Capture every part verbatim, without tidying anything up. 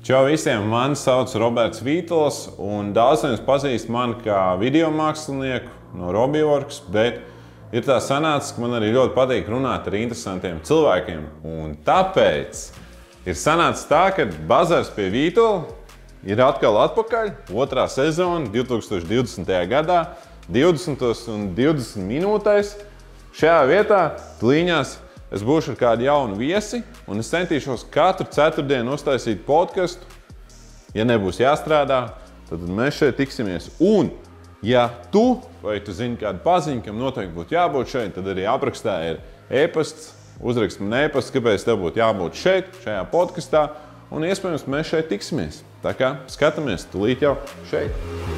Čau visiem, mani sauc Roberts Vītols, un daudz no jums pazīst mani kā videomākslinieku no Robiworks, bet ir tā sanācis, ka man arī ļoti patīk runāt ar interesantiem cilvēkiem. Un tāpēc ir sanācis tā, ka Bazars pie Vītola ir atkal atpakaļ, otrā sezona, divi tūkstoši divdesmitajā gadā, divdesmit un divdesmit minūtēs. Šajā vietā līņās es būšu ar kādu jaunu viesi, un es centīšos katru ceturtdienu uztaisīt podcastu. Ja nebūs jāstrādā, tad mēs šeit tiksimies. Un, ja tu vai tu zini kādu paziņu, kam noteikti būtu jābūt šeit, tad arī aprakstā ir e-pasts, uzrakst man e-pasts, kāpēc tev būtu jābūt šeit, šajā podkastā, un iespējams mēs šeit tiksimies. Tā kā skatāmies tūlīt jau šeit.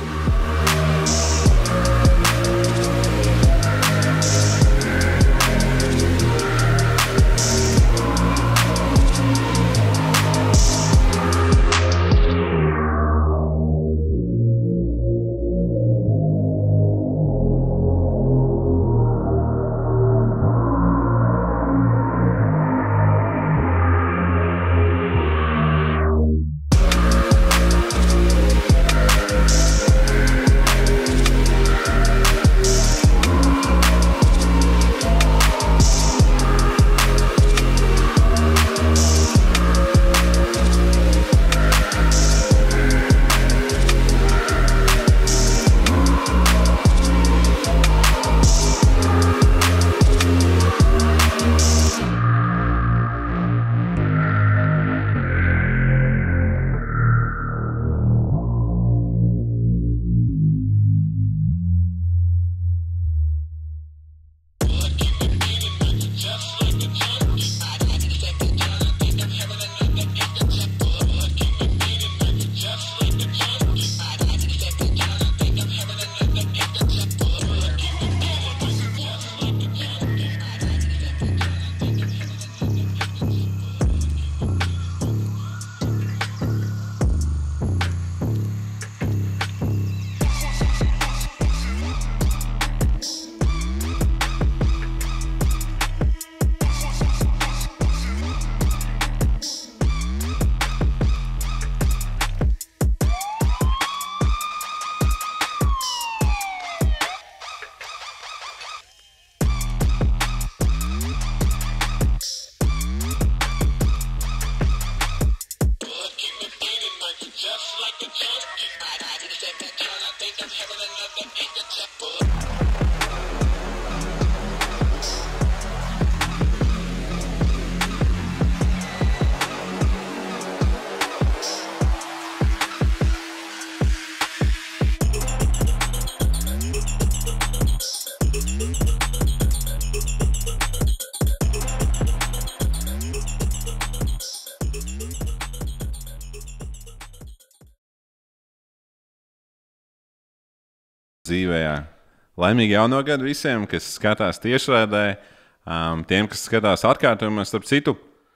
Dzīvējā. Laimīgi jauno gadu visiem, kas skatās tiešraidē, um, tiem, kas skatās atkārtojumā. Starp citu,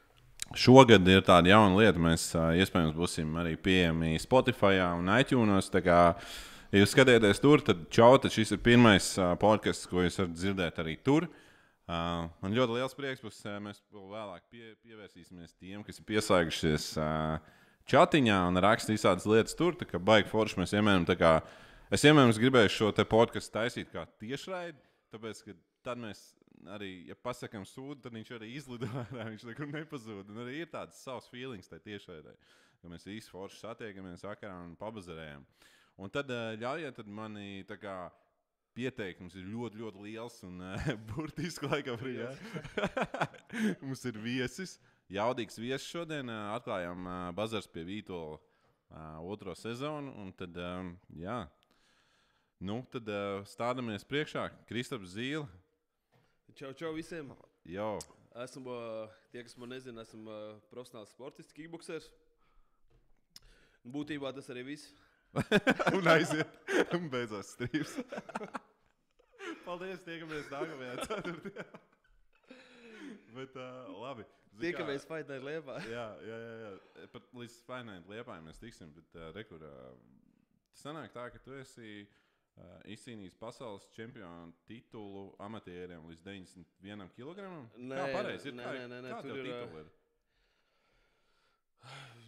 šogad ir tāda jauna lieta. Mēs uh, iespējams būsim arī pieejami Spotify un iTunes. Tā kā, ja jūs skatieties tur, tad čau, tad šis ir pirmais uh, podcasts, ko jūs varat dzirdēt arī tur. Uh, man ļoti liels prieks, būs, uh, mēs vēlāk pie, pievērsīsimies tiem, kas ir pieslēgušies uh, čatiņā un raksta visādas lietas tur. Tā kā baigi forši mēs vienmēr tā kā Es vienmēr gribēju šo te podcastu taisīt kā tiešraidi, tāpēc, ka tad mēs arī, ja pasakam sūdu, tad viņš arī izlido ārā, viņš nekur nepazūd. Un arī ir tāds savs feelings tai tiešraidai, ka mēs īsti forši satiekamies vakarā un pabazarējam. Un tad ļaujiet tad mani tā kā pieteikums ir ļoti, ļoti liels un uh, burtiski laikam arī, ja? Mums ir viesis, jaudīgs viesis šodien, uh, atklājām uh, Bazars pie Vītola uh, otro sezonu, un tad, um, jā, Nu, tad uh, stādamies priekšā. Kristaps Zīle. Čau, čau visiem. Jo. Esmu, uh, tie, kas man nezina, esmu uh, profesionāls sportists, kickboksers. Būtībā tas arī viss. Un aiziet. Un beidzās strīps. Paldies, tiekamies nākamajā ceturtajā. Bet uh, labi. Tiekamies Fight Night Liepā. Jā, jā, jā, jā. Pat līdz Fight Night Liepā mēs tiksim, bet uh, rekur, uh, sanāk tā, ka tu esi uh, izcīnījis pasaules čempionu titulu amatieriem līdz deviņdesmit vienam kilogramam? Nē, kā pareizi ir? Nē, kā, nē, nē, kā tur tev ir, tituli ir?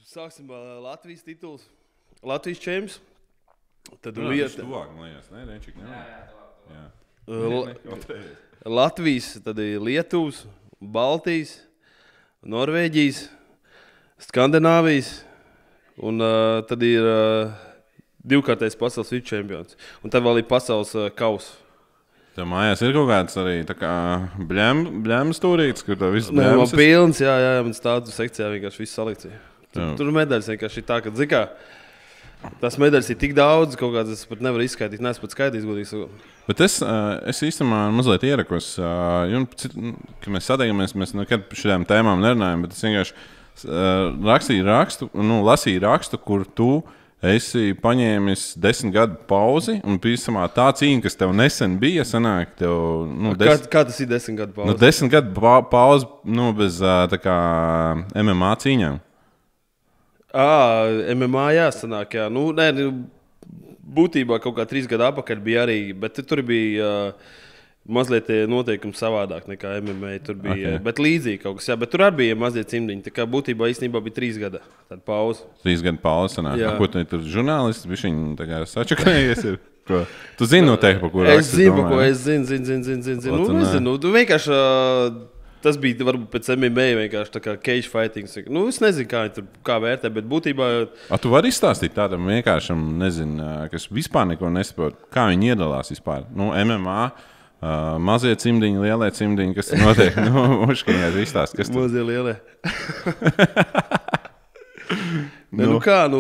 Sāksim uh, Latvijas tituls. Latvijas čempions. Tad Nu, vieta. viņš tuvāk, man liekas, ne? Renčik, ne? Jā, jā, tuvāk, tuvāk. Jā. Uh, Ne, La- ne, otrreiz. Latvijas, tad ir Lietuvas, Baltijas, Norvēģijas, Skandināvijas un uh, tad ir uh, divkārtais pasaules vicečempions. Un tad vēl ir pasaules uh, kausa. Tev mājās ir kaut kāds arī tā kā bļēmas stūrīts, kur tev viss Nē, man bļēmas ir? pilns, jā, jā, man stādu sekcijā vienkārši viss salikcija. Tur, Jā. tur medaļas vienkārši ir tā, ka, zikā, tās medaļas ir tik daudz, kaut kādas es pat nevaru izskaidīt, neesmu pat skaidījis, godīgi sakot. Bet es, ā, es īstenībā mazliet ierakos, ā, jum, cit- kad mēs sadējamies, mēs nekad par šādām tēmām nerunājam, bet es vienkārši ā, rakstīju rakstu, nu, lasīju rakstu, kur tu esi paņēmis desmit gadu pauzi, un pīsamā tā cīņa, kas tev nesen bija, sanāk tev, nu, Kā, des, kā tas ir desmit gadu pauze? nu desmit gadu pa- pauzi, nu, bez ā, tā kā M M A cīņām. Ā, M M A jāsanāk, jā. Nu, nē, nu, būtībā kaut kā trīs gadu atpakaļ bija arī, bet tur bija uh, mazliet tie noteikumi savādāk nekā M M A. Tur bija, Okay. okay. Bet līdzīgi kaut kas, jā, bet tur arī bija mazliet cimdiņi. Tā kā būtībā īstenībā bija trīs gada tāda pauze. Trīs gadu pauzi sanāk. Jā. A, ko tu tur žurnālists, viņš viņu tā kā sačakrējies ir? Ko? Tu zini noteikti, pa ko Es raksti, zinu, domāju, ko ne? es zinu, zinu, zinu, zinu, zinu. Ko tu Nu, ne? nezinu, tu vienkārši, uh, tas bija varbūt pēc M M A vienkārši tā kā cage fighting. Nu, es nezinu, kā viņi tur kā vērtē, bet būtībā A, tu vari izstāstīt tādam vienkāršam, nezinu, ā, kas vispār neko nesaprot, kā viņi iedalās vispār. Nu, M M A, uh, mazie cimdiņi, lielie cimdiņi, kas tur notiek. Nu, Uškiņā ir izstāst, kas tur. mazie lielie. Ne, nu. nu kā, nu,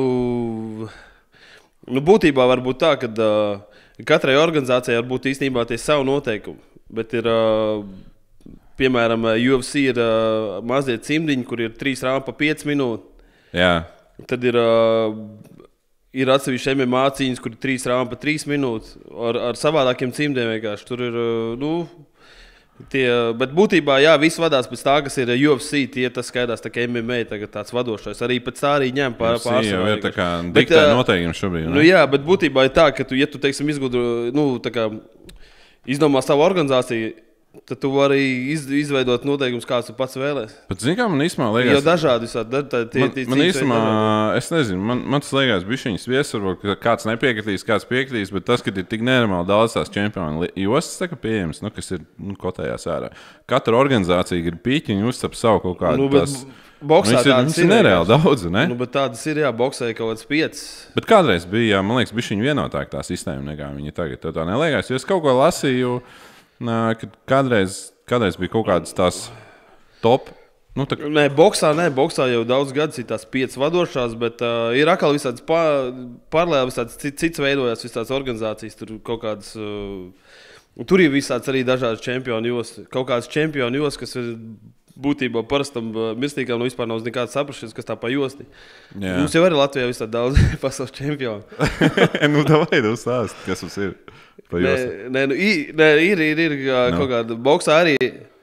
nu būtībā var būt tā, ka uh, katrai organizācijai var būt īstenībā tie savi noteikumi. Bet ir, uh, piemēram, U F C ir uh, mazie cimdiņi, kur ir trīs rāmpi pa piecas minūtes. Jā, Tad ir, uh, ir atsevišķi M M A cīņas, kur ir trīs rāmpi pa trīs minūtes ar, ar savādākiem cimdiem vienkārši. Tur ir, uh, nu, tie, bet būtībā, jā, viss vadās pēc tā, kas ir U F C. Tie tas skaidrs, tā kā M M A tagad tāds vadošais. Arī pēc tā arī ņem pār, tas jau ir tā kā Bet, diktē ā, noteikumi šobrīd. Nu, Ne? jā, bet būtībā ir tā, ka tu, ja tu, teiksim, izgudro, nu, tā kā izdomā savu organizāciju, tad tu vari iz, izveidot noteikumus, kāds tu pats vēlēsies. Bet, zini, kā man īstenībā Ir jau liekas, dažādi visādi. Da, tā, tie, Man, tie man cīņas īstenībā, veidi dažādi. es nezinu, man, man tas liekas, bišķiņas viesis, varbūt ka kāds nepiekritīs, kāds piekritīs, bet tas, ka ir tik nenormāli daudz tās čempionu li- jostas, tā kā pieejams, nu, kas ir nu, kotējās ārā. Katra organizācija ir pīķiņa, uzcep savu kaut kādu. Nu, bet tās- boksā viņas ir, tādas viņas ir nereāli daudz, ne? Nu, bet tādas ir, jā, boxē kaut kādas piecas. Bet kādreiz bija, jā, man liekas, bišķiņa vienotāk tā sistēma nekā viņa tagad. Tev tā neliekas, jo es kaut ko lasīju, nā, kad kādreiz, kādreiz bija kaut kādas tās top. Nu, tā, Nē, boxā, nē, boxā jau daudz gadus ir tās piecas vadošās, bet uh, ir atkal visādas pār, paralēli, visādas cit- cits veidojās, visādas organizācijas, tur kaut kādas. Uh, tur ir visādas arī dažādas čempionu jostas. Kaut kādas čempionu jostas, kas ir būtībā parastam uh, mirstīgam, nu vispār nav nekāds saprašanas, kas tā pa josti. Jā. Mums jau arī Latvijā visādi daudz pasaules čempionu. nu, davai, tu stāsti, kas mums ir. Pa Nē, jostu. nē, nu, i, nē, ir, ir, ir uh, Nu. kaut kāda boxā arī.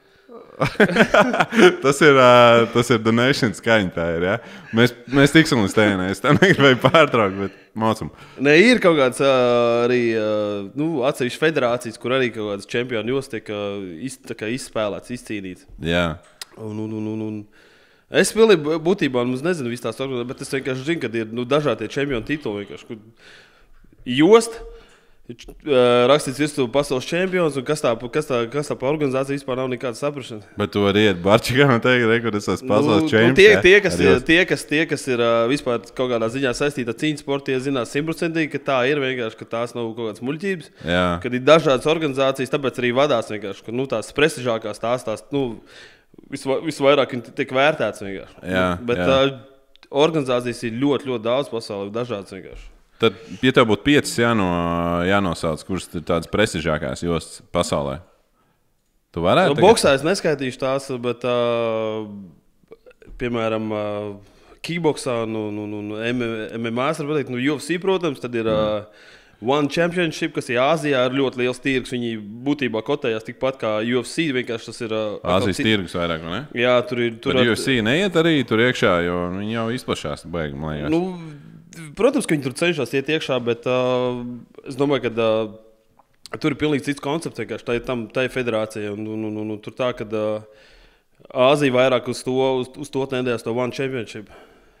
tas ir, uh, tas ir donation skaņa. Tā ir, ja? mēs, mēs tiksim līdz tēnē. Es tam negribēju pārtraukt, bet mācām. Nē, ir kaut kāds uh, arī uh, nu, atsevišķas federācijas, kur arī kaut kāds čempionu jūs tiek uh, iz, tā kā izspēlēts, izcīnīts. Jā. Un, un, un, un, un. Es pilnīgi būtībā nu, nezinu visas tās organizācijas, bet es vienkārši zinu, ka ir nu, dažādi čempionu tituli. vienkārši, kur Jost, uh, rakstīts visu pasaules čempions, un kas tā, kas tā, kas tā pa organizāciju vispār nav nekāda saprašana. Bet tu vari iet Barčikā un teikt, re, kur es esmu pasaules Nu, čempions. tie, ja? tie, kas, Ar ir, jostu. tie, kas, tie, kas ir uh, vispār kaut kādā ziņā saistīti ar cīņas sportu, tie zinās simtprocentīgi, ka tā ir vienkārši, ka tās nav kaut kādas muļķības. Jā. Kad ir dažādas organizācijas, tāpēc arī vadās vienkārši, ka nu, tās prestižākās tās, tās nu, visva, visvairāk viņi tiek vērtētas vienkārši. Jā, Bet jā. Uh, organizācijas ir ļoti, ļoti daudz pasaulē, dažādas vienkārši. Tad, ja tev būtu piecas jāno, jānosauc, kuras ir tādas prestižākās jostas pasaulē, tu varētu? Nu, tagad? boksā es neskaitīšu tās, bet, uh, piemēram, uh, kickboksā, nu, nu, nu, nu, M M A, var teikt, nu, U F C, protams, tad ir uh, One Championship, kas ir Āzijā, ir ļoti liels tirgus. Viņi būtībā kotējās tikpat kā U F C. Vienkārši tas ir uh, atkal Āzijas ci- tirgus vairāk, vai ne? Jā, tur ir. Tur Tur at- U F C neiet arī tur iekšā, jo viņi jau izplašās, baigi, man liekas. Nu, protams, ka viņi tur cenšas iet iekšā, bet uh, es domāju, ka uh, tur ir pilnīgi cits koncepts. vienkārši. Tā ir tam, tā ir federācija. Un, un, un, un, un tur tā, ka uh, Āzija vairāk uz to, uz, uz to tendēs, to One Championship.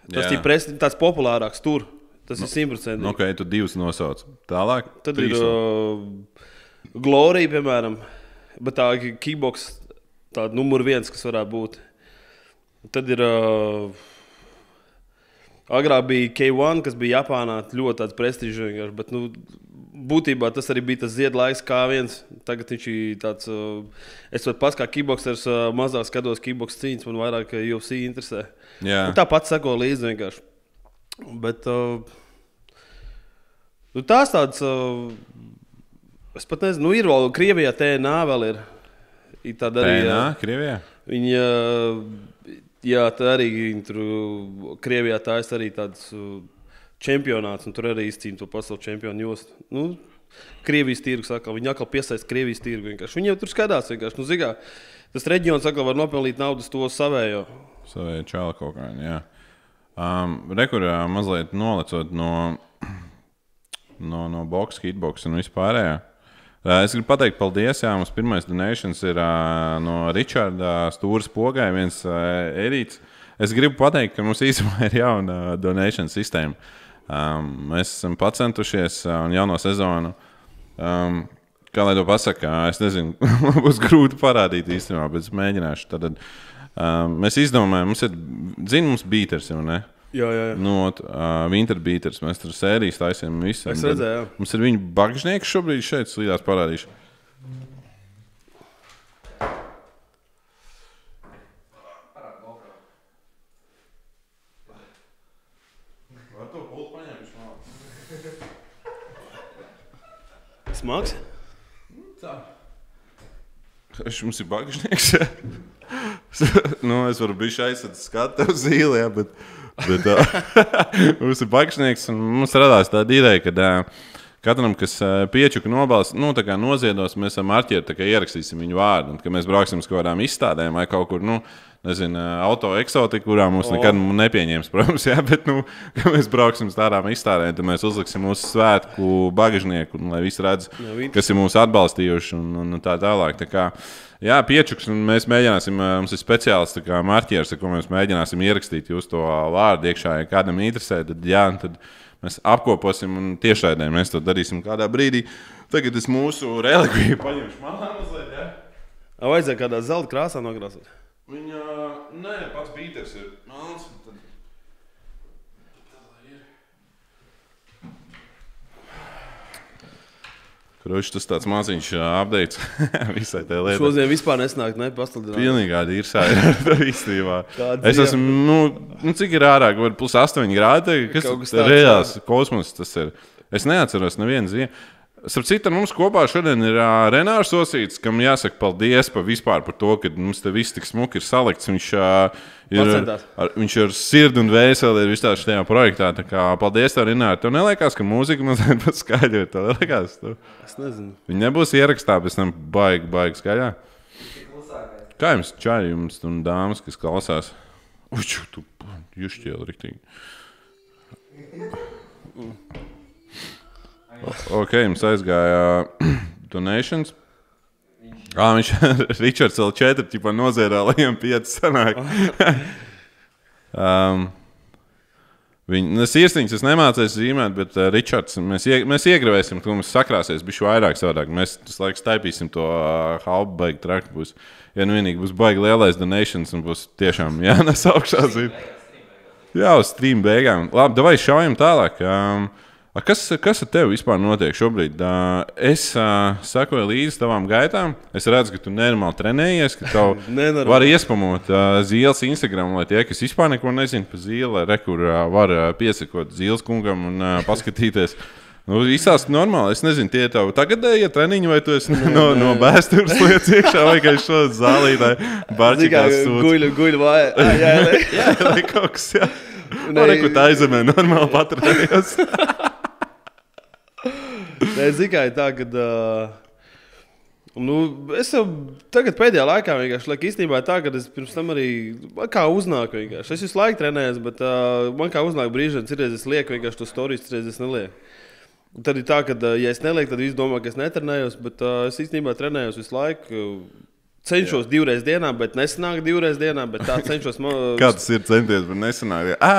Tas ir pres, tāds populārāks tur. Tas no, ir simtprocentīgi. Ok, tu divus nosauc. Tālāk? Tad trīs. Ir uh, Glorija, piemēram. Bet tā kickboks tāda numur viens, kas varētu būt. Tad ir... Uh, agrāk bija K one, kas bija Japānā, ļoti tāds prestižs. Bet, nu, būtībā tas arī bija tas ziedlaiks kā viens. Tagad viņš ir tāds... Uh, es pats kā kickboksers uh, mazāk skatos kickboks cīņas, man vairāk U F C interesē. Yeah. Tāpat seko līdzi vienkārši. Bet uh, nu, tās tādas, uh, es pat nezinu, nu ir vēl Krievijā T N A vēl ir. ir T N A, Krievijā? Viņa, jā, tā arī tur Krievijā tā ir arī tāds uh, čempionāts, un tur arī izcīna to pasaules čempionu jostu. Nu, Krievijas tirgus atkal, viņi atkal piesaist Krievijas tirgu vienkārši. Viņi jau tur skatās vienkārši, nu zigā, tas reģions atkal var nopelnīt naudas to savējo. Savējo čāla kaut kā, jā. Um, Rekurā mazliet nolecot no, no, no boks, hitboks un vispārējā. Uh, es gribu pateikt paldies, jā, mums pirmais donations ir uh, no Ričarda Stūras Pogai, viens uh, erīts. Es gribu pateikt, ka mums īstenībā ir jauna uh, donation sistēma. Um, mēs esam pacentušies uh, un jauno sezonu. Um, kā lai to pasaka, es nezinu, būs grūti parādīt īstenībā, bet es mēģināšu. Tad, Uh, mēs izdomājam, mums ir, zini, mums beaters jau, ne? Jā, jā, jā. No, uh, Winter beaters, mēs tur sērijas taisījām visu. Es redzēju, jā. Mums ir viņu bagžnieki šobrīd šeit, slīdās parādīšu. Var to pultu paņēmuši māli? Smags? Tā. Mums ir bagžnieks. Nu, es varu bišķi aizsat skatu tev zīli, jā, bet, bet uh, mums ir bagžnieks un mums radās tāda ideja, ka uh, katram, kas uh, piečuka nobals, nu, tā kā noziedos, mēs ar marķieru tā kā ierakstīsim viņu vārdu, un ka mēs brauksim uz kaut kādām izstādēm vai kaut kur, nu, nezinu, auto eksotika, kurā mums oh. nekad nepieņems, protams, jā, bet, nu, ka mēs brauksim uz tādām izstādēm, tad mēs uzliksim mūsu svētku bagžnieku, un lai visi redz, jā, kas ir mūs atbalstījuši un, un tā tālāk, tā kā. Jā, piečuks, un mēs mēģināsim, mums ir speciāls tā kā marķieris, ar ko mēs mēģināsim ierakstīt jūs to vārdu iekšā, ja kādam interesē, tad jā, tad mēs apkoposim un tiešraidē mēs to darīsim kādā brīdī. Tagad es mūsu relikviju paņemšu malā mazliet, jā. A, vajadzēja kādā zelta krāsā nogrāsot? Viņa, nē, pats beaters ir malns, un tad... Kroči, tas tāds maziņš updates visai tai lietai. Šodien vispār nesnāk, ne, pastaldināt. Pilnīgā dirsā ir īstenībā. Es esmu, nu, nu, cik ir ārāk, var plus astoņi grādi, kas ir reāls kosmos tas ir. Es neatceros nevienu ziemu. Starp citu, mums kopā šodien ir uh, Renārs Osīts, kam jāsaka paldies par vispār par to, ka mums te viss tik smuki ir salikts. Viņš, uh, ir, ar, viņš ir sirdi un vēseli ir visā šajā projektā. Tā kā paldies tev, Renāri. Tev neliekas, ka mūzika mazliet pat skaļa ir? Tev neliekas? Tu? Es nezinu. Viņa nebūs ierakstā, pēc tam baigi, baigi skaļā. Kā jums čaļi jums un dāmas, kas klausās? Uķu, tu jušķieli riktīgi. Ok, jums aizgāja donations. Ā, viņš Ričards vēl četri, ķipā nozierā, lai viņam pieci sanāk. um, viņ, sirsniņas es nemācēju zīmēt, bet uh, Ričards, mēs, ie, mēs iegravēsim, ka mums sakrāsies bišķi vairāk savādāk. Mēs tas laiks taipīsim to uh, halbu baigi traki. Būs, ja nu vienīgi būs baigi lielais donations un būs tiešām jānes augšā zīm. Jā, uz stream beigām. Labi, davai šaujam tālāk. Um, Kas, kas ar tevi vispār notiek šobrīd? Es uh, sekoju līdzi tavām gaitām. Es redzu, ka tu nenormāli trenējies, ka tev var iespamot uh, Zīles Instagram, lai tie, kas vispār neko nezina par Zīli, lai rekur uh, var uh, piesakot Zīles kungam un uh, paskatīties. Nu, izsāst normāli. Es nezinu, tie tev tagadēja treniņi, vai tu esi nē, no, nē. no bēstures lietas iekšā, vai kā es šo zālītāju barčikās sūdzu. Guļu, guļu, vai? Jā, jā, jā, lai kaut kas, jā. Vai reku tā aizemē normāli patrējos. Nē, zikai tā, kad... Uh, nu, es jau tagad pēdējā laikā vienkārši, laik īstenībā tā, kad es pirms tam arī... Man kā uznāk vienkārši. Es visu laiku trenējos, bet uh, man kā uznāk brīžiem, cirreiz es lieku vienkārši to storijas, cirreiz es nelieku. Un tad ir tā, ka, uh, ja es nelieku, tad visi domā, ka es netrenējos, bet uh, es īstenībā trenējos visu laiku. Cenšos Jā. divreiz dienā, bet nesanāk divreiz dienā, bet tā cenšos... Man... Kā tas ir centies, bet nesanāk? Ah!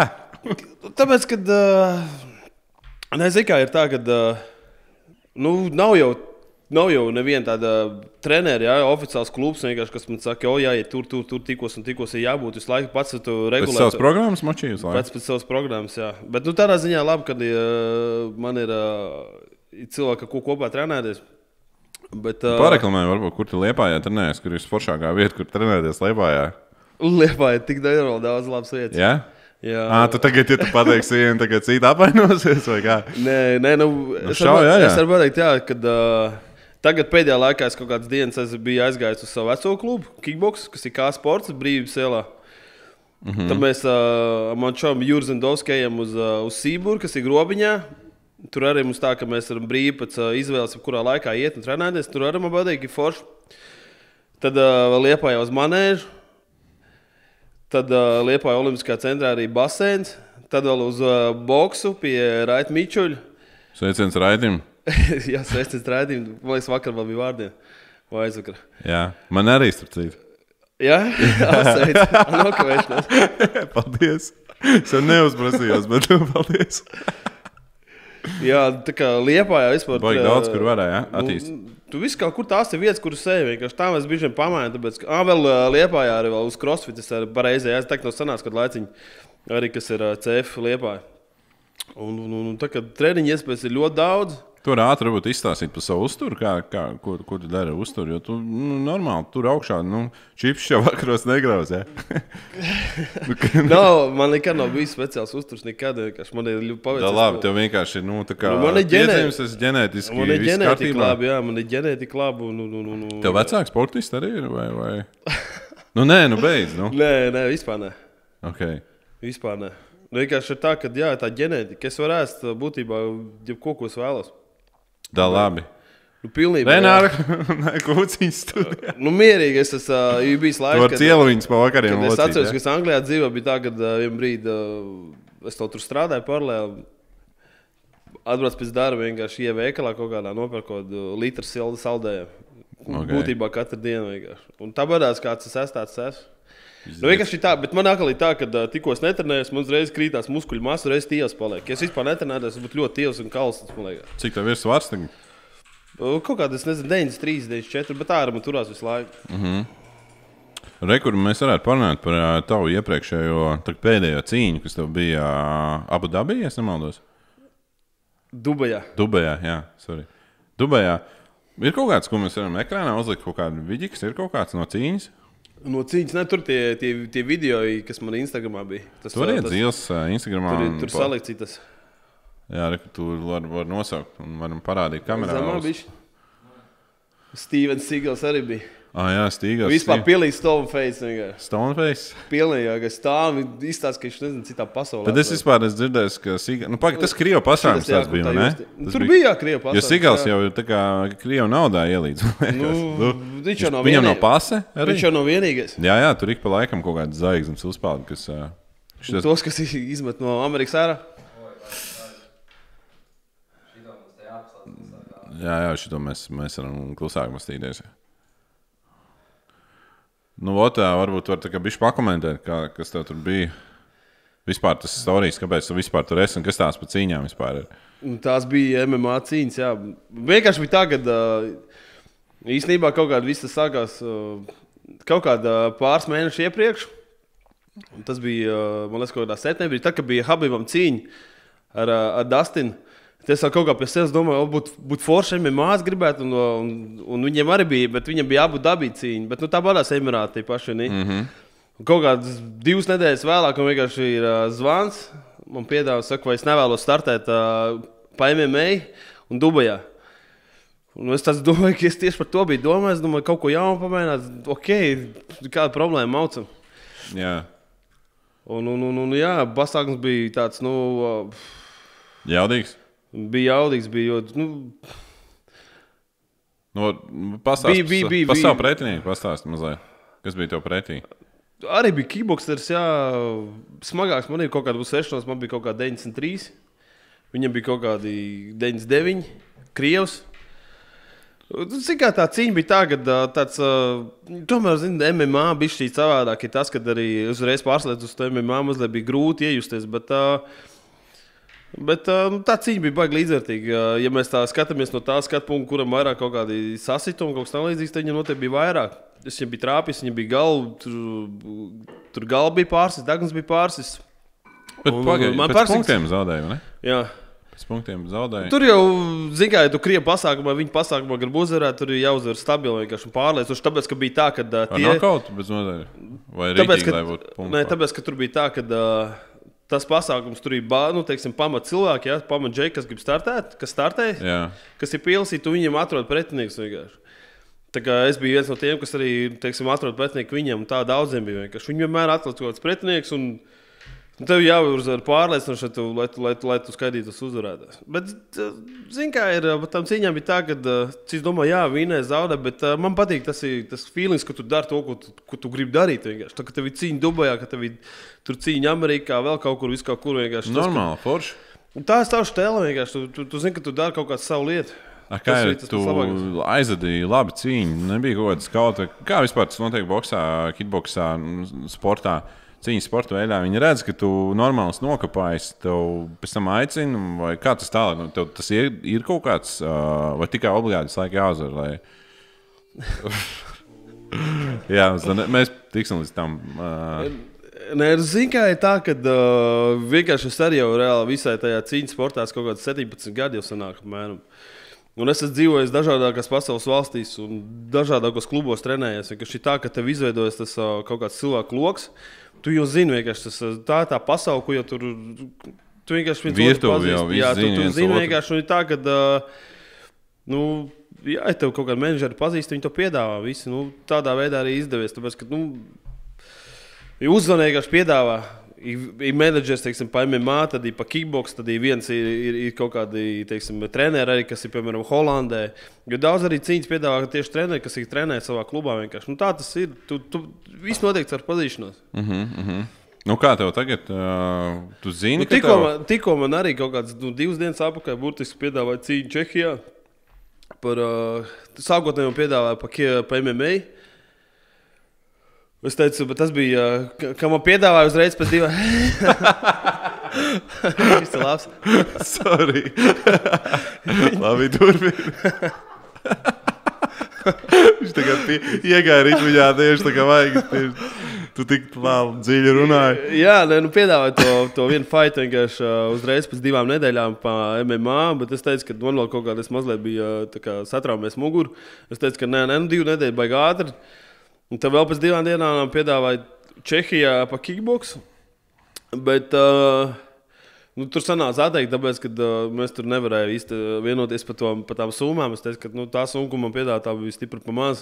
Tāpēc, kad... Uh, nezinu, kā ir tā, kad... Uh, nu, nav jau... Nav jau neviena tāda treneri, ja, oficiāls klubs, kas man saka, o, jā, ja tur, tur, tur tikos un tikos ir jābūt visu laiku. Pats tu regulē. Pēc savas programmas močījus? Pēc, pēc savas programmas, jā. Bet nu, tādā ziņā labi, kad uh, man ir uh, cilvēki, ko kopā trenēties. Bet, uh, Pareklamēju varbūt, kur tu Liepājā trenējies, kur ir foršākā vieta, kur trenēties Liepājā. Liepājā tik daudz labas vietas. Jā? Jā. À, tu tagad, ja tu pateiksi vienu, tagad cita apvainosies vai kā? Nē, nē, nu, nu es šau, jā, jā. varu pateikt, jā, kad... Uh, Tagad pēdējā laikā es kaut kādas dienas es biju aizgājis uz savu veco klubu, Kickbox, kas ir kā sports, brīvības ielā. Mm-hmm. Tad mēs uh, man šom Jurzendovski ejam uz, uh, uz Sīburu, kas ir Grobiņā. Tur arī mums tā, ka mēs varam brīvi pēc uh, izvēles, kurā laikā iet un trenēties. Tur arī man patīk, ir forši. Tad uh, vēl Liepājā uz manēžu. Tad uh, Liepājā Olimpiskā centrā arī baseins. Tad vēl uz uh, boksu pie Raita Mičuļa. Sveiciens Raitim. Jā, sveiciens Raitim. Man liekas, vakar vēl bija vārdien. Vai aizvakar. Jā, man arī starp citu. Jā? Sveic. Nokavēšanās. Paldies. Es jau neuzprasījos, bet paldies. Jā, tā kā Liepājā vispār... Baigi daudz, kur varēja, ja? Attīst. Nu, tu viss kaut kur tās ir vietas, kuras sevi vienkārši tā mēs bišķiem pamēram, tāpēc, ka, ā, vēl Liepājā arī vēl uz CrossFit, es arī pareizē, es teikt no sanās, kad laiciņi arī, kas ir C F Liepājā. Un, un, un tā, kad treniņu iespējas ir ļoti daudz. Tur ātri varbūt izstāstīt par savu uzturu, kā, kā, ko, ko tu dari ar uzturu, jo tu nu, normāli tur augšā, nu, čips jau vakaros negrauz, ja? Nav, man nekad nav bijis speciāls uzturs, nekad, vienkārši man ir ļoti paveicies. Tā labi, tev vienkārši, nu, tā kā nu, piedzīvums, es ģenētiski man ir viss ģenētika kārtībā. labi, jā, man ir ģenētika labi. Un, un, un, un, tev vecāks sportisti arī ir, vai, vai? Nu, nē, nu, beidz, nu. Nē, nē, vispār nē. Ok. Vispār nē. Nu, vienkārši ir tā, ka, jā, tā ģenētika, es varu ēst būtībā, ja ko, ko es vēlos. Tā labi. Nu, pilnībā. Renāra, kūciņas studijā. Nu, mierīgi, es esmu uh, bijis laiks, tu var cielu viņas pa vakariem kad es locīt, atceros, ja? ka es Anglijā dzīvoju, bija tā, kad uh, vien brīdi uh, es to tur strādāju paralēli. Atbrauc pēc darba, vienkārši ieveikalā kaut kādā nopērkot uh, litru sildu saldējumu. Okay. Būtībā katru dienu vienkārši. Un tā badās, kāds es esmu tāds es. Nu, vienkārši tā, bet man atkal ir tā, ka uh, tikko es netrenējos, man uzreiz krītās muskuļu masa, reiz tievs paliek. Ja es vispār netrenējos, es būtu ļoti tievs un kalsts, man liekas. Cik tev ir svars tagad? Uh, kaut kādā, es nezinu, deviņdesmit trīs, deviņdesmit četri, bet tā arī man turās visu laiku. Mhm. Rekur, mēs varētu parunāt par uh, tavu iepriekšējo, pēdējo cīņu, kas tev bija uh, Abu Dabī, ja nemaldos? Dubajā. Dubajā, jā, sorry. Dubajā. Ir kaut kāds, ko mēs varam ekrānā uzlikt, kaut kādu vidi, kas ir kaut kāds no cīņas? No cīņas, ne, tur tie, tie, tie video, kas man Instagramā bija. Tas, tur ir tas, dzīves uh, Instagramā. Tur, tur salikts citas. Jā, rekur, tur var, var nosaukt un varam parādīt kamerā. Zemā bišķi. Stevens Seagals arī bija. Ah, jā, Stīgals. Vispār pilnīgi Stoneface. Vienkārši. Stoneface? Pilnīgi, stāv, izstāst, ka viņš nezinu citā pasaulē. Tad es vispār esmu dzirdējis, ka Sīgals... Nu, pagaid, tas Krievu pasākums tāds bija, ne? Tur bija, jā, Krievu pasākums. Jo Sīgals jau ir tā kā Krievu naudā ielīdz. Nu, nu, viņš jau nav viņam vienīgais. nav pase arī? Viņš jau nav vienīgais. Jā, jā, tur ik pa laikam kaut kāds zvaigznes uzpeld, kas... Uh, šitas... Tos, kas izmet no Amerikas ārā? Jā, jā, šito mēs, mēs varam klusāk mastīties. Nu, otā, varbūt var tā kā bišķi pakomentēt, kā, kas tev tur bija. Vispār tas storijas, kāpēc tu vispār tur esi un kas tās pa cīņām vispār ir? Tās bija M M A cīņas, jā. Vienkārši bija tā, kad īstenībā kaut kāda viss sākās kaut kāda pāris mēneši iepriekš. Un tas bija, man liekas, kaut kādā septembrī, tā, kad bija Habibam cīņa ar, ar Dustinu. Es jau kaut kā pie sevis domāju, būtu būt forši M M A gribētu, un, un, un viņiem arī bija, bet viņam bija Abu Dabī cīņa. Bet nu, tā badās Emirāti paši. Mm-hmm. Kaut kādas divas nedēļas vēlāk, man vienkārši ir uh, zvans. Man piedāvā, saka, vai es nevēlos startēt uh, pa M M A un Dubajā. Un es tāds domāju, ka es tieši par to biju domājis. Es domāju, kaut ko jaunu pamēģināt. Ok, kāda problēma maucam. Jā. Un, un, un, un jā, pasākums bija tāds, nu... Uh, Jaudīgs? Bija jaudīgs, bija ļoti, nu... No, pastāst bija, bija, par savu pretinieku, pastāst mazliet. Kas bija tev pretī? Arī bija kickboxers, jā, smagāks. Man ir kaut kāda sešos, man bija kaut kāda deviņdesmit trīs. Viņam bija kaut kādi deviņdesmit deviņi, Krievs. Zini, kā tā cīņa bija tā, ka tāds, tomēr, zini, M M A bija šī savādāk, ir tas, kad arī uzreiz pārslēdz uz to M M A mazliet bija grūti iejusties, bet, bet tā cīņa bija baigi līdzvērtīga. Ja mēs tā skatāmies no tā skatu punkta, kuram vairāk kaut kādi sasitumi, kaut kas tam līdzīgs, tad viņam noteikti bija vairāk. Es viņam bija trāpījis, viņam bija galva, tur, tur galva bija pārsis, degns bija pārsis. Bet pagaidi, pēc pārsis... punktiem zaudēja, ne? Jā. Zaudēja. Tur jau, zini, kā, ja tu krievi pasākumā, viņa pasākumā grib uzvarēt, tur ir jāuzvar stabili vienkārši un pārliecinoši. Tāpēc, ka bija tā, ka uh, tie... Ar nokautu bez nodaļa? Vai tāpēc, rītīgi, lai būtu punktu? Nē, tāpēc, ka tur bija tā, ka uh, tas pasākums tur ir, nu, teiksim, pamat cilvēki, ja, pamat džeki, kas grib startēt, kas startē, jā. Kas ir pilsī, tu viņiem atrod pretinieks vienkārši. Tā kā es biju viens no tiem, kas arī, teiksim, atrod pretinieku viņiem, tā daudziem bija vienkārši. Viņi vienmēr atrod kaut kāds pretinieks un... Tev jāuzvar pārliecinoši, lai, lai, lai, lai tu skaidītos uzvarētājs. Bet, zini, kā ir, tam cīņām bija tā, ka es domāju, jā, vinē, zaudē, bet man patīk tas, ir, tas feelings, ka tu dari to, ko tu, ko tu gribi darīt. Vienkārši. Tā, ka tev ir cīņa Dubajā, ka tev ir tur cīņa Amerikā, vēl kaut kur, viskaut kur vienkārši. Normāli, forši. Tā ir tavs tēla vienkārši. Tu, tu, tu zini, ka tu dari kaut kādu savu lietu. A, kā ir, tu aizadīji labi cīņu, nebija kaut kāds kaut vai, kā vispār tas notiek boksā, kitboksā, sportā? Cīņas sporta veidā viņi redz, ka tu normāls nokāpājis, tev pēc tam aicina, vai kā tas tālāk? Tev tas ir, ir kaut kāds, uh, vai tikai obligāti visu laiku jāuzvar, lai... Jā, mēs tiksim līdz tam. Uh... Nē, zini, kā ir tā, ka uh, vienkārši es arī jau reāli visai tajā cīņas sportā kaut kāds septiņpadsmit gadi jau sanāk apmēram. Un es esmu dzīvojis dažādākās pasaules valstīs un dažādākos klubos trenējies. Vienkārši tā, ka tev izveidojas tas uh, kaut kāds cilvēku loks. Tu jau zini, vienkārši tas, tā ir tā pasaule, ko jau tur tu vienkārši viens otru pazīst. Jā, tu, tu zini vienkārši, un ir tā, ka, nu, jā, ja tev kaut kādi menedžeri pazīst, viņi to piedāvā visi. Nu, tādā veidā arī izdevies, tāpēc, ka, nu, ja uzvana vienkārši piedāvā, ir menedžers, teiksim, pa M M A, tad ir pa kickboks, tad ir viens ir, ir, ir kaut kādi, teiksim, treneri arī, kas ir, piemēram, Holandē. Jo daudz arī cīņas piedāvā tieši treneri, kas ir trenēti savā klubā vienkārši. Nu, tā tas ir. Tu, tu viss noteikti ar pazīšanos. Uh -huh, uh -huh. Nu, kā tev tagad? Uh, tu zini, nu, ka tikko, tev... man, tikko man arī kaut kāds nu, divas dienas apakaļ burtiski piedāvāja cīņu Čehijā. Par, uh, sākotnēji man piedāvāja pa, pa M M A. Es teicu, bet tas bija, ka man piedāvāja uzreiz pēc divām. Viss ir labs. Sorry. Labi, turpini. Viņš tagad iegāja ritmiņā tieši tā kā vajag. Tieši, tu tik labi dziļi runāji. Jā, ne, nu piedāvāja to, to vienu fight vienkārši uzreiz pēc divām nedēļām pa M M A, bet es teicu, ka man vēl kaut kādā es mazliet bija satraumies muguru. Es teicu, ka nē, nē, nu divu nedēļu baigi ātri. Un tad vēl pēc divām dienām piedāvāja Čehijā pa kickboksu. Bet uh, nu, tur sanāca atteikt, tāpēc, ka uh, mēs tur nevarējām īsti vienoties par, to, par tām summām. Es teicu, ka nu, tā summa, ko man piedāvā, tā bija stipri pa maz.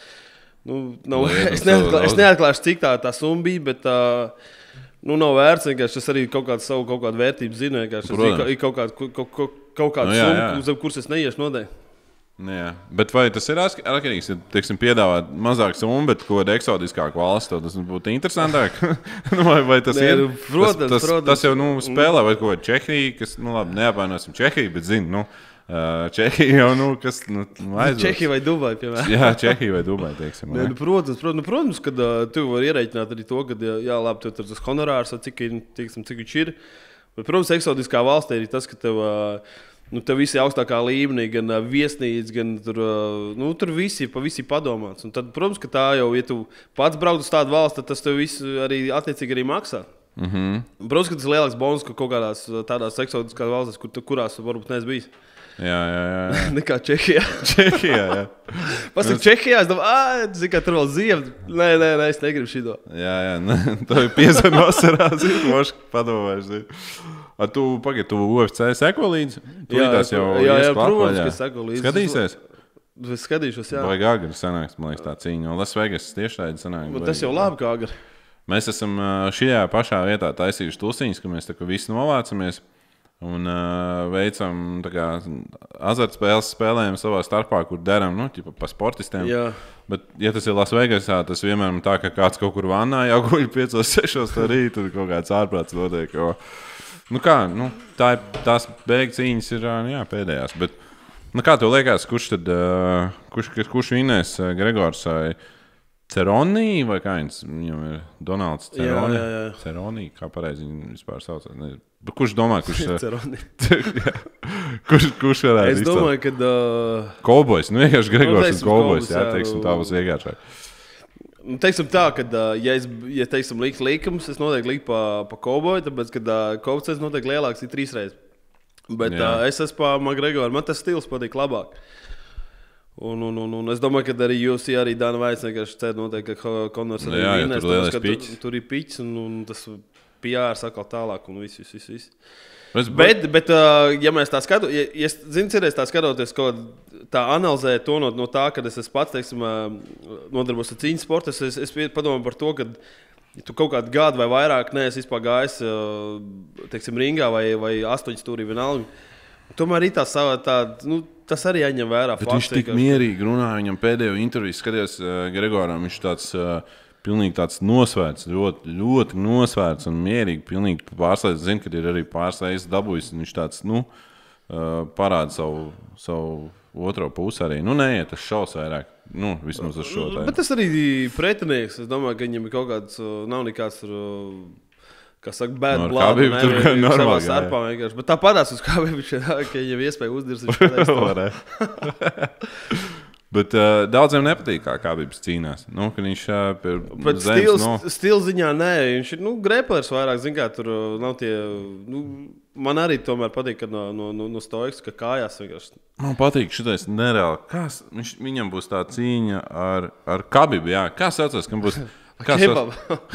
Nu, nav, es, neatklā, es neatklāšu, cik tā, tā summa bija, bet uh, nu, nav vērts. Es arī kaut kādu savu kaut kādu vērtību zinu. Ir kaut kāda, kaut, kaut, kaut kāda nu, summa, uz kuras es neiešu nodeļu. Jā, bet vai tas ir atkarīgs, ja, teiksim, piedāvāt mazāk summu, bet ko eksotiskāku valsts, tas būtu interesantāk? vai, vai tas Nē, ir? Protams, tas, tas, protams. Tas jau, nu, spēlē, vai ko Čehija, kas, nu, labi, neapvainosim Čehiju, bet, zinu, nu, Čehija jau, nu, kas, nu, aizdos. Čehija vai Dubai, piemēram. Jā, Čehija vai Dubai, teiksim. Nē, nu, protams, protams, nu, protams, kad uh, tu vari ierēķināt arī to, ka, jā, labi, tev tas honorārs, cik, teiksim, cik viņš ir. Bet, protams, eksotiskā valstī ir tas, ka tev... Uh, Nu, tev visi augstākā līmenī, gan uh, viesnīca, gan tur, uh, nu, tur visi, pa visi padomāts. Un tad, protams, ka tā jau, ja tu pats brauc uz tādu valsti, tad tas tev viss arī attiecīgi arī maksā. Mm -hmm. Protams, ka tas ir lielāks bonus, ka kaut kādās tādās eksotiskās valstīs, kur, kurās varbūt neesi bijis. Jā, jā, jā. jā. Nekā Čehijā. Čehijā, jā. Pasaka, Čehijā, es domāju, ah, zini, kā tur vēl ziema. Nē, nē, nē, es negribu šito. Jā, jā, tev ir piezvan vasarā, zini, moški padomājuši, zini. Ar tu, pagaid, tu U F C seko līdzi? Tu jā, līdās jau jā, jā, klāt, protams, vaļā. ka seko līdzi. Skatīsies? Es skatīšos, jā. Vai agri sanāks, man liekas, tā cīņa. Las Vegas tiešraidi sanāk. Bet tas jau labi, kā agri. Mēs esam šajā pašā vietā taisījuši tusiņus, ka mēs tā kā visi novācamies un uh, veicam tā kā azartspēles spēlējam savā starpā, kur deram, nu, ķipa pa sportistiem. Jā. Bet, ja tas ir Las Vegasā, tas vienmēr tā, ka kāds kaut kur vannā jāguļ piecos, sešos tā rīt, tad kaut kāds ārprāts notiek. Jo... Nu kā, nu, tā ir, tās beigas cīņas ir jā, pēdējās, bet Nu, kā tev liekas, kurš tad, uh, kurš, kurš vinēs uh, Gregors vai Ceroni, vai kā viņš, viņam ir Donalds Ceroni? Jā, jā, jā. Ceroni, kā pareizi viņu vispār sauc. Bet kurš domā, kurš... Ceroni. kurš, kurš varētu Es domāju, ka... Uh... Kolbojs, nu vienkārši Gregors un Kolbojs, jā, jā, teiksim, tā būs vienkāršāk. Nu, teiksim tā, ka, ja es, ja teiksim, liks likums, es noteikti liku pa, pa Kolboju, tāpēc, ka Kolbojs noteikti lielāks ir trīs reizes. Bet uh, es esmu pa McGregoru, man tas stils patīk labāk. Un, un, un, un es domāju, ka arī jūs, ja arī Dana Vaits vienkārši cer noteikti, ka Konors arī jā, vinēs. Tur lielais piķis. Tur ir piķis un, un tas P R sakal tālāk un viss, viss, viss. Es, bet, bet uh, ja mēs tā skatāmies, ja, ja zinu, cerēs tā skatoties, ko tā analizē to no, no tā, kad es esmu pats, teiksim, nodarbos ar cīņas sportu, es, es padomāju par to, ka ja tu kaut kādu gadu vai vairāk neesi vispār gājis, teiksim, ringā vai, vai astoņu stūrī vienalga. Tomēr ir tā sava, tā, nu, tas arī jāņem vērā. Bet fakts, viņš tik mierīgi runā, viņam pēdējo interviju skatījās uh, Gregoram, viņš tāds uh, pilnīgi tāds nosvērts, ļoti, ļoti nosvērts un mierīgi, pilnīgi pārslēdz, zin, kad ir arī pārslēdz dabūjis, un viņš tāds, nu, uh, parāda savu, savu otro pusi arī. Nu, neiet tas šaus vairāk, nu, vismaz uz šo tā. Bet tas arī pretinieks, es domāju, ka viņam ir kaut kāds, nav nekāds... Kā saka, bad no blood, Khabib, tur kā normāli, starpā, bet tā parās uz Khabib, ka viņam iespēja uzdirst, viņš pateiks. Bet uh, daudziem nepatīk, kā Khabibs cīnās. Nu, ka viņš uh, pie bet zemes, stils, no... stils ziņā nē, viņš ir, nu, grēplers vairāk, zin kā, tur nav tie, nu, man arī tomēr patīk, ka no, no, no, no stoiks, ka kājās vienkārši. Man patīk šitais nereāli, kas, viņš, viņam būs tā cīņa ar, ar Khabibu, jā, kā saucās, kam būs... Kebab.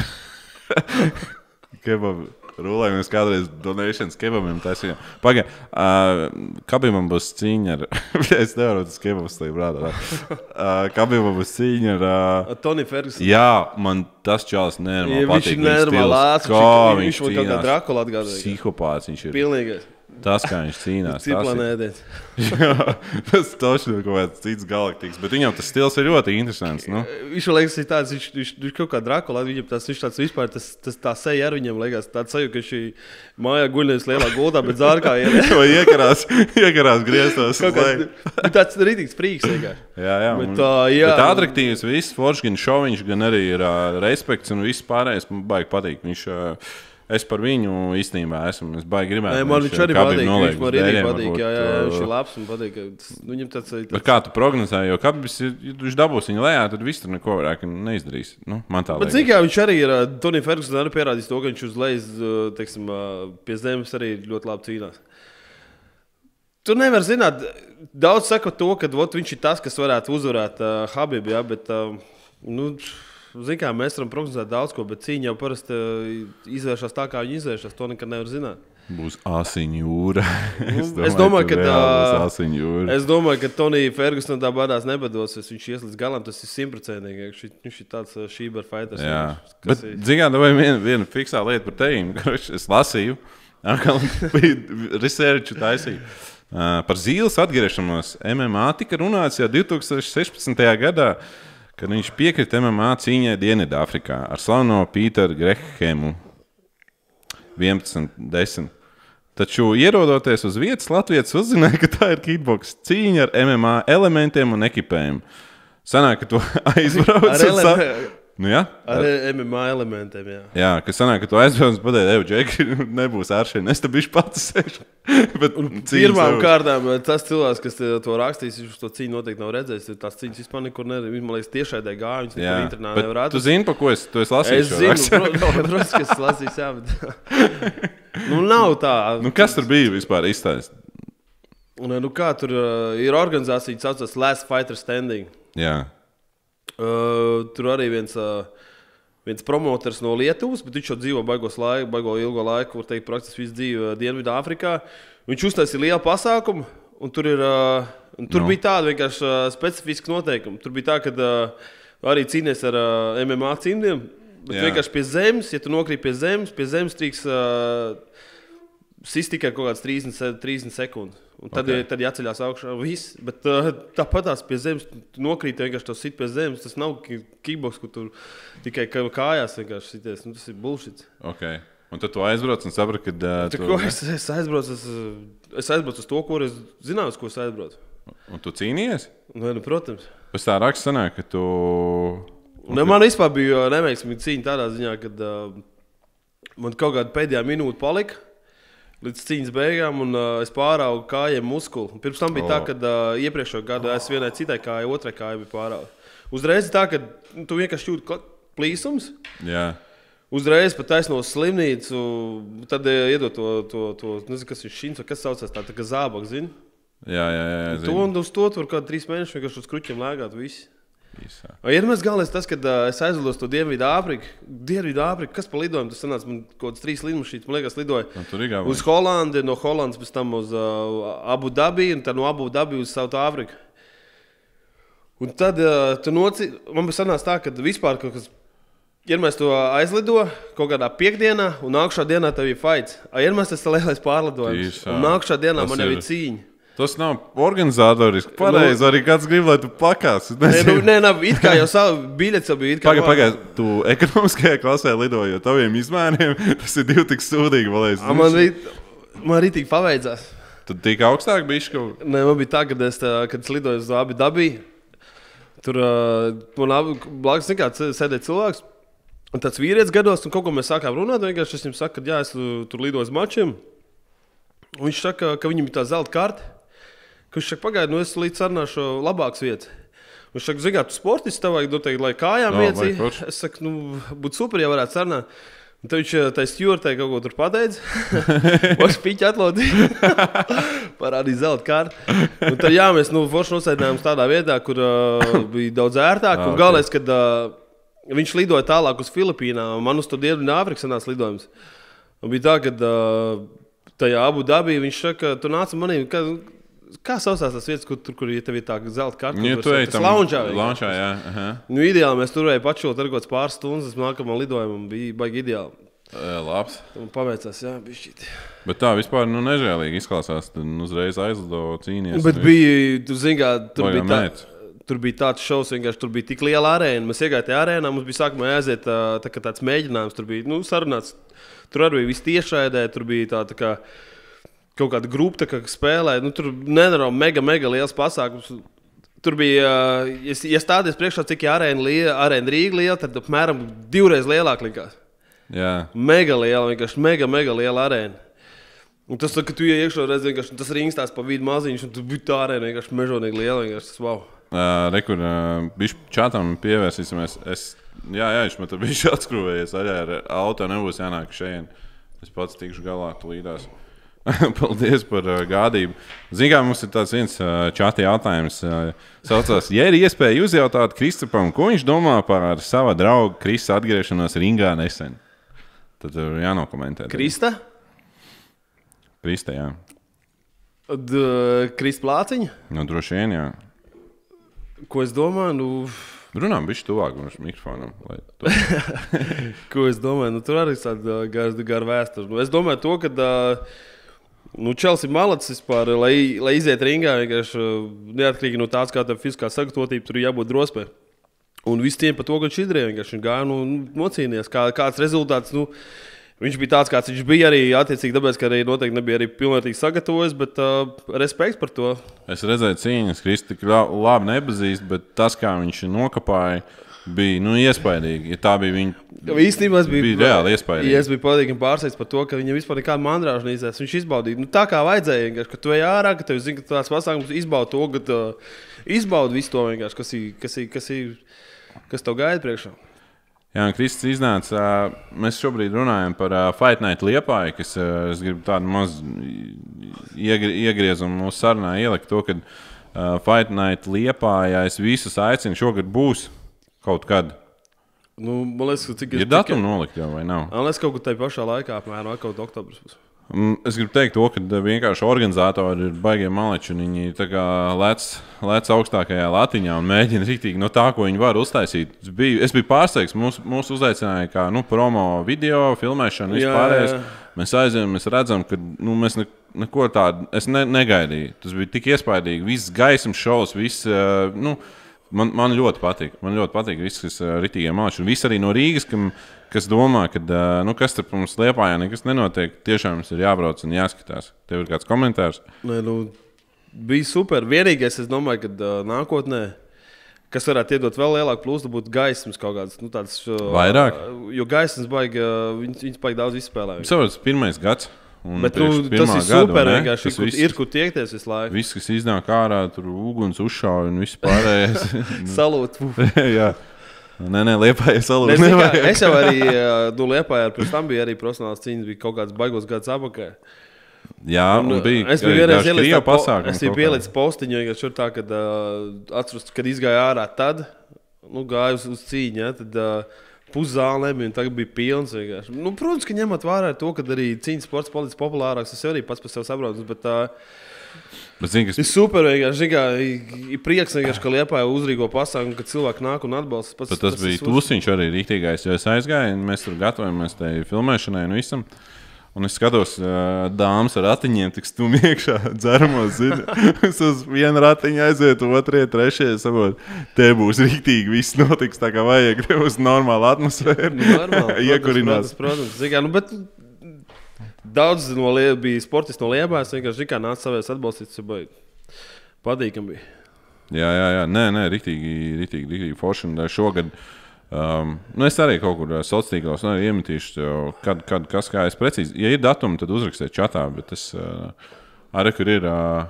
Kebab rulējumies kādreiz donations kebabiem taisījām. Pagaid, uh, Khabibam būs cīņa ar... es nevaru tas kebabs tā brādā. Uh, Khabibam būs cīņa ar... Uh... Tony Ferguson. Jā, man tas čāls nenormāli ja, patīk. Viņš ir nenormāli lācis. Kā viņš, viņš viņš cīnās. Kā Drakula atgādāja. Psihopāts viņš ir. Pilnīgais. Tas, kā viņš cīnās. Ciplanēdēt. Jā, tas toši ir kaut kāds cits galaktiks, bet viņam tas stils ir ļoti interesants. Nu? Viņš liekas, ir tāds, viņš, viņš, viņš kaut kā Drakula, viņam tas, viņš tāds vispār, tas, tas tā seja ar viņam liekas, tāds sajūta, ka šī mājā guļnevis lielā guldā, bet zārkā ielē. Vai iekarās, iekarās griestos. Kaut kā, tāds rītīgs prīks vienkārši. Jā, jā. Bet, tā, jā. Bet atraktīvs viss, forši, gan šoviņš, gan arī ir uh, respekts un viss pārējais, man baigi patīk. Viņš... Uh, Es par viņu īstenībā esmu. Es baigi gribētu. Nē, man viņš arī patīk. Viņš man arī patīk. Jā, jā, viņš ir labs un patīk. Viņam tāds... Bet kā tu prognozēji, jo Khabibs, ja viņš dabūs viņu lejā, tad viss tur neko vairāk neizdarīs. Nu, man tā liekas. Bet cik jā, viņš arī ir, Tony Ferguson arī pierādījis to, ka viņš uz lejas, teiksim, pie zemes arī ļoti labi cīnās. Tu nevar zināt, daudz saka to, ka ot, viņš ir tas, kas varētu uzvarēt uh, Khabibu, jā, bet, uh, nu... Zin kā, mēs varam prognozēt daudz ko, bet cīņa jau parasti izvēršas tā, kā viņi izvēršas. To nekad nevar zināt. Būs asiņu jūra. es, domāju, es, domāju, ka tā, būs asiņu jūra. Es domāju, ka Tony Ferguson tā badās nebados. Viņš ies līdz galam, tas ir simtprocentīgi. Viņš ir tāds šīber fighters. Jā, bet ir... zigā, vai viena, viena fiksā lieta par tevīm. Es lasīju, atkal researchu taisīju. Uh, par Zīles atgriešanos M M A tika runāts jau divtūkstoš sešpadsmitajā gadā. Kad viņš piekrita M M A cīņai Dienvidāfrikā ar slaveno Pīteru Grehemu vienpadsmit desmit. Taču, ierodoties uz vietas, Latvijas uzzināja, ka tā ir kickboks cīņa ar M M A elementiem un ekipējumu. Sanāk, ka tu aizbrauc ar, ar, sa... nu, ja? ar... ar M M A elementiem. Jā, jā ka sanāk, ka tu aizbrauc un pateici, Evo, Džeki, nebūs āršiem. Es te bišķi pats sēžu. Pirmām kārtām tas cilvēks, kas to rakstīs, viņš to cīņu noteikti nav redzējis. Tās cīņas vispār nekur nevar. Viņš, man liekas, tiešraidē gāja, viņas nekur internetā nevar atrast. Tu zini, pa ko es, tu esi lasījis? Es zinu, protams, ka es lasīju, jā, bet... nu, nav tā. Nu, kas tur bija vispār izstāst? Nu, kā tur uh, ir organizācija, saucas Last Fighter Standing. Jā. Uh, tur arī viens... Uh, Viens promoters no Lietuvas, bet viņš jau dzīvo baigos laiku, baigo ilgo laiku, var teikt, praktiski visu dzīvi Dienvidāfrikā. Viņš uztaisīja lielu pasākumu, un tur, ir, uh, un tur no. bija tāda vienkārši uh, specifiska noteikuma. Tur bija tā, ka uh, arī cīnies ar uh, M M A cīmdiem, bet Jā. vienkārši pie zemes, ja tu nokrīt pie zemes, pie zemes trīks uh, sist tikai kaut kāds trīsdesmit, trīsdesmit sekundes. Un tad, okay. tad jāceļās augšā viss, bet uh, tāpat tās pie zemes, tu nokrīt vienkārši to sit pie zemes, tas nav kickboks, kur tu tikai kājās vienkārši sities, nu tas ir bullshit. Okay. Un tad tu aizbrauc un saprati, ka... Uh, tu... Es, es, aizbraucu, es, es aizbraucu uz to, ko es zināju, uz ko es aizbraucu. Un tu cīnījies? Nu, nu, protams. Pēc tā raksta sanāk, ka tu... Un, ne, man vispār bija neveiksmīga cīņa tādā ziņā, kad uh, man kaut kāda pēdējā minūte palika līdz cīņas beigām, un uh, es pāraugu kājiem muskuli. Pirms tam bija oh. tā, ka uh, iepriekšējā gadā es vienai citai kājai, otrai kājai bija pāraugu. Uzreiz tā, ka tu vienkārši jūti plīsums. Jā. Uzreiz pat taisno slimnīcu, tad iedod to, to, to nezinu, kas ir šins, vai kas saucās tā, tā kā zābak, zini? Jā, jā, jā. To un uz to tur kādu trīs mēnešus vienkārši uz kruķiem lēgāt visi. Visā. Iedomājies galvenais tas, kad uh, es aizlidos to Dienvidu Āfriku. Dienvidu Āfriku, kas pa lidojumu? Tas sanāca, man kaut kāds trīs lidmašīnas, man liekas, lidoja no uz Holandi, no Holandas pēc tam uz uh, Abu Dabi, un tad no Abu Dabi uz South Āfriku. Un tad uh, tu noci... man bija sanāca tā, ka vispār kaut kas... Iedomājies to aizlido kaut kādā piekdienā, un nākušā dienā tev ir fights. Iedomājies tas lielais pārlidojums. Un nākušā dienā tas man jau ir cīņa. Tas nav organizatoriski. Pareizi, nu, arī kāds grib, lai tu pakās. Nē, nu, nē, nav, it kā jau savu biļets jau bija. Pagaid, pagaid, tu ekonomiskajā klasē lidoji, jo taviem izmēriem tas ir divi tik sūdīgi, valēs. A, man rīt, man rītīgi paveidzās. Tad tik augstāk bišķi kaut? Nē, man bija tā, kad es, tā, kad es lidoju uz Abu Dabi. Tur uh, man blakus nekā sēdēja cilvēks. Un tāds vīrietis gados, un kaut ko mēs sākām runāt, vienkārši es viņam saku, ka jā, es tur lidoju uz mačiem. Un viņš saka, ka viņam ir tā zelta karte. Ka viņš saka, pagaidi, nu es līdz sarunāšu labāks vietas. Viņš saka, zini, kā tu sportists, tev vajag noteikti, lai kājām no, iecī. Es saku, nu, būtu super, ja varētu sarunāt. Un tad viņš tai stjūrtei kaut ko tur pateica. Viņš piķi atlodīja. Parādīja zelta karti. Un tad jā, mēs nu, forši nosēdinājām tādā vietā, kur uh, bija daudz ērtāk. Un galvenais, kad... Uh, viņš lidoja tālāk uz Filipīnām, man uz to Dienvidu Āfriku sanāca lidojums. Un bija tā, ka uh, tajā Abu Dabī viņš saka, tu nāc manī, kā, kā saucās tās vietas, kur, tur, kur ja tev ir tā zelta karta? Ja tu ej tam launžā. Launžā, jā. Aha. Nu, ideāli mēs turēja pačot ar kaut pāris stundas, nākamā lidojumam bija baigi ideāli. E, labs. Un paveicās, jā, bišķīt. Bet tā vispār nu, nežēlīgi izklausās, tad uzreiz aizlido cīnījies. Bet bija, tu zini kā, tur Vajag bija tā... mēt. Tur bija tāds šovs, vienkārši tur bija tik liela arēna. Mēs iegājām tajā arēnā, mums bija sākumā jāaiziet tā, tā, tāds mēģinājums. Tur bija nu, sarunāts, tur arī bija viss tiešraidē, tur bija tā, tā kā kaut kāda grupa, tā, kā spēlē. Nu, tur nenormāli mega, mega liels pasākums. Tur bija, ja, ja stāties priekšā, cik ir arēna, liela, arēna Rīga liela, tad apmēram divreiz lielāk likās. Jā. Mega liela, vienkārši mega, mega liela arēna. Un tas, ka tu iekšā redz, vienkārši tas rings tās pa vidu maziņš, un tu bija tā arēna vienkārši mežonīgi liela, vienkārši tas wow. Uh, Rekur, uh, bišķi čatam pievērsīsimies. Es, jā, jā, viņš man tur bišķi atskrūvējies. Arī ar auto nebūs jānāk šeit. Es pats tikšu galā tulīdās. Paldies par uh, gādību. Zini, kā mums ir tāds viens uh, čata jautājums. Uh, saucās, ja ir iespēja uzjautāt Kristapam, ko viņš domā par sava drauga Krista atgriešanos ringā nesen? Tad uh, jānokomentē. Krista? Krista, jā. D, Krista Plāciņa? Nu, droši vien, jā. Ko es domāju? Nu... Runām bišķi tuvāk mums mikrofonam. Ko es domāju? Nu, tur arī tāda gara gar vēsture. Nu, es domāju to, ka nu, Chelsea malacis vispār, lai, lai iziet ringā, vienkārši neatkarīgi no tāds, kā tev fiziskā sagatavotība, tur jābūt drosmē. Un viss tiem par to, ka viņš izdarīja, vienkārši viņš gāja, nu, nocīnījās. Kā, kāds rezultāts, nu, viņš bija tāds, kāds viņš bija arī attiecīgi, tāpēc, ka arī noteikti nebija arī pilnvērtīgi sagatavojis, bet uh, respekts par to. Es redzēju cīņas, Kristi tik labi nepazīst, bet tas, kā viņš nokapāja, bija, nu, iespaidīgi. Ja tā bija viņa... Īstenībā es biju... Bija reāli iespaidīgi. Ja es biju patīkami pārsteigts par to, ka viņam vispār nekāda mandrāža neizēs. Viņš izbaudīja. Nu, tā kā vajadzēja, vienkārši, ka tu ej ārā, ka tev zini, ka tās pasākums izbauda to, ka uh, izbauda visu to vienkārši, kas ir, kas ir, kas ir, kas tev gaida priekšā. Jā, Kristis iznāca, mēs šobrīd runājam par uh, Fight Night Liepāju, kas, uh, es gribu tādu mazu iegri, iegriezumu mūsu sarunā ielikt to, ka uh, Fight Night Liepājā es visus aicinu, šogad būs kaut kad. Nu, man liekas, ka cik... Ir datumi nolikt jau, vai nav? Man liekas, kaut kur tai pašā laikā, apmēram, vai kaut oktobrs būs. Es gribu teikt to, ka vienkārši organizatori ir baigie maleči un viņi tā kā lec, lec augstākajā latiņā un mēģina riktīgi no tā, ko viņi var uztaisīt. Es biju, es biju pārsteigts, mūs, mūs uzaicināja kā nu, promo video, filmēšanu, vispārējais. Mēs aizējām, mēs redzam, ka nu, mēs ne, neko tādu, es ne, negaidīju. Tas bija tik iespaidīgi, viss gaismas šovs, viss, nu, man, man ļoti patīk. Man ļoti patīk viss, kas ritīgie maleči. Un viss arī no Rīgas, kam, kas domā, ka, nu, kas tur mums Liepājā nekas nenotiek, tiešām mums ir jābrauc un jāskatās. Tev ir kāds komentārs? Nē, nu, bija super. Vienīgais, es domāju, ka uh, nākotnē, kas varētu iedot vēl lielāku plūstu, būtu gaismas kaut kāds. Nu, tāds, uh, Vairāk? Jo gaismas baigi, uh, viņas, viņas baigi daudz izspēlē. Tas ir pirmais gads. Bet nu, tas ir super, vienkārši, kur viss, ir, kur tiekties visu laiku. Viss, kas iznāk ārā, tur uguns uzšauj un viss pārējais. Salūt. Jā. Nē, nē, Liepājā salūt. Ne, kā, es jau arī, nu, Liepājā pirms tam bija arī profesionāls cīņas, bija kaut kāds baigos gads apakā. Jā, un, un bija es biju vienreiz ielicis pasākumu. Es biju pielicis postiņu, jo šur tā, kad uh, atceros, kad izgāja ārā tad, nu, gāju uz, uz cīņu, ja, tad uh, puszāle nebija, un tagad bija pilns vienkārši. Nu, protams, ka ņemot vērā to, kad arī cīņas sports palicis populārāks, tas arī pats par sevi saprotams, bet uh, Bet, zin, kas... ir super vienkārši, ir prieks vienkārši, ka Liepāja uzrīko pasākumu, kad cilvēki nāk un atbalsta. Tas, tas bija tūsiņš arī rīktīgais, jo es aizgāju, un mēs tur gatavojamies tai filmēšanai un visam. Un es skatos, uh, dāmas ar ratiņiem tik stumi iekšā dzeramos, zini. Es uz vienu ratiņu aizietu, otrie, trešie, saprot, te būs rīktīgi, viss notiks tā kā vajag, te būs normāla atmosfēra. Nu, normāli, Iekurinās. Protams, protams, zikā, nu, bet daudz no lie, bija sportisti no Liepājas, vienkārši zikā nāca savēs atbalstīt, baigi patīkam bija. Jā, jā, jā, nē, nē, rīktīgi, rīktīgi, rīktīgi forši, un šogad. Um, nu es arī kaut kur sociālos tīklos nu, iemetīšu, kad, kad kas kā es precīzi. Ja ir datumi, tad uzrakstiet čatā, bet es uh, arī, kur ir, uh,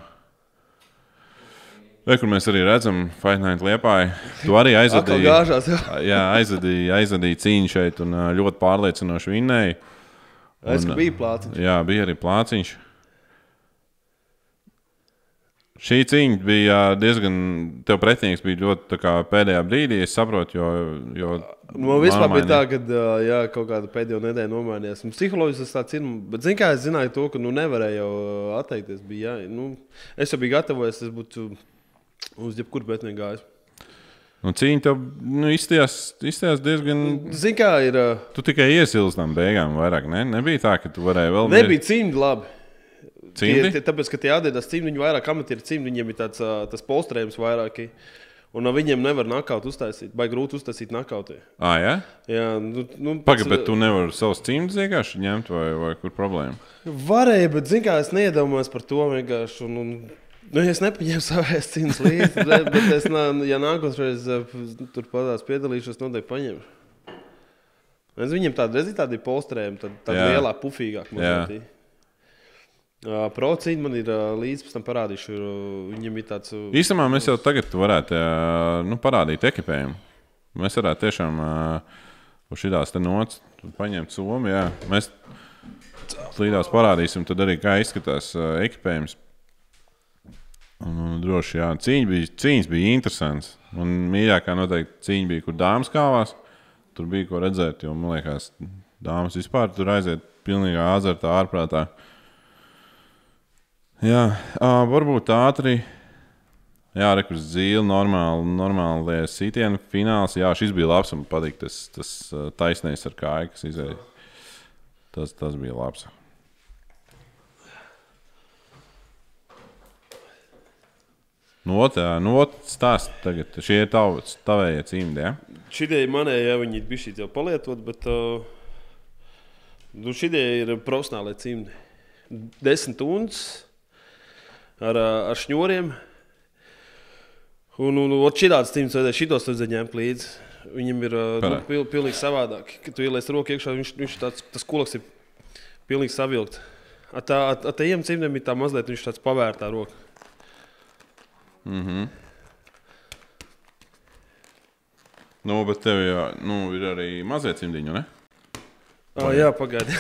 re, kur mēs arī redzam Fight Night Liepāju, tu arī aizvadīji, gāžās, jā. jā, aizvadīji, aizvadīji cīņu šeit un uh, ļoti pārliecinoši vinnēji. Un, es, ka bija plāciņš. Jā, bija arī plāciņš. Šī cīņa bija diezgan, tev pretinieks bija ļoti kā, pēdējā brīdī, es saprotu, jo... jo Man vispār bija tā, ka jā, kaut kāda pēdējo nedēļu nomainījās. Psiholoģiski tas tāds ir, bet zin kā es zināju to, ka nu, nevarēju jau atteikties. Bija, jā, nu, es jau biju gatavojies, es būtu uz jebkuru pretinieku gājis. Nu, cīņa tev nu, izstījās, izstījās diezgan... Zin kā ir... Tu tikai iesilst tam beigām vairāk, ne? Nebija tā, ka tu varēji vēl... Nebija cīņa labi. Cimdi? Tie, tāpēc, ka tie Adidas cimdi, viņi vairāk amatieri cimdi, viņiem ir tāds, tas polstrējums vairāk. Un no viņiem nevar nakaut uztaisīt. Vai grūti uztaisīt nakautē. Ā, jā? Jā, nu, nu, Pagaid, bet tu nevari savus cimdus vienkārši ņemt vai, vai kur problēma? Varēja, bet zin kā, es neiedomājos par to vienkārši. Un, un, nu, es nepaņēmu savējās cimdus līdzi, bet es, ja nākotreiz tur padās piedalīšos, noteikti paņemšu. Es viņiem tādu redzēju, tādi polstrējumi, tad, tad lielāk, pufīgāk. Mazliet. Uh, Procīņi man ir uh, līdz pēc tam parādījuši. Uh, viņam ir tāds... Uh, Īstamā mēs jau tagad varētu uh, nu, parādīt ekipējumu. Mēs varētu tiešām uh, uz šitās te nots paņemt somu. Jā. Mēs līdās parādīsim tad arī, kā izskatās uh, ekipējums. Un, un, droši, jā. Cīņa bija, cīņas bija interesants. Un mīļākā noteikti cīņa bija, kur dāmas kāvās. Tur bija ko redzēt, jo, man liekas, dāmas vispār tur aiziet pilnīgā azartā, ārprātā. Jā, uh, varbūt ātri. Jā, rekurs Zīle, normāli, normāli sitienu fināls. Jā, šis bija labs un patīk tas, tas uh, taisnējs ar kāju, kas izēja. Tas, tas bija labs. Not, jā, not stāst tagad. Šie ir tav, tavējie cīmdi, jā? Šitie ir manēji, jā, viņi ir bišķīt jau palietot, bet uh, nu, šitie ir profesionālie cīmdi. Desmit unces. Ar, ar šņuriem. Un, un, un šitāds cīms vajadzēja, šitos vajadzēja ņemt līdzi. Viņam ir nu, pil, pilnīgi savādāk. Kad tu ieliec roku iekšā, viņš, viņš tāds, tas kulaks ir pilnīgi savilkt. Ar tā, ar tajiem cīmdiem ir tā mazliet, viņš tāds pavērtā roka. Mhm. Nu, bet tev jā, nu, ir arī mazie cimdiņu, ne? Oh, jā, pagaidi.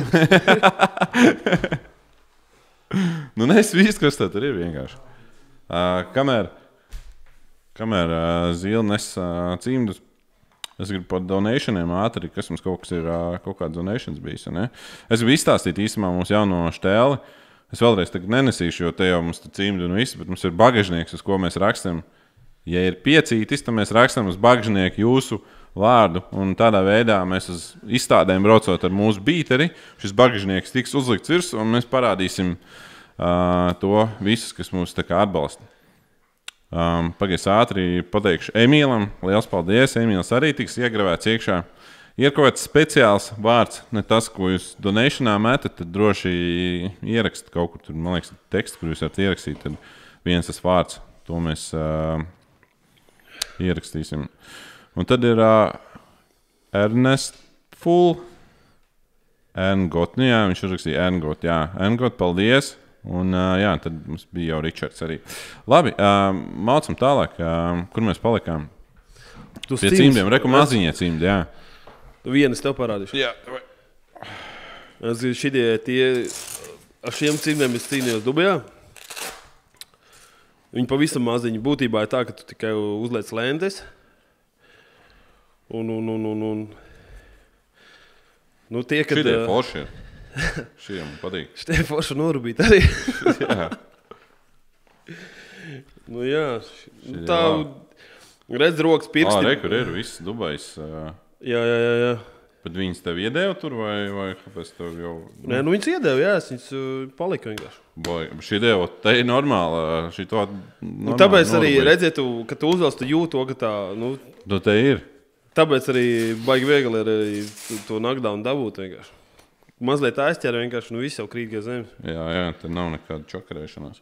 Nu, nes visu, kas tā tur ir vienkārši. Uh, kamēr kamēr uh, Zīle nes uh, cimdus, es gribu par donationiem ātri, kas mums kaut kas ir, uh, kaut kāds donations bijis, ne? Es gribu izstāstīt īstumā mums jauno štēli. Es vēlreiz tagad nenesīšu, jo te jau mums cimdi un viss, bet mums ir bagažnieks, uz ko mēs rakstam. Ja ir piecītis, tad mēs rakstam uz bagažnieku jūsu vārdu, un tādā veidā mēs uz izstādēm braucot ar mūsu bīteri, šis bagažnieks tiks uzlikts virs, un mēs parādīsim uh, to visus, kas mūs tā kā atbalsta. Um, Pagaies ātri pateikšu Emīlam, liels paldies, Emīls arī tiks iegravēts iekšā. Ir kaut kāds speciāls vārds, ne tas, ko jūs donationā metat, tad droši ierakst kaut kur, tur, man liekas, tekstu, kur jūs varat ierakstīt, tad viens tas vārds. To mēs uh, ierakstīsim. Un tad ir uh, Ernest Full. Erngot, nu jā, viņš uzrakstīja Erngot, jā. Erngot, paldies. Un uh, jā, tad mums bija jau Ričards arī. Labi, uh, mācam tālāk. Uh, kur mēs palikām? Tu Pie cimdiem, reku maziņie cimdi, jā. Vienas tev parādīšu. Jā. Es gribu šitie tie, ar šiem cimdiem es cīnījos Dubajā. Viņi pavisam maziņi. Būtībā ir tā, ka tu tikai uzliec lentes. Un, un, un, un, un. Nu, tie, kad... Šitie forši ir. Šiem patīk. Šitie forši norubīt arī. Jā. Nu jā. Nu, tā, redz rokas pirksti. Ā, re, kur ir viss Dubajs. Uh, jā, jā, jā, jā. Bet viņas tev iedēva tur vai, vai kāpēc tev jau... Nu... Nē, nu viņas iedēva, jā, es viņas uh, palika vienkārši. Boj, šī dēva, te ir normāla. Šito Nu, tāpēc arī, redziet, tu, kad tu uzvelc, tu jūti to, ka tā, nu... Tu te ir. Tāpēc arī baigi viegli ir arī to knockdown dabūt vienkārši. Mazliet aizķēra vienkārši, nu viss jau krīt, kā zemes. Jā, jā, te nav nekāda čakarēšanās.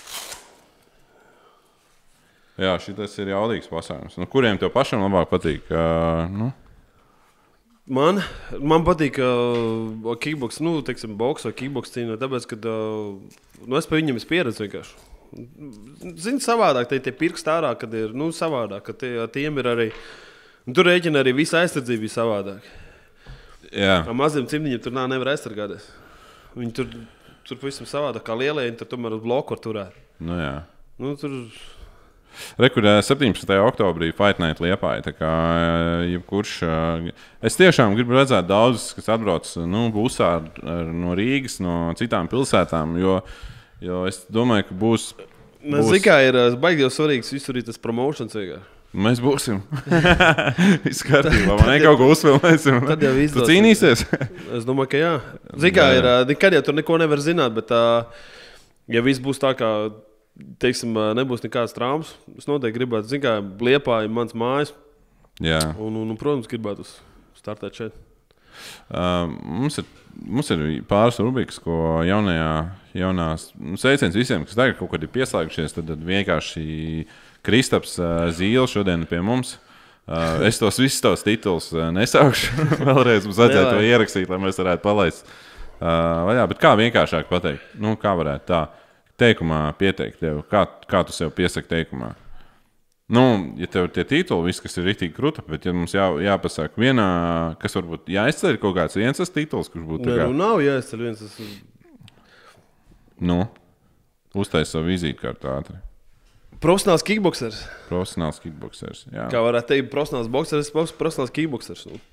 Jā, šitas ir jaudīgs pasākums. Nu, kuriem tev pašam labāk patīk? Uh, nu? Man, man patīk uh, kickboks, nu, teiksim, boks vai kickboks cīnā, tāpēc, ka uh, nu, es pa viņam es pieredzu vienkārši. Zini, savādāk, tie, tie pirksti ārā, kad ir, nu, savādāk, ka tie, tiem ir arī, nu, tur rēķina arī visa aizsardzība ir savādāk. Jā. Ar maziem cimdiņiem tur nā, nevar aizsargāties. Viņi tur, tur pavisam savādāk, kā lielie, viņi tur tomēr uz bloku var turēt. Nu, jā. Nu, tur... Rekur septiņpadsmitajā oktobrī Fight Night Liepāja, tā kā jebkurš. Es tiešām gribu redzēt daudzus, kas atbrauc nu, busā ar, ar, no Rīgas, no citām pilsētām, jo, jo es domāju, ka būs... būs... Zini, kā ir baigi jau svarīgs visur ir tas promotions vienkārši. Mēs būsim. Viss kārtībā, man ne kaut ko uzfilmēsim. Tad jau izdos. Tu cīnīsies? Es domāju, ka jā. Zini, kā ir, nekad jau tur neko nevar zināt, bet ja viss būs tā kā... Teiksim, nebūs nekāds traumas. Es noteikti gribētu, zinu, kā Liepāja mans mājas. Jā. Un, un, un, protams, gribētu startēt šeit. Uh, mums, ir, mums ir pāris rubrikas, ko jaunajā, jaunās sveiciens visiem, kas tagad kaut kad ir pieslēgušies, tad, tad vienkārši Kristaps uh, Zīles šodien pie mums. Uh, es tos visus tos tituls uh, nesaukšu. Vēlreiz mums vajadzētu to ierakstīt, lai mēs varētu palaist. Uh, vaļā, bet kā vienkāršāk pateikt? Nu, kā varētu tā? Teikumā pieteikt tev, kā, kā tu sev piesaki teikumā. Nu, ja tev tie tituli, viss, kas ir rītīgi kruta, bet ja mums jā, jāpasaka vienā, kas varbūt jāizceļ kaut kāds viens tas tituls, kurš būtu tā kā... Nu, nav jāizceļ viens tas... Nu, uztais savu vizītkārtu ātri. Profesionāls kickboksers. Profesionāls kickboksers, jā. Kā varētu teikt, profesionāls boksers, profesionāls kickboksers. Nu.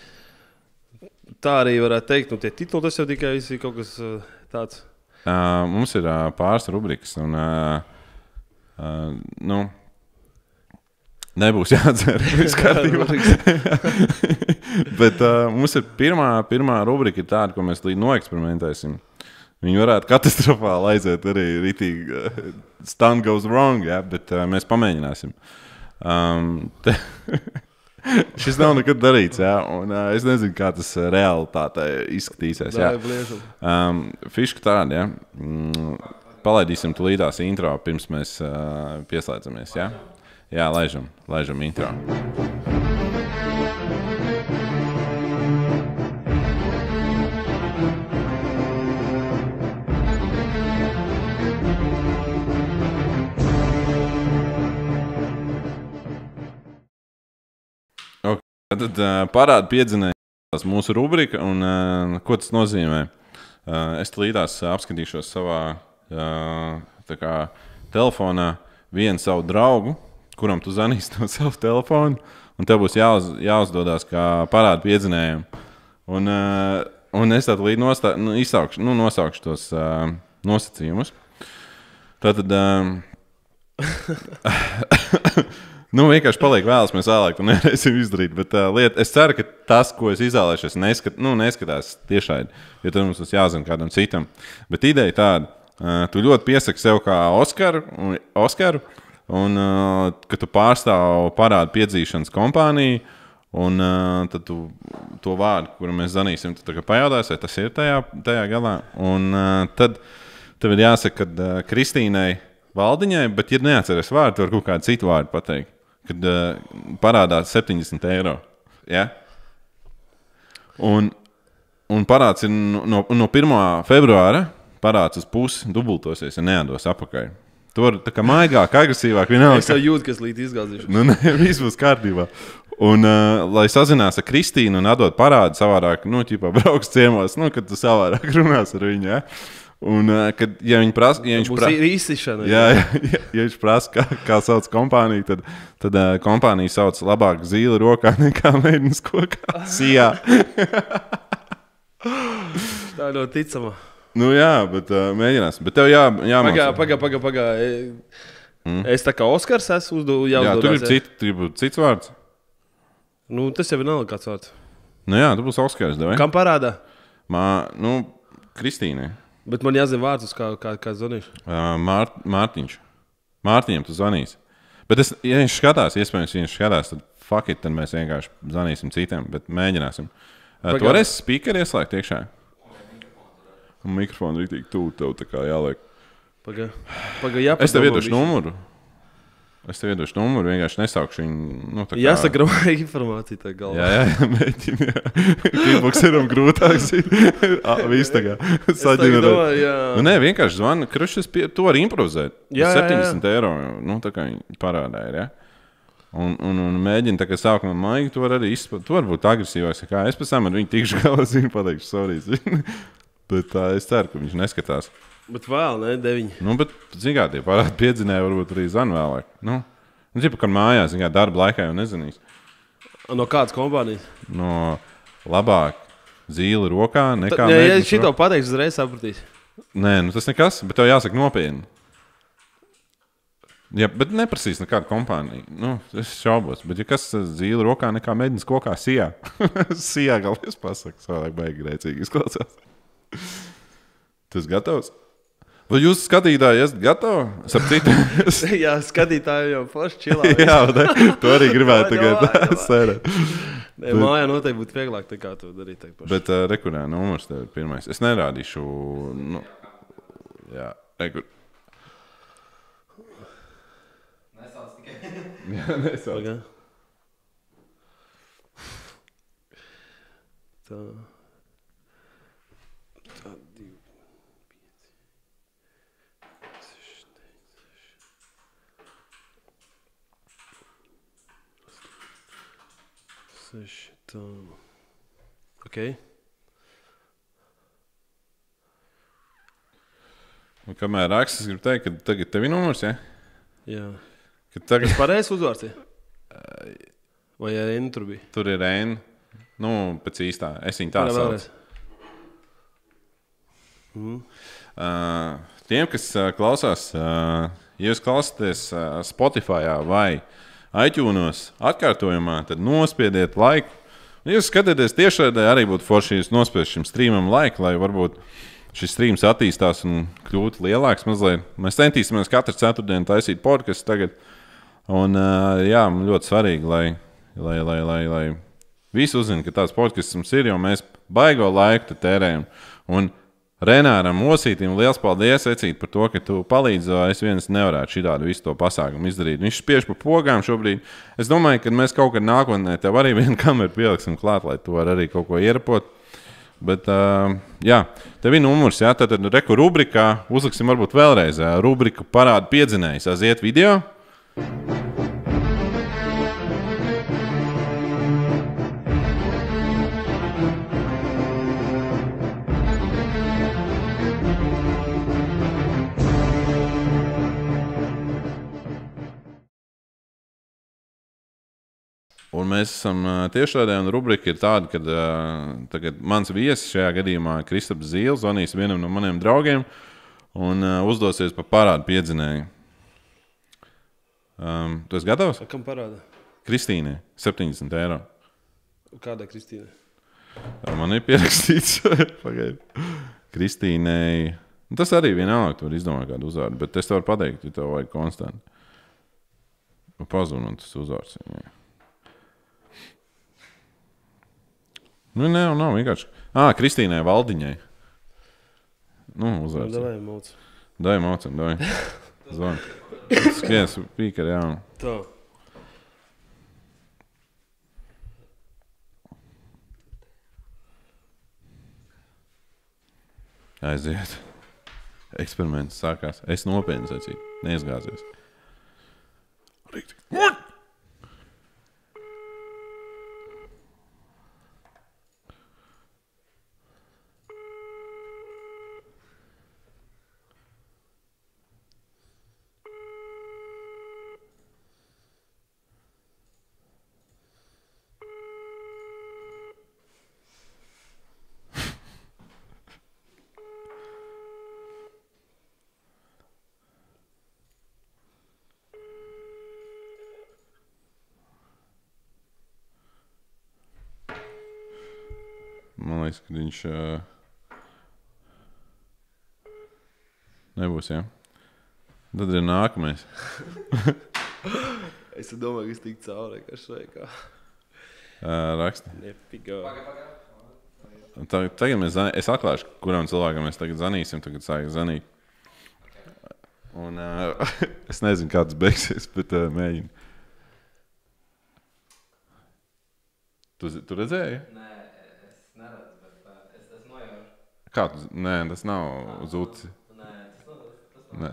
Tā arī varētu teikt, nu tie tituli, tas jau tikai visi kaut kas uh, tāds... Uh, mums ir uh, pāris rubrikas, un uh, uh, nu, nebūs jādzer viss kārtībā. Bet uh, mums ir pirmā, pirmā rubrika ir tāda, ko mēs līdz noeksperimentēsim. Viņi varētu katastrofāli aiziet arī ritīgi uh, stunt goes wrong, ja, bet uh, mēs pamēģināsim. Um, te... Šis nav nekad darīts, jā, un uh, es nezinu, kā tas realitātē izskatīsies. Jā. Um, fiška tāda, jā. Mm, palaidīsim tulītās intro, pirms mēs uh, pieslēdzamies, jā. Jā, laižam, laižam intro. Tad uh, parāda piedzinējās mūsu rubrika, un uh, ko tas nozīmē? Uh, es līdās uh, apskatīšos savā uh, tā kā, telefonā vienu savu draugu, kuram tu zanīsi no savu telefonu, un tev būs jāuz, jāuzdodās kā parāda piedzinējiem. Un, uh, un es tad līdz nostā, nu, izsaukšu, nu, nosaukšu tos uh, nosacījumus. Tātad... Um, Nu, vienkārši paliek vēlas, mēs vēlāk to nevarēsim izdarīt, bet uh, lieta, es ceru, ka tas, ko es izvēlēšu, es neskat, nu, neskatās tiešādi, jo tad mums tas jāzina kādam citam. Bet ideja tāda, uh, tu ļoti piesaki sev kā Oskaru, un, Oskaru, un uh, ka tu pārstāv parādu piedzīšanas kompāniju, un uh, tad tu to vārdu, kuru mēs zanīsim, tu tā kā pajautās, vai tas ir tajā, tajā galā. Un uh, tad tev ir jāsaka, ka uh, Kristīnai Valdiņai, bet, ja neatceries vārdu, tu var kaut kādu citu vārdu pateikt. Kad uh, parādās septiņdesmit eiro. Ja? Un, un parāds ir no, no pirmā februāra parāds uz pusi dubultosies, ja neatdos apakaļ. Tur tā kā maigāk, agresīvāk. Vienalga, es jau jūtu, kas līdz izgāzīšu. Nu, ne, viss būs kārtībā. Un, uh, lai sazinās ar Kristīnu un atdot parādu savādāk, nu, ķipā brauks ciemos, nu, kad tu savādāk runās ar viņu, ja? Un, uh, kad, ja viņi prasa, ja viņš prasa, īsišana, jā, jā, ja, ja viņš prasa, kā, kā sauc kompāniju, tad, tad uh, kompānija sauc labāk zīli rokā nekā mēģinas kokā. Sijā. Tā ļoti ticama. Nu jā, bet uh, mēģinās. Bet tev jā, jāmāc. Pagā, pagā, pagā, pagā. Mm. Es tā kā Oskars esmu uzdu, jā, tur ir cit, tur cits vārds. Nu, tas jau ir nav kāds vārds. Nu jā, tu būs Oskars, vai? Kam parādā? Mā, nu, Kristīnai. Bet man jāzina vārdus, kā, kā, kā zvanīšu. Uh, Mār, Mārtiņš. Mārtiņam tu zvanīsi. Bet es, ja viņš skatās, iespējams, ja viņš skatās, tad fuck it, tad mēs vienkārši zvanīsim citiem, bet mēģināsim. Uh, tu varēsi speakeri ieslēgt iekšā? Un mikrofonu rītīgi tūl tev tā kā jāliek. Paga, paga jāpadomā. Es tev iedošu numuru. Es tev iedošu numuru, vienkārši nesaukšu viņu. Nu, kā... Jāsagrāmā informācija tā galvā. Jā, jā, mēģini, jā. Kickboxeram grūtāks ir. Viss tā kā saģenerēt. Nu, nē, vienkārši zvana. Krušas, pie... tu vari improvizēt. Jā, septiņdesmit jā, jā. eiro, nu, tā kā viņi parādā ir, jā. Un, un, un mēģini tā kā sākumā maigi, tu vari arī izspēt. Tu vari būt agresīvāks, kā es pēc tam ar viņu tikšu galā, zinu, pateikšu, sorry. Bet uh, es ceru, ka viņš neskatās. Bet vēl, ne, deviņi. Nu, bet, zin kā, tie parādi piedzinēja, varbūt arī zvan vēlāk. Nu, nu ķipa, kad mājās, zin kā, darba laikā jau nezinīs. No kādas kompānijas? No labāk zīli rokā nekā Ta, ja, ja mēģinās šito rokā. pateiks, uzreiz sapratīs. Nē, nu tas nekas, bet tev jāsaka nopietni. Jā, bet neprasīs nekādu kompāniju. Nu, es šaubos. Bet, ja kas zīli rokā nekā mēģinās kokā sijā. Sijā galvies pasaka, savādāk baigi grēcīgi izklausās. Tas gatavs? Vai jūs skatītāji esat gatavi? Sapcīt? Jā, skatītāji jau forši čilā. Jā, ne? Tu arī gribētu tagad sērēt. Nē, mājā noteikti būtu vieglāk nekā to darīt. Bet uh, rekurē numurs tev ir pirmais. Es nerādīšu, nu, jā, rekur. Nesauc tikai. Jā, nesauc. Pagā. Tā. Tā, divi, pieci, seši, seši, tā. Ok. Un kamēr raksts, es gribu teikt, ka tagad tev ir numurs, ja? Jā. Ka tagad... Tas pareizs uzvārds, ja? Vai ar N tur bija? Tur ir N. Nu, pēc īstā. Es viņu tā sauc. Mm. Uh, tiem, kas uh, klausās, uh, ja jūs klausāties uh, Spotify vai iTunes atkārtojumā, tad nospiediet laiku. Ja jūs skatāties tiešraidē, arī būtu forši jūs nospiest šim streamam laiku, lai varbūt šis streams attīstās un kļūtu lielāks mazliet. Mēs centīsimies katru ceturtdienu taisīt podcastu tagad. Un uh, jā, man ļoti svarīgi, lai, lai, lai, lai, lai visi uzzina, ka tāds podcasts mums ir, jo mēs baigo laiku tērējam. Un Renāram Osītim liels paldies, Ecīt, par to, ka tu palīdzi. Es viens nevarētu šitādu visu to pasākumu izdarīt. Viņš spiež pa pogām šobrīd. Es domāju, ka mēs kaut kad nākotnē tev arī vienu kameru pieliksim klāt, lai tu vari arī kaut ko ierapot. Bet, uh, jā, tev ir numurs, jā, tad reku rubrikā uzliksim varbūt vēlreiz. Rubriku parādu piedzinējis. Aiziet video. Un mēs esam tiešraidē, un rubrika ir tāda, ka uh, tagad mans viesis šajā gadījumā Kristaps Zīles zvanīs vienam no maniem draugiem un uh, uzdosies par parādu piedzinēju. Um, tu esi gatavs? A, kam parāda? Kristīnai, septiņdesmit eiro. Kādai Kristīnai? Man ir pierakstīts. Kristīnai. Tas arī vienalga, tu vari izdomāt kādu uzvārdu, bet es tev varu pateikt, ja tev vajag konstanti. Pazunu un tas uzvārds. Jā. Nu, nē, nav vienkārši. Ā, Kristīnai Valdiņai. Nu, uzvārds. Davai, mauc. Davai, maucam, davai. Zvan. Skriens, pīkari, jā. Tā. Aiziet. Eksperiments sākās. Es nopietni sacīju. Neizgāzies. Rīktīgi. Man liekas, ka viņš uh, nebūs, jā. Tad ir nākamais. Es domāju, ka es tik cauri, ka šai kā. Uh, raksti. Nepigā. Tā, tagad mēs zanī... Es atklāšu, kuram cilvēkam mēs tagad zanīsim. Tagad sāk zanīt. Un uh, es nezinu, kā tas beigsies, bet uh, mēģinu. Tu, tu redzēji? Nē, es neredzu, bet uh, es, es nojaušu. Kā tu? Nē, tas nav zuci. Nē, tas nav. Tas nav. Nē.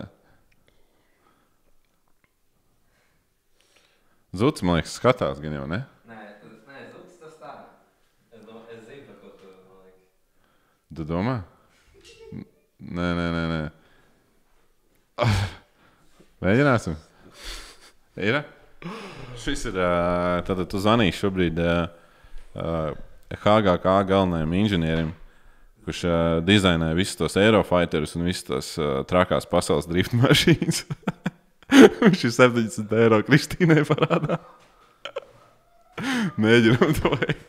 Zuci, man liekas, skatās gan jau, ne? Nē, tas, nē, zuds tas tā. Es, dom, es zinu, par ko tu, man liekas. Tu domā? Nē, nē, nē, nē. Mēģināsim. Ir? Šis ir, tātad tu zvanīsi šobrīd H G K galvenajam inženierim, kurš dizainē visus tos Aerofighterus un visus tos trakās pasaules drift mašīnas. Viņš ir septiņdesmit eiro Kristīnai parādā. Mēģinām to vajag.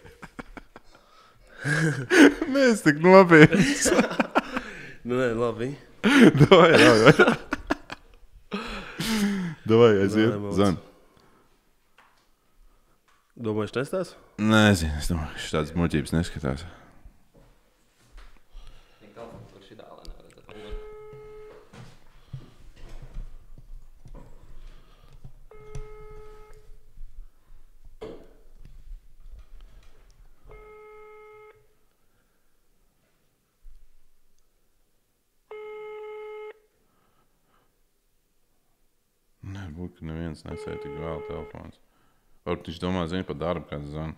Mēs tik nopietni. Nu, nē, labi. Davai, davai. Davai, aiziet. Nē, Zvan. Domāju, nestās? Nezinu, es domāju, ka šādas muļķības neskatās. Viņa telefons tur šidā, lai nevarētu. Nebūtu, ka neviens nesēja tik vēl telefons. Varbūt viņš domā, zina par darbu, kāds zvan.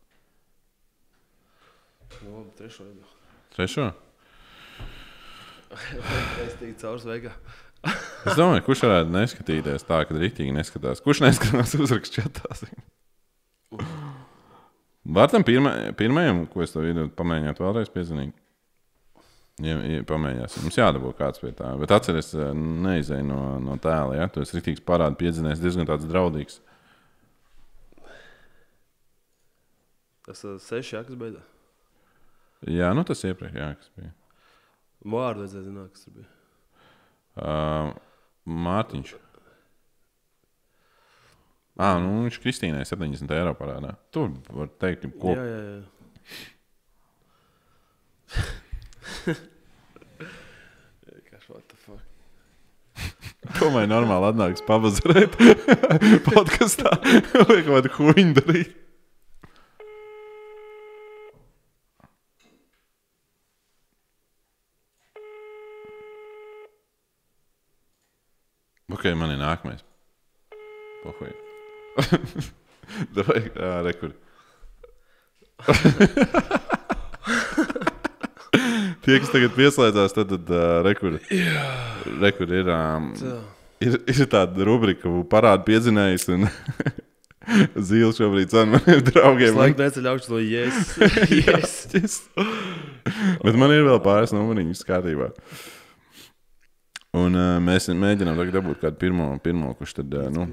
Nu, labi, trešo iedod. Trešo? Es tik caurs veikā. Es domāju, kurš varētu neskatīties tā, kad ritīgi neskatās. Kurš neskatās uzrakst čatās? Var tam pirma, pirmajam, ko es tev iedodu, pamēģināt vēlreiz piezvanīt? Ja, ja pamēģināsim. Mums jādabū kāds pie tā. Bet atceries, neizēj no, no tēla, ja? Tu esi ritīgs parādu piedzinies, diezgan tāds draudīgs. Tas uh, seši, jā, kas beidā. Jā, nu tas iepriekš, jā, kas bija. Vārdu vajadzēja zināt, kas tur bija. Uh, Mārtiņš. Ā, nu viņš Kristīnai septiņdesmit eiro parādā. Tur var teikt, ko... Jā, jā, jā. Kāš, what the fuck? Domāju, normāli atnāks pabazarēt podkastā. Liek, kādu huņu darīt. Ok, man ir nākamais. Pohuj. Davai, ā, rekur. Tie, kas tagad pieslēdzās, tad, tad uh, rekur. Rekur ir, um, ir, ir tāda rubrika, parādu piedzinējis un Zīle šobrīd zvan maniem draugiem. Es laiku neceļ augstu to yes. yes. yes. Bet man ir vēl pāris numuriņus kārtībā. Un uh, mēs mēģinām tagad dabūt kādu pirmo, pirmo kurš tad, uh, nu...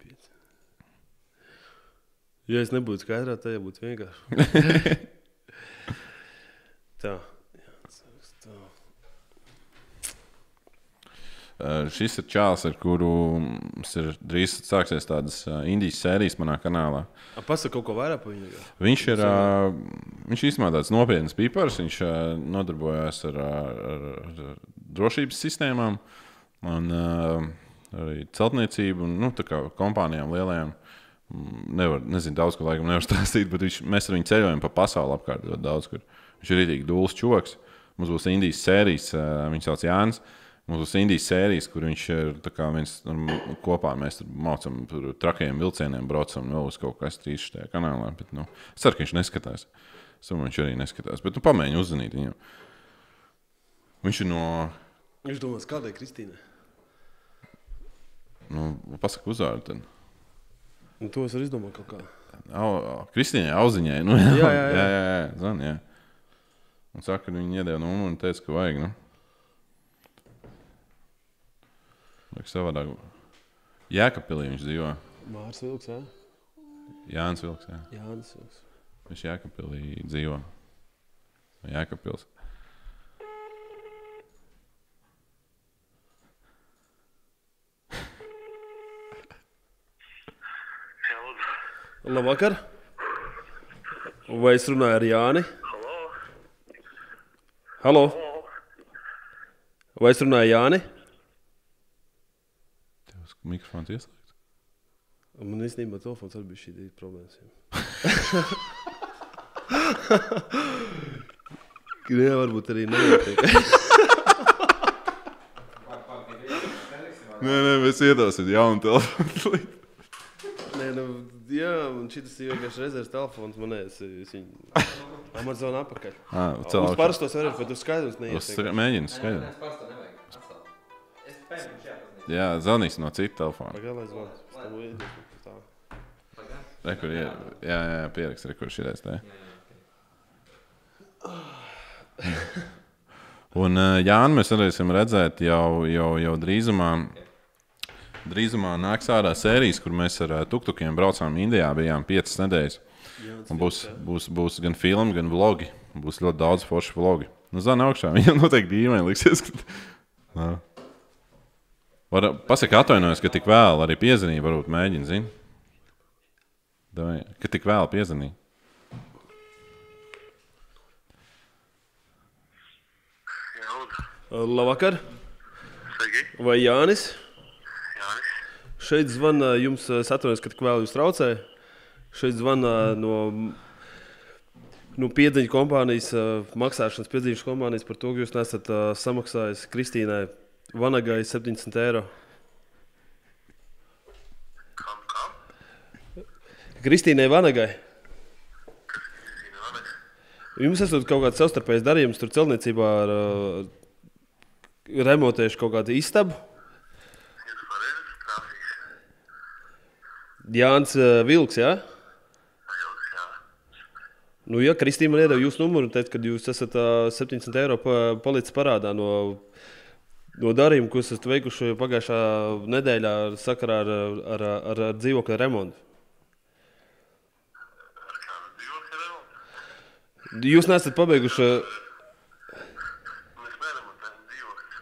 Ja es nebūtu skaidrā, tad ja būtu vienkārši. Tā. tā. Uh, šis ir čāls, ar kuru mums ir drīz sāksies tādas uh, indijas sērijas manā kanālā. A, pasaka kaut ko vairāk par viņu? Viņš ir, uh, viņš īstenībā tāds nopietnas pipars, viņš uh, nodarbojās ar, ar, ar drošības sistēmām. Un, uh, arī celtniecību un nu, tā kā kompānijām lielajām. Nevar, nezinu, daudz, ko laikam nevar stāstīt, bet viņš, mēs ar viņu ceļojam pa pasauli apkārt ļoti daudz, kur viņš ir rītīgi dūls čoks. Mums būs Indijas sērijas, viņš sauc Jānis. Mums būs Indijas sērijas, kur viņš ir tā kā viens kopā mēs tur maucam tur trakajiem vilcieniem, braucam vēl uz kaut kā strīšu tajā kanālā, bet, nu, es ceru, ka viņš neskatās. Es domāju, viņš arī neskatās, bet, nu, pamēģi uzzvanīt viņam. Viņš ir no... Viņš domās, kādai Kristīnai? Nu, pasaka uzvārdu tad. Un to es arī izdomāju kaut kā. Au, Kristīnai Auziņai, nu, jā, jā, jā, jā. jā, jā, jā, zan, jā. Un saka, ka viņi iedeva numuru un teica, ka vajag, nu. Vajag savādāk. Jēkabpilī viņš dzīvo. Mārs Vilks, jā? Jānis Vilks, jā. Jānis Vilks. Viņš Jēkabpilī dzīvo. Jēkabpils. Labvakar. Vai es runāju ar Jāni? Halo? Halo? Vai es runāju ar Jāni? Tev mikrofons ieslēgts? Man īstenībā telefons arī bija šī problēmas. Jā, varbūt arī nenotiek. Nē, nē, mēs iedosim jaunu telefonu. Nē, nu, jā, un šitas ir vienkārši rezerves telefons, man es, es viņu Amazon apakaļ. Ah, Uz parastos var, bet uz skaidrums neies. Mēģini skaidru. Nē, es parasti nevajag atstāt. Es pēdējā viņš jāpazīst. Jā, zvanīs no cita telefona. Pagālais zvans. Es tam iedošu tā. Re, kur ir, jā, jā, pierakst, re, kur širēs tā. Un Jāni mēs varēsim redzēt jau, jau, jau drīzumā. Drīzumā nāks ārā sērijas, kur mēs ar tuktukiem braucām Indijā, bijām piecas nedēļas. Un būs, būs, būs gan filmi, gan vlogi. Būs ļoti daudz forši vlogi. Nu, zana augšā, viņam noteikti dīvaini liksies. Ka... Var, pasaka atvainojos, ka tik vēl arī piezvanīja, varbūt mēģina, zini. Davai, ka tik vēl piezvanīja. Labvakar. Sveiki. Vai Jānis? Jānis. Šeit zvana jums, es atvainojos, ka tik vēl jūs traucēju. Šeit zvana no, no piedziņu kompānijas, maksāšanas piedziņas kompānijas par to, ka jūs nesat uh, samaksājis Kristīnai Vanagai septiņdesmit eiro. Kam, kam? Kristīnai Vanagai. Kristīna Vanagai. Jums esat kaut kāds savstarpējs darījums tur celtniecībā ar uh, remontējuši kaut kādu istabu. Jūs pareizi trāfīs. Jānis uh, Vilks, jā? Vilks, jā. Nu, ja Kristīna man iedeva jūsu numuru un teica, ka jūs esat uh, septiņdesmit eiro pa, palicis parādā no, no darījuma, ko esat veikuši pagājušā nedēļā sakarā ar, ar, ar, ar dzīvokļa remontu. Ar kādu dzīvokļa remontu? Jūs neesat pabeiguši... Mēs neremontējam dzīvokļus.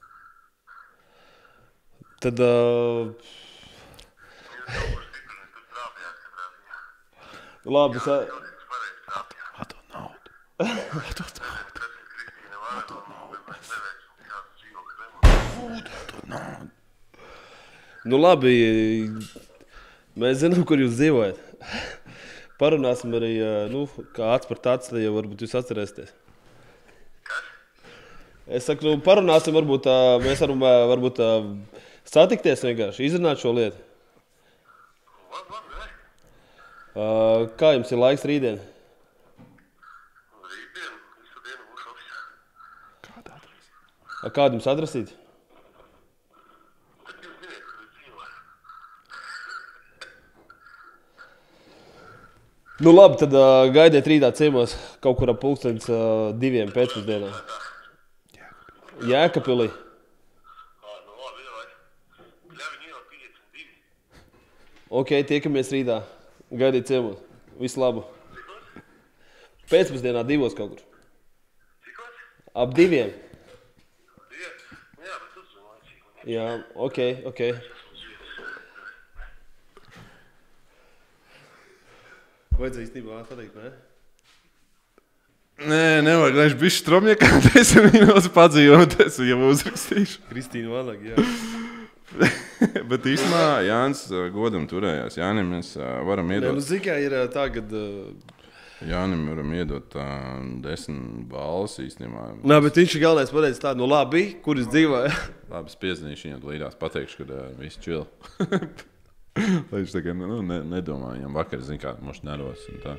Tad... Uh, Jūs jau būs stiprini, tur trāpījāt katrā ziņā. labi, es... Jūs pareizi trāpījāt. Atdod naudu. Atdod naudu. Tas ir Kristīna Vanagai, bet mēs neveiksim kādu dzīvokļu remontu. Atdod naudu. Nu, labi, mēs zinām, kur jūs dzīvojat. Parunāsim arī, nu, kā acs par tāds, tad jau varbūt jūs atcerēsieties. Kas? Es saku, nu, parunāsim, varbūt tā, mēs varam varbūt tā, satikties vienkārši, izrunāt šo lietu. Labi, labi, ne? Uh, kā jums ir laiks rītdien? Rītdien, visu dienu būs ofisā. Kāda adrese? A, kādu jums atrasīt? Tad jūs ziniet, kur es dzīvoju. Nu, labi, tad uh, gaidiet rītā ciemos kaut kur ap pulkstenis uh, diviem pēcpusdienā. Jēkabpilī. Ā, nu labi, vai? Ļaviņ iela piecdesmit divi. Ok, tiekamies rītā. Gaidiet ciemos. Visu labu. Pēcpusdienā divos kaut kur. Cikos? Ap diviem. Divi? Jā, bet uzzinu laicīgi. Jā, ok, ok. Vajadzēja īstenībā pateikt, ne? Nē, nevajag, lai viņš bišķi stromjekā, desmit minūtes padzīvot, es jau uzrakstīšu. Kristīna Vanaga, jā. Bet īstenībā Jānis uh, godam turējās. Jānim mēs uh, varam Nē, iedot. nu, zikā ir uh, tagad... Uh... Jānim varam iedot uh, desmit balvas īstenībā. Nē, bet viņš ir galvenais pateicis tādu, nu labi, kur es dzīvoju. Labi, es piezīmēšu viņam līdās, pateikšu, ka uh, viss čil. Lai viņš tā kā nu, ne, nedomā, viņam vakar, zin kā, moši nervos un tā.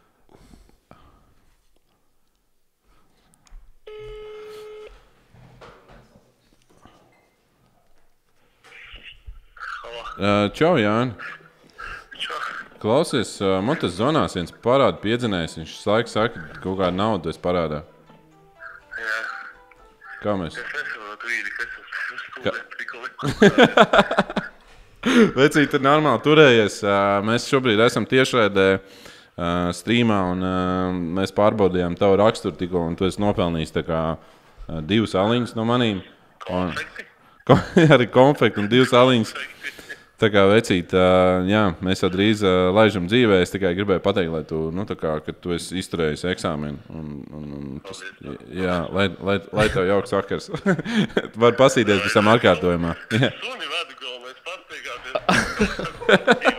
Uh, čau, Jāni. Čau. Klausies, uh, man tas zonās viens parāda piedzinējs. Viņš laiku saka, ka kaut kādu naudu es parādā. Jā. Kā mēs? Es nesaprotu vīdi, kas tas studēt prikoli. Vecīt, tur normāli turējies. Uh, mēs šobrīd esam tiešraidē uh, streamā un uh, mēs pārbaudījām tavu raksturu tikko un tu esi nopelnījis tā kā uh, divas aliņas no manīm. Un, ko, arī konfekti un divas aliņas. Tā kā vecīt, uh, jā, mēs jau drīz uh, laižam dzīvē. Es tikai gribēju pateikt, lai tu, nu, tā kā, ka tu esi izturējis eksāmenu. Un, un, un tas, jā, lai, lai, lai tev jauks vakars. Var pasīties pēc tam atkārtojumā. Suni vedu galvenais pasteigāties.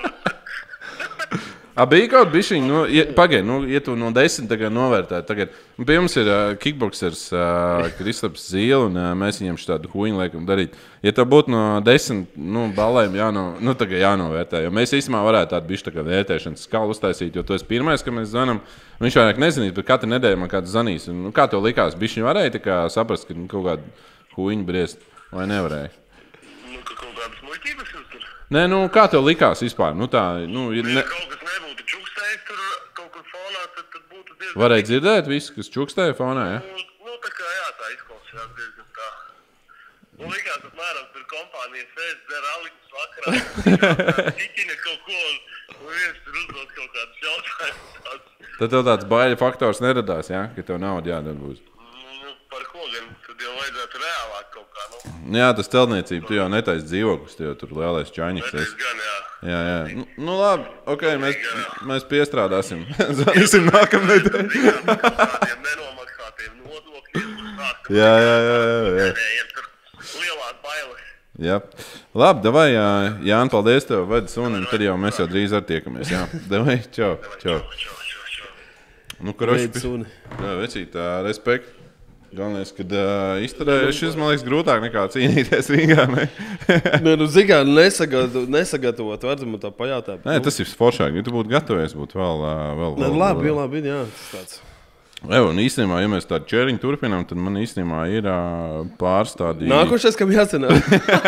A, bija kaut bišķiņ, nu, ja, pagaid, nu, ja tu no desmit tagad novērtētu, tagad, nu, pie mums ir uh, kickboksers uh, Kristaps Zīle, un uh, mēs viņam šādu huņu liekam darīt. Ja tev būtu no desmit, nu, balēm jāno, nu, tagad jānovērtē, jo mēs īstenībā varētu tādu bišķi tā kā vērtēšanas skalu uztaisīt, jo tu esi pirmais, ka mēs zvanam, viņš vairāk nezinīs, bet katru nedēļu man kāds zanīs, un, nu, kā tev likās, bišķiņ varēja tā kā saprast, ka nu, kaut kādu huņu briest, vai nevarēja? Nu, ka kaut kādas muļķības jūs tur. Nē, nu, kā tev likās vispār? Nu, tā, nu, ir Ja ne... kaut kas nebūtu čukstējis tur kaut kur fonā, tad, tad būtu diezgan... Varēja dzirdēt visu, kas čukstēja fonā, ja? Nu, nu, tā kā jā, tā izklausījās diezgan tā. Nu, likās, apmēram tur kompānijas sēž, dzer aliņus vakarā, ķiķina kaut ko, un, un viens tur uzdod kaut kādus jautājumus. Tad tev tāds baļa faktors neradās, ja? Ka tev nauda jādod būs. Nu, par ko gan, tad jau vajadzētu reālāk kaut kā, nu. Jā, tas teltniecība, tu jau netaisi dzīvoklis, tu jau tur lielais čaņiks Bet es esi. gan, jā. Jā, jā. Nu, nu labi, ok, mēs, mēs piestrādāsim. Zvanīsim nākamnedēļ. Tādiem nenomaksātiem nodokļiem, tur sāk. Jā, jā, jā, jā, jā. Nē, tur lielās bailes. Jā. Labi, davai, jā, Jāni, paldies tev, vedi suni, un tad jau mēs jau drīz ar tiekamies, jā. Davai, čau, čau. Čau, čau, čau. Nu, karoši, Veid suni. jā, vecīt, respekt. Galvenais, kad uh, izturēju, šis, man liekas, grūtāk nekā cīnīties Rīgā, ne? Nē, nu, zikā, nesagatavot, nesagatavot, varētu man tā pajautāt. Nē, tas ir foršāk, ja tu būtu gatavojies, būtu vēl, uh, vēl, Nē, vēl, labi, vēl. labi, jā, tas tāds. Jā, un īstenībā, ja mēs tādu čēriņu turpinām, tad man īstenībā ir uh, pāris tādi... Nākošais, kam jācenā.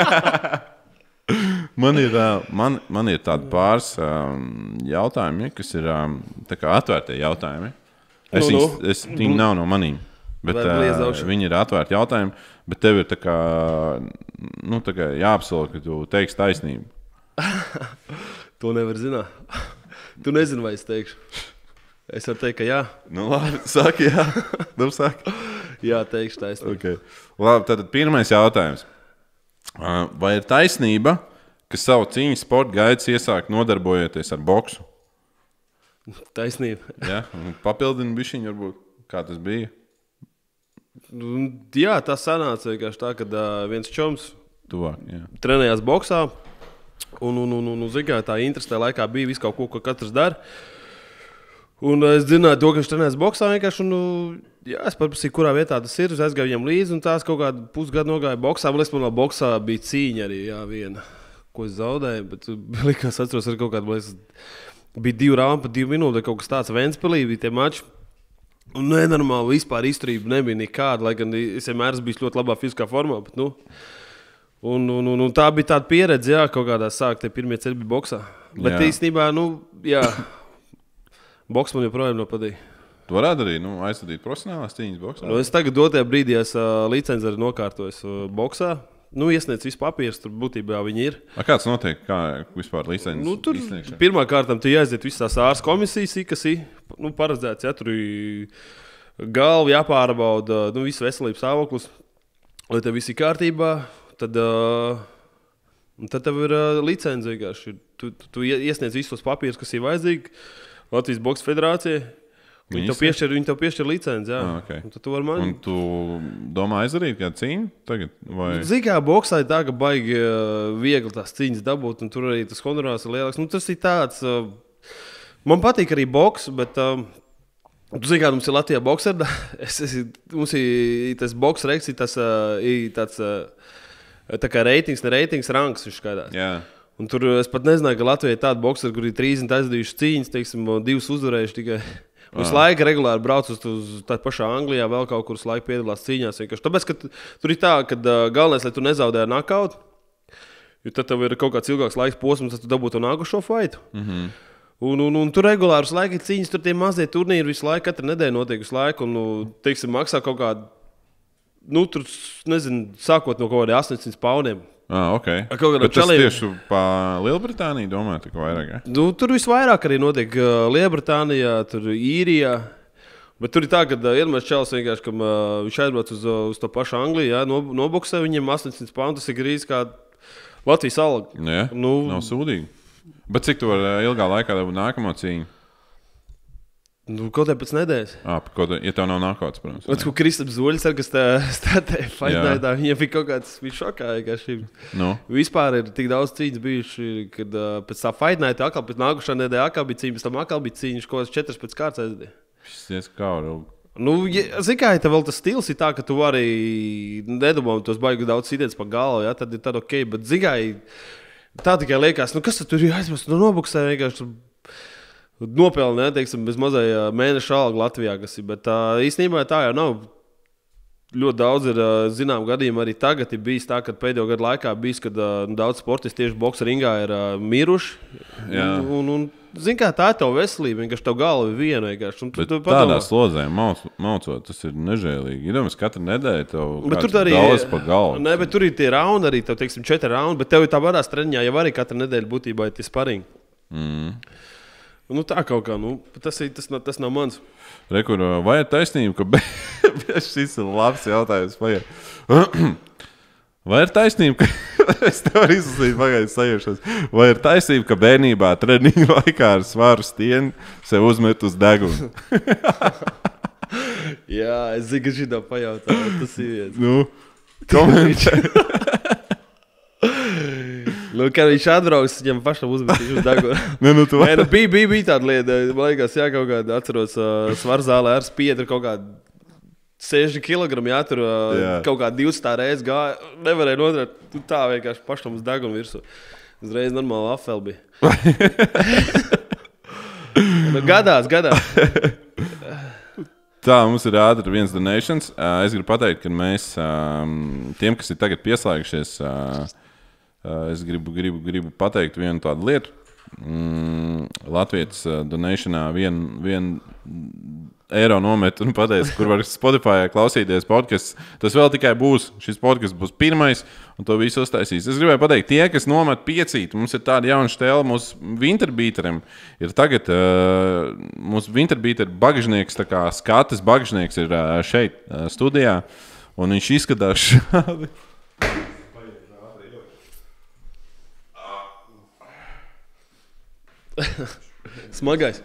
Man ir, uh, man, man ir tādi pāris um, jautājumi, kas ir um, tā kā atvērtie jautājumi. Es, Nu, nu. viņus, es, viņi nav no manīm, bet Vai uh, bliezauši? viņi ir atvērti jautājumi, bet tev ir tā kā, nu, tā kā jāapsola, ka tu teiksi taisnību. To nevar zināt. Tu nezini, vai es teikšu. Es varu teikt, ka jā. Nu, labi, saki, jā. Nu, saki. Jā, teikšu taisnību. Okay. Labi, tad pirmais jautājums. Uh, Vai ir taisnība, ka savu cīņu sporta gaitas iesāk nodarbojoties ar boksu? Taisnība. Ja? Papildini bišķiņu, varbūt, kā tas bija? Nu, jā, tas sanāca vienkārši tā, ka uh, viens čoms Tuvāk, jā. trenējās boksā. Un, un, un, un, un zikā, tā interese tajā laikā bija visu kaut ko, ko katrs dara. Un es zināju, to, ka viņš trenējas boksā vienkārši. Un, nu, jā, es paprasīju, kurā vietā tas ir. Es aizgāju viņam līdzi, un tās kaut kādu pusgadu nogāja boksā. Man liekas, manā boksā bija cīņa arī, jā, viena, ko es zaudēju. Bet likās, atceros, ar kaut kādu, liekas, bija divi rampi, divi minūtes, kaut kas tāds Ventspilī bija tie mači. Un nenormāli vispār izturība nebija nekāda, lai gan es vienmēr esmu bijis ļoti labā fiziskā formā. Bet, nu, un, un, un, un tā bija tāda pieredze, jā, kaut kādā sāk, tie pirmie ceļi bija boksā. Bet Jā. īstenībā, nu, jā, boks man joprojām nepatīk. Tu varētu arī nu, aizstādīt profesionālās cīņas boksā? Nu, es tagad dotajā brīdī esmu uh, licenci arī nokārtojis uh, boksā. Nu, iesniedz visu papīrus, tur būtībā viņi ir. A, kāds notiek? Kā vispār licences Nu, tur izsniegšana? pirmā kārtā tu jāaiziet visas tās ārsta komisijas, kas ir nu, paredzēts. Ja, tur ir galva jāpārbauda, nu, viss veselības stāvoklis, lai tev viss ir kārtībā. Tad, uh, tad tev ir uh, licence vienkārši. Tu, tu, tu iesniedz visus tos papīrus, kas ir vajadzīgi Latvijas Boks federācijai. Viņi tev piešķir, viņi tev piešķir licenci, jā. Ah, okay. Un tad tu vari man... Un tu domā izdarīt kādu cīņu tagad? Vai... Zini, kā boksā ir tā, ka baigi uh, viegli tās cīņas dabūt, un tur arī tas honorārs ir lielāks. Nu, tas ir tāds... Uh, man patīk arī boks, bet... Uh, tu zini, kā mums ir Latvijā bokseri. es, es, mums ir tas boks reiks, ir tas uh, ir tāds... Uh, tā kā reitings, ne reitings, rangs viņš skaidās. Jā. Un tur es pat nezināju, ka Latvijā ir tāda bokseri, kur ir trīsdesmit aizvadījuši cīņas, teiksim, divas uzvarējuši tikai. Un es laika regulāri braucu uz, uz tā pašā Anglijā, vēl kaut kur uz laiku piedalās cīņās. Vienkārši. Tāpēc, ka tur ir tā, ka uh, galvenais, lai tu nezaudē knockout, jo tad tev ir kaut kāds ilgāks laiks posms, tad tu dabūtu to nākošo fightu. Mm-hmm. Un, un, un tur regulāri uz laiku ir cīņas, tur tie mazie turnīri visu laiku, katru nedēļu notiek visu laiku, un, nu, teiksim, maksā kaut kādu, nu, tur, nezinu, sākot no kaut kādiem astoņsimt pauniem. Ah, ok. Bet tas čaliem... tieši pa Lielbritāniju domāju, tik vairāk, ja? Nu, tur visvairāk arī notiek uh, Lielbritānijā, tur Īrijā. Bet tur ir tā, ka uh, iedomājas čalis vienkārši, ka uh, viņš aizbrauc uz, uh, uz to pašu Angliju, ja, no, noboksē viņiem astoņsimt paunus, tas ir grīz kā Latvijas alga. Jā, nu, nav sūdīgi. Bet cik tu vari uh, ilgā laikā dabūt nākamo cīņu? Nu, kaut kā pēc nedēļas. Ah, kaut kā, ja tev nav nākotnes, protams. Un kur Kristaps Zoļs ar, kas tā startēja fightnightā, viņiem bija kaut kāds, bija šokā, ka šī nu. Vispār ir tik daudz cīņas bijuši, kad uh, pēc tā fightnighta atkal pēc nākušā nedēļa atkal bija cīņa, pēc tam atkal bija cīņas, ko es četras pēc kārtas aizdēju. Šis kā var ilgi. Nu, ja, zini kā, ja tev vēl tas stils ir tā, ka tu vari nedomā, tos baigus daudz sitiens pa galvu, ja, tad ir tad ok, bet zini kā, tā tikai liekas, nu kas tad tur ir aizmest, nu nobuksē vienkārši. Nopelnē, teiksim, bez mazajā mēneša alga Latvijā, kas ir. Bet tā, īstenībā tā jau nav. Ļoti daudz ir zinām gadījumi arī tagad ir bijis tā, ka pēdējo gadu laikā bijis, kad nu, daudz sportisti tieši boksa ringā ir uh, miruši. Jā. Un, un, un zini kā, tā ir tava veselība, vienkārši tev galva ir viena. Un, bet tu, tu tādā slodzē mauc, maucot, tas ir nežēlīgi. Ir domās, katru nedēļu tev daudz pa galvu. Nē, bet tur ir tie raundi arī, tev, teiksim, četri raundi, bet tev ir tā vadās treniņā, jau arī katru nedēļu būtībā ir tie sparingi. Mm. Nu, tā kaut kā, nu, tas, ir, tas, nav, tas nav mans. Rekur, vai ir taisnība, ka be... šis ir labs jautājums. Vai ir taisnība, ka es tev varu izlasīt pagaidzi sajušos. Vai ir taisnība, ka bērnībā treniņu laikā ar svaru stieni sev uzmet uz degunu? Jā, es zinu, ka šitā pajautā, tas ir viens. Nu, komentē. Nu, kad viņš atbrauks, viņam pašam uzmetīšu uz degunu. ne, nu, tu... Nē, nu, bija, bija, bija tāda lieta, man liekas, jā, kaut kāda, atceros, uh, svarzālē ar spiedru kaut kādu sešdesmit kilogrami, jā, tur uh, jā. Kaut kāda divdesmit reizes gāja, nevarēja noturēt, tu tā vienkārši pašam uz degunu virsū. Uzreiz normāli afel bija. nu, gadās, gadās. Tā, mums ir ātri viens donations. Uh, es gribu pateikt, ka mēs, um, tiem, kas ir tagad pieslēgušies, uh, uh, es gribu, gribu, gribu pateikt vienu tādu lietu. Mm, Latvijas uh, donationā vienu vien eiro nomet un pateic, kur var Spotify klausīties podcasts. Tas vēl tikai būs, šis podcasts būs pirmais, un to visu uztaisīs. Es gribēju pateikt, tie, kas nomet piecīt, mums ir tāda jauna štēle mūsu Winterbeaterim. Ir tagad uh, mūsu Winterbeater bagažnieks, tā kā skates bagažnieks ir uh, šeit uh, studijā, un viņš izskatās šādi. Smagais.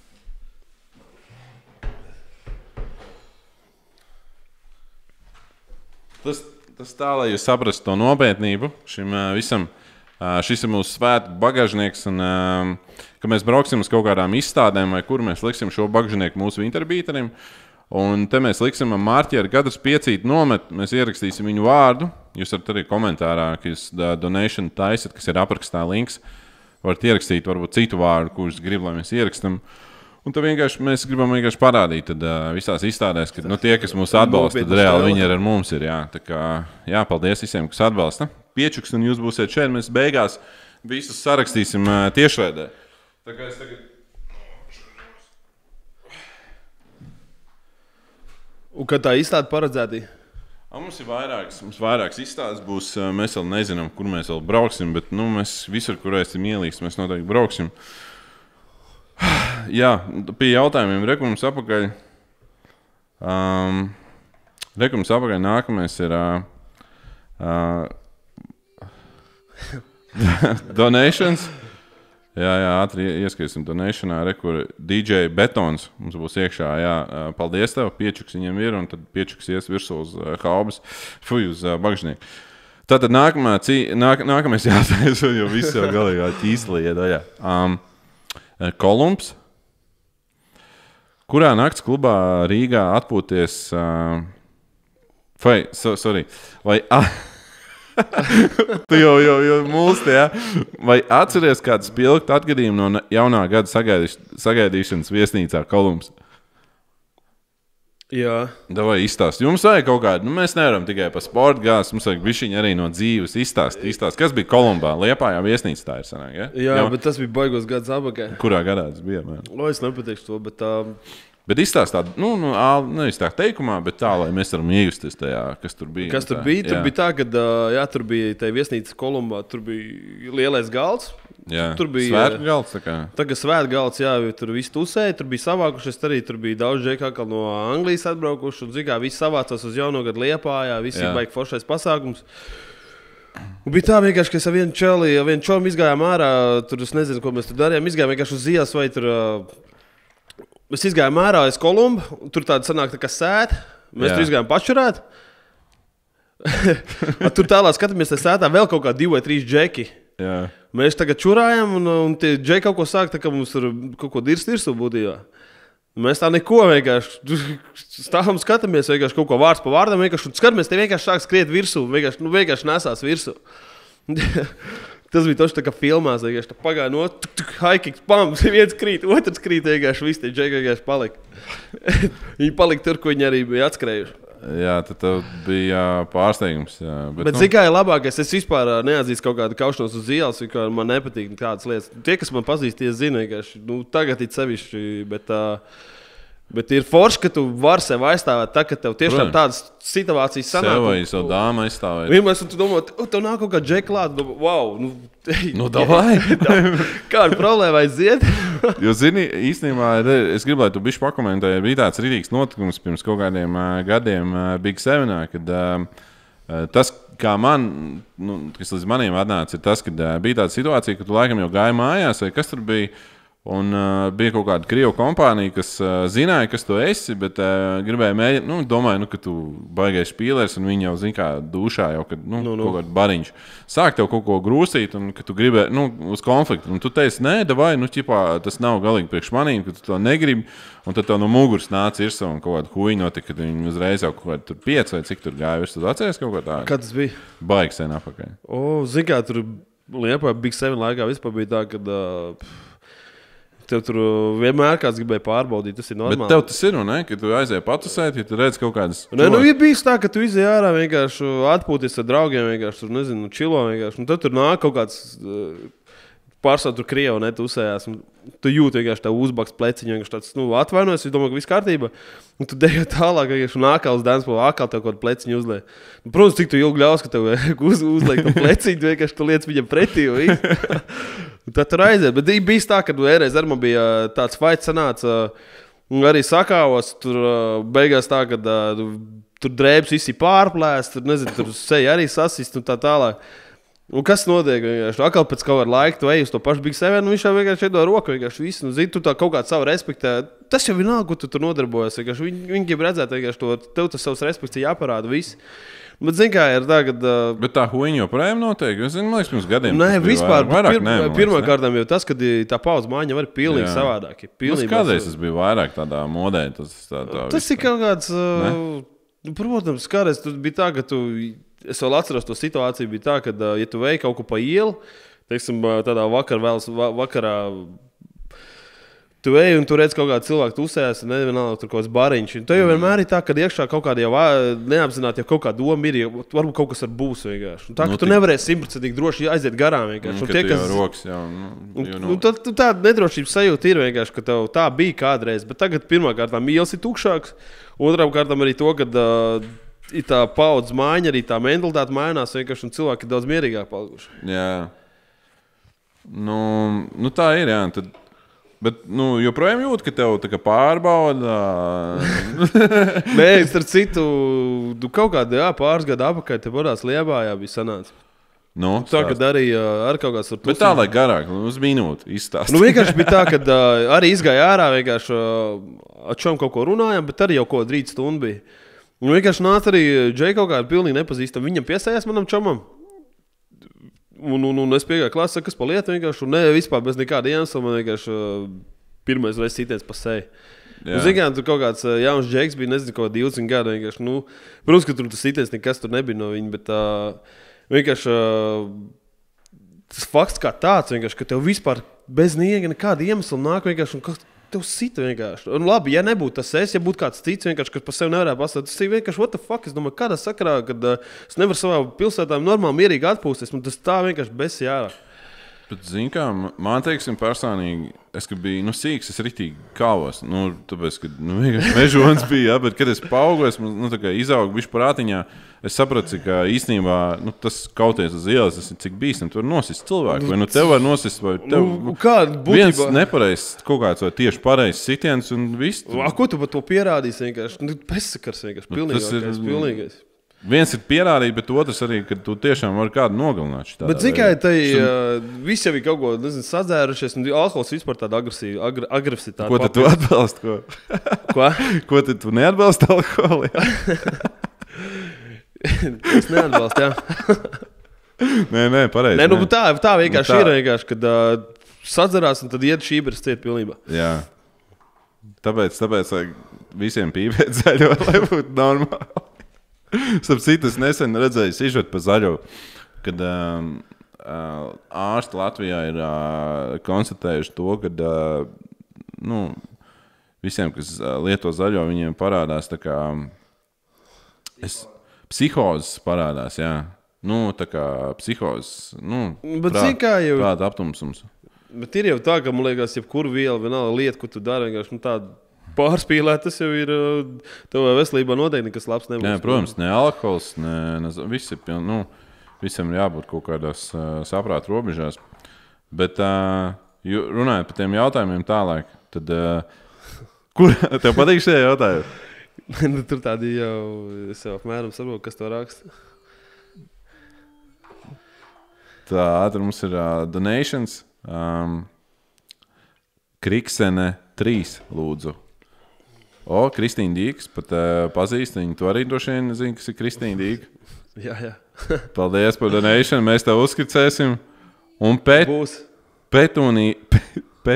Tas, tas tā, lai jūs saprastu to nopietnību šim uh, visam. Uh, šis ir mūsu svētku bagažnieks, un uh, kad mēs brauksim uz kaut kādām izstādēm, vai kur mēs liksim šo bagažnieku mūsu Winterbeaterim, un te mēs liksim mārķeri, katrs piecīt nomet, mēs ierakstīsim viņu vārdu. Jūs varat arī komentārā, ka jūs donation taisat, kas ir aprakstā links, varat ierakstīt varbūt citu vārdu, kurus grib, lai mēs ierakstam. Un tad vienkārši mēs gribam vienkārši parādīt tad, uh, visās izstādēs, ka nu, tie, kas mūs atbalsta, tad reāli viņi ir ar mums. Ir, jā. Tā kā, jā, paldies visiem, kas atbalsta. Piečuks, un jūs būsiet šeit. Mēs beigās visus sarakstīsim uh, tiešraidē. Tā kā es tagad... Un kad tā izstāde paredzēti? A, mums ir vairākas, mums vairākas izstādes būs. Mēs vēl nezinām, kur mēs vēl brauksim, bet nu, mēs visur, kur esam ielīgs, mēs noteikti brauksim. Jā, pie jautājumiem rekums apakaļ. Um, rekums apakaļ nākamais ir uh, uh, donations. Jā, jā, ātri ieskaisim donationā, re, kur D J Betons mums būs iekšā. Jā, paldies tev, piečuks viņam ir, un tad piečuks ies virsū uz uh, haubas, fuj, uz uh, bagžnieku. Tātad nākamā, cī, nāk, nākamais jātājs, jo viss jau galīgā ķīslī iedaļā. Um, Kolumbs. Kurā nakts klubā Rīgā atpūties... Uh, vai, so, sorry, vai... Uh, tu jau, jau, jau mūsti, jā. Vai atceries kādu spilgtu atgadījumu no jaunā gada sagaidīš, sagaidīšanas viesnīcā Kolumbs? Jā. Davai izstāst. Jums vajag kaut kādu, nu mēs nevaram tikai pa sporta gāzi, mums vajag bišķiņu arī no dzīves izstāst. izstāst. Kas bija Kolumbā? Liepājā viesnīca tā ir sanāk, ja? Jā, jā, bet tas bija baigos gads apakaļ. Kurā gadā tas bija? Man? O, es nepateikšu to, bet... Uh... Bet izstāst tādu, nu, nu nevis tā teikumā, bet tā, lai mēs varam iegusties tajā, kas tur bija. Kas tur tā, bija? Tur jā. bija tā, ka, jā, tur bija tā viesnīca Kolumbā, tur bija lielais galds. Jā, tur bija svētku galds, tā kā. Tagad svētku galds, jā, tur viss tusēja, tur bija savākušies arī, tur bija daudz džeki atkal no Anglijas atbraukuši, un zikā, visi savācās uz jauno gadu Liepājā, visi ir baigi foršais pasākums. Un bija tā vienkārši, ka es ar vienu čeli, ar vienu čomu izgājām ārā, tur es nezinu, ko mēs tur darījām, izgājām vienkārši uz ielas vai tur... Mēs izgājām ārā aiz Kolumbu, tur tāda sanāk tā kā sēta, mēs jā. Tur izgājām pačurēt. Tur tālāk skatāmies, tā sētā vēl kaut kā divi vai trīs džeki. Jā. Mēs tagad čurājam, un, un tie džeki kaut ko sāk, tā kā mums tur kaut ko dirst virsū būtībā. Mēs tā neko vienkārši stāvam skatāmies, vienkārši kaut ko vārds pa vārdam, vienkārši skatāmies, te vienkārši sāk skriet virsū, vienkārši, nu, vienkārši nesās virsū. Tas bija toši tā kā filmās, vienkārši tā pagāja no high-kicks, pam, viens krīt, otrs krīt, vienkārši visi tie džeki vienkārši palika. Viņi palika tur, ko viņi arī bija atskrējuši. Jā, tad tev bija pārsteigums. Jā. Bet, Bet nu... zikā ir labākais, es vispār neatzīstu kaut kādu kaušanos uz ielas, jo man nepatīk tādas lietas. Tie, kas man pazīst, tie zina, vienkārši, nu, tagad ir sevišķi, bet... Uh, Bet ir forši, ka tu vari sev aizstāvēt, tā, ka tev tiešām tādas situācijas sanāk. Sev vai savu dāmu aizstāvēt. Vienmēr tu domā, tev nāk kaut kā džeki klāt, wow, nu, ej, nu davai. Kāda problēma aiziet? Jo, zini, īstenībā, es gribēju, tu bišķi pakomentēji, bija tāds rītīgs notikums pirms kaut kādiem uh, gadiem uh, Big Sevenā, kad uh, tas, kā man, nu, kas līdz maniem atnāca, ir tas, kad uh, bija tāda situācija, ka tu laikam jau gāji mājās, vai kas tur bija, un uh, bija kaut kāda krievu kompānija, kas uh, zināja, kas tu esi, bet uh, gribēja mēģināt, nu, domāju, nu, ka tu baigais spīlēs, un viņi jau zina, kā dušā jau, kad, nu, nu, nu. kaut kāds bariņš. Sāk tev kaut ko grūstīt, un ka tu gribēji, nu, uz konfliktu. Un tu teici, nē, davai, nu, ķipā, tas nav galīgi priekš manīm, ka tu to negribi, un tad tev no muguras nāca irsa un kaut kāda huīņa notika, kad viņi uzreiz jau kaut kādi tur pieci vai cik tur gāja virs. Tu atceries kaut ko tādu? Kad tas bija? Baigi sen apakaļ. O, zini kā, tur Liepā Big Seven laikā vispār bija tā, kad... Uh, Tev tur vienmēr kāds gribēja pārbaudīt, tas ir normāli. Bet tev tas ir, ne? Ka tu aizēji patusēt, ja tu redz kaut kādas... Nē, nu ir bijis tā, ka tu izēji ārā vienkārši atpūties ar draugiem, vienkārši tur, nezinu, čilo vienkārši. Un tad tur nāk kaut kāds pārstāv tur Krievu, ne, tu uzsējās. Tu jūti vienkārši tā uzbaks pleciņu, vienkārši tāds, nu, atvainojas, es domāju, ka viss kārtībā. Un tu dejā tālāk, vienkārši un ākals danspo, ākal tev kaut kādu pleciņu uzlēja. Nu, protams, cik tu ilgi ļaus, ka tev uz, uzliek to pleciņu, tu vienkārši tu liec viņam pretī. Tad tur aiziet. Bet bija tā, ka vienreiz ar man bija tāds fights sanāca, un arī sakāvos, tur beigās tā, ka tur drēbes visi pārplēst, tur, nezinu, tur seja arī sasist un tā tālāk. Un kas notiek? Vienkārši atkal pēc kaut kāda laika tu ej uz to pašu Big Seven, un viņš jau vienkārši iedo roku, vienkārši visu. Nu, zini, tu tā kaut kādu savu respektē. Tas jau vienalga, ko tu tur nodarbojies. Viņi, viņi grib redzēt, vienkārši to, tev tas savs respekts jāparāda viss. Bet, zini, kā ir tā, ka... Uh... Bet tā huīņa joprojām notiek? Es zinu, man liekas, pirms gadiem. Nē, vispār. Vairāk, pir, ne, pirmā kārtām jau tas, ka tā paudze māņa var pilnīgi savādāk. Pilnīgi kādreiz tas bija vairāk tādā modē. Tas, tā, tā, tas ir kaut kāds... Uh... Protams, kādreiz tas bija tā, ka tu... Es vēl atceros to situāciju, bija tā, ka, ja tu veji kaut ko pa ielu, teiksim, tādā vakar, vēlas, vakarā, tu ej un tu redz kaut kādu cilvēku, tu uzsējās, nevienalga tur kaut kāds bariņš. Un te jau vienmēr ir tā, ka iekšā kaut kāda jau neapzināti, jau kaut kā doma ir, varbūt kaut kas ar būs vienkārši. Un tā, ka nu, tu nevarēsi simtprocentīgi droši aiziet garām vienkārši. Un, un tie, kas... jau rokas, jau, nu, un, un, un tad tāda nedrošības sajūta ir vienkārši, ka tev tā bija kādreiz, bet tagad pirmā kārtā ielas ir tukšāks, otrām kārtām arī to, ka uh, ir tā paudzes maiņa, arī tā mentalitāte mainās vienkārši, un cilvēki ir daudz mierīgāk palikuši. Jā. Nu, nu tā ir, jā. Tad, bet, nu, joprojām jūt, ka tev tā kā pārbauda. Nē, es ar citu, tu kaut kādā, jā, pāris gadu apakaļ te bodās Liepājā bija sanāca. Nu, Tā, stāst. kad arī uh, ar kaut kāds... Bet tā, lai garāk, uz minūti izstāst. Nu, vienkārši bija tā, ka uh, arī izgāja ārā, vienkārši uh, ar čom kaut ko runājām, bet arī jau ko drīz stundu bija. Un vienkārši nāca arī Džei kaut kādu pilnīgi nepazīstam. Viņam piesējās manam čomam. Un, un, un es piegāju klāstu, kas pa lietu vienkārši. Un ne vispār bez nekāda iemesla. Man vienkārši uh, pirmais reiz sitiens pa seju. Un, zin, kā, tur kaut kāds uh, jauns Džeiks bija, nezinu, kaut divdesmit gadu. Nu, protams, ka tur tas sitiens nekas tur nebija no viņa, bet uh, vienkārši uh, tas fakts kā tāds, ka tev vispār bez niega nekāda iemesla nāk vienkārši un tev sita vienkārši. Un labi, ja nebūtu tas es, ja būtu kāds cits vienkārši, kas par sevi nevarētu pastāstīt, tas ir vienkārši what the fuck, es domāju, kādā sakarā, kad uh, es nevaru savā pilsētā normāli mierīgi atpūsties, man tas tā vienkārši bez jārā. Bet, zin kā, man teiksim personīgi, es, kad biju, nu, sīks, es ritīgi kāvos, nu, tāpēc, kad, nu, vienkārši mežons bija, ja, bet, kad es paaugu, es, nu, tā kā izaugu bišķi prātiņā, es sapratu, cik īstenībā, nu, tas kauties uz ielas, tas ir cik bīstam, tu var nosist cilvēku, vai nu tev var nosist, vai tev, nu, kā, būtībā... viens nepareizs, kaut kāds vai tieši pareizs sitiens un viss. A, ko tu par to pierādīsi vienkārši? Nu, bezsakars vienkārši, pilnīgākais, ir... pilnīgais. Viens ir pierādīt, bet otrs arī, ka tu tiešām vari kādu nogalināt. Bet tikai tai uh, visi jau ir kaut ko, nezinu, sadzērušies, un alkohols vispār tāda agresīva, agr agresivitāte. Ko tad tu atbalsti? Ko? Ko? Ko tad tu neatbalsti alkoholu? Es neatbalstu, jā. Nē, nē, pareizi. Nē, nu tā, tā vienkārši nu, tā. ir vienkārši, kad uh, sadzerās un tad iet šīberes ciet pilnībā. Jā. Tāpēc, tāpēc visiem pīpēt zaļo, lai būtu normāli. Starp citu, es nesen redzēju sižetu par zaļo, kad um, uh, ārsti Latvijā ir uh, konstatējuši to, ka uh, nu, visiem, kas uh, lieto zaļo, viņiem parādās tā kā es, psihozes parādās, jā. Nu, tā kā psihozes, nu, Bet prāt, zin kā jau... prāt aptumsums. Bet ir jau tā, ka, man liekas, jebkuru vielu, vienalga lieta, ko tu dari, vienkārši nu, tādu pārspīlēt, tas jau ir tavā veselībā noteikti nekas labs nebūs. Jā, protams, ne alkohols, ne, ne viss ir piln, nu, visam ir jābūt kaut kādās uh, saprāta robežās. Bet uh, runājot par tiem jautājumiem tālāk, tad uh, kur tev patīk šie jautājumi? Nu, tur tādi jau, es jau apmēram saprotu, kas to raksta. Tā, tur mums ir uh, donations. Um, Kriksene trīs, lūdzu. O, Kristīna Dīks, pat uh, pazīst viņu. Tu arī droši vien zini, kas ir Kristīna Dīka. Jā, jā. Paldies par donation, mēs tev uzskicēsim. Un pet, Petunī, pe, pe,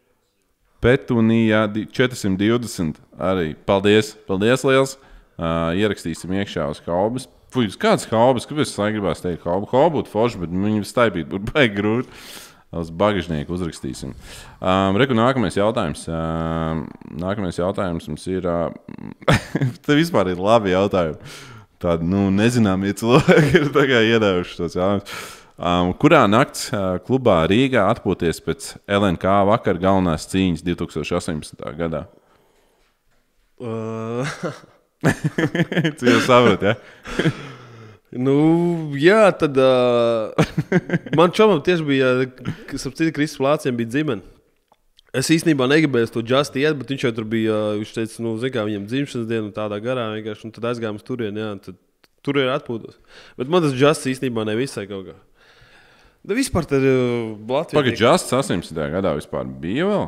Petunijā četri divdesmit arī. Paldies, paldies liels. Uh, ierakstīsim iekšā uz haubas. Fuj, kāds haubas? Kāpēc es lai gribās teikt haubu? Haubu būtu forši, bet viņi staipīt būtu baigi grūti. Uz bagažnieku uzrakstīsim. Um, Reku, nākamais jautājums. Um, nākamais jautājums mums ir... Uh, te vispār ir labi jautājumi. Tādi, nu, nezināmie cilvēki ir tā kā iedēvuši tos jautājumus. Um, kurā nakts uh, klubā Rīgā atpūties pēc L N K vakar galvenās cīņas divtūkstoš astoņpadsmitā gadā? Uh... Tu jau saproti, ja? Nu, jā, tad uh, man čomam tieši bija, kas ap citu Kristus Plāciem bija dzimene. Es īstenībā negribēju to Just iet, bet viņš jau tur bija, viņš teica, nu, zin kā, viņam dzimšanas diena un tādā garā vienkārši, un tad aizgājām uz turieni, jā, tad tur ir atpūtos. Bet man tas Just īstenībā nevisai kaut kā. Da vispār tad uh, Latvijā... Pagad, Just astoņpadsmitajā gadā vispār bija vēl?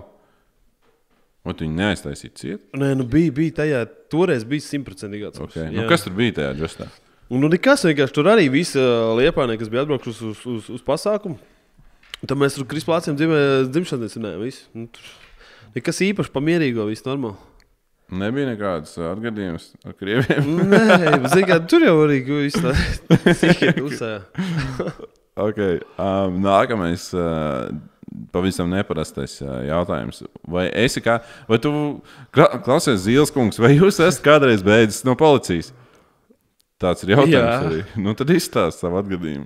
Vai tu viņu neaiztaisīja ciet? Nē, nu bija, bija tajā, toreiz bija simtprocentīgi gads. Okay. Nu, kas tur bija tajā Justā? Un nu, nekas vienkārši tur arī visi Liepānie, kas bija atbraukšus uz, uz, uz pasākumu. Tad mēs tur Kristus Plāciem dzimšanas svinējām visi. Nu, nekas īpaši pamierīgo, viss normāli. Nebija nekādas atgadījumas ar krieviem? Nē, zin kā, tur jau arī viss tā sīkiet uzsējā. Ok, um, nākamais uh, pavisam neparastais uh, jautājums. Vai esi kā, vai tu klausies Zīles kungs, vai jūs esat kādreiz beidzis no policijas? Tāds ir jautājums Jā. Arī. Nu, tad izstāst savu atgadījumu.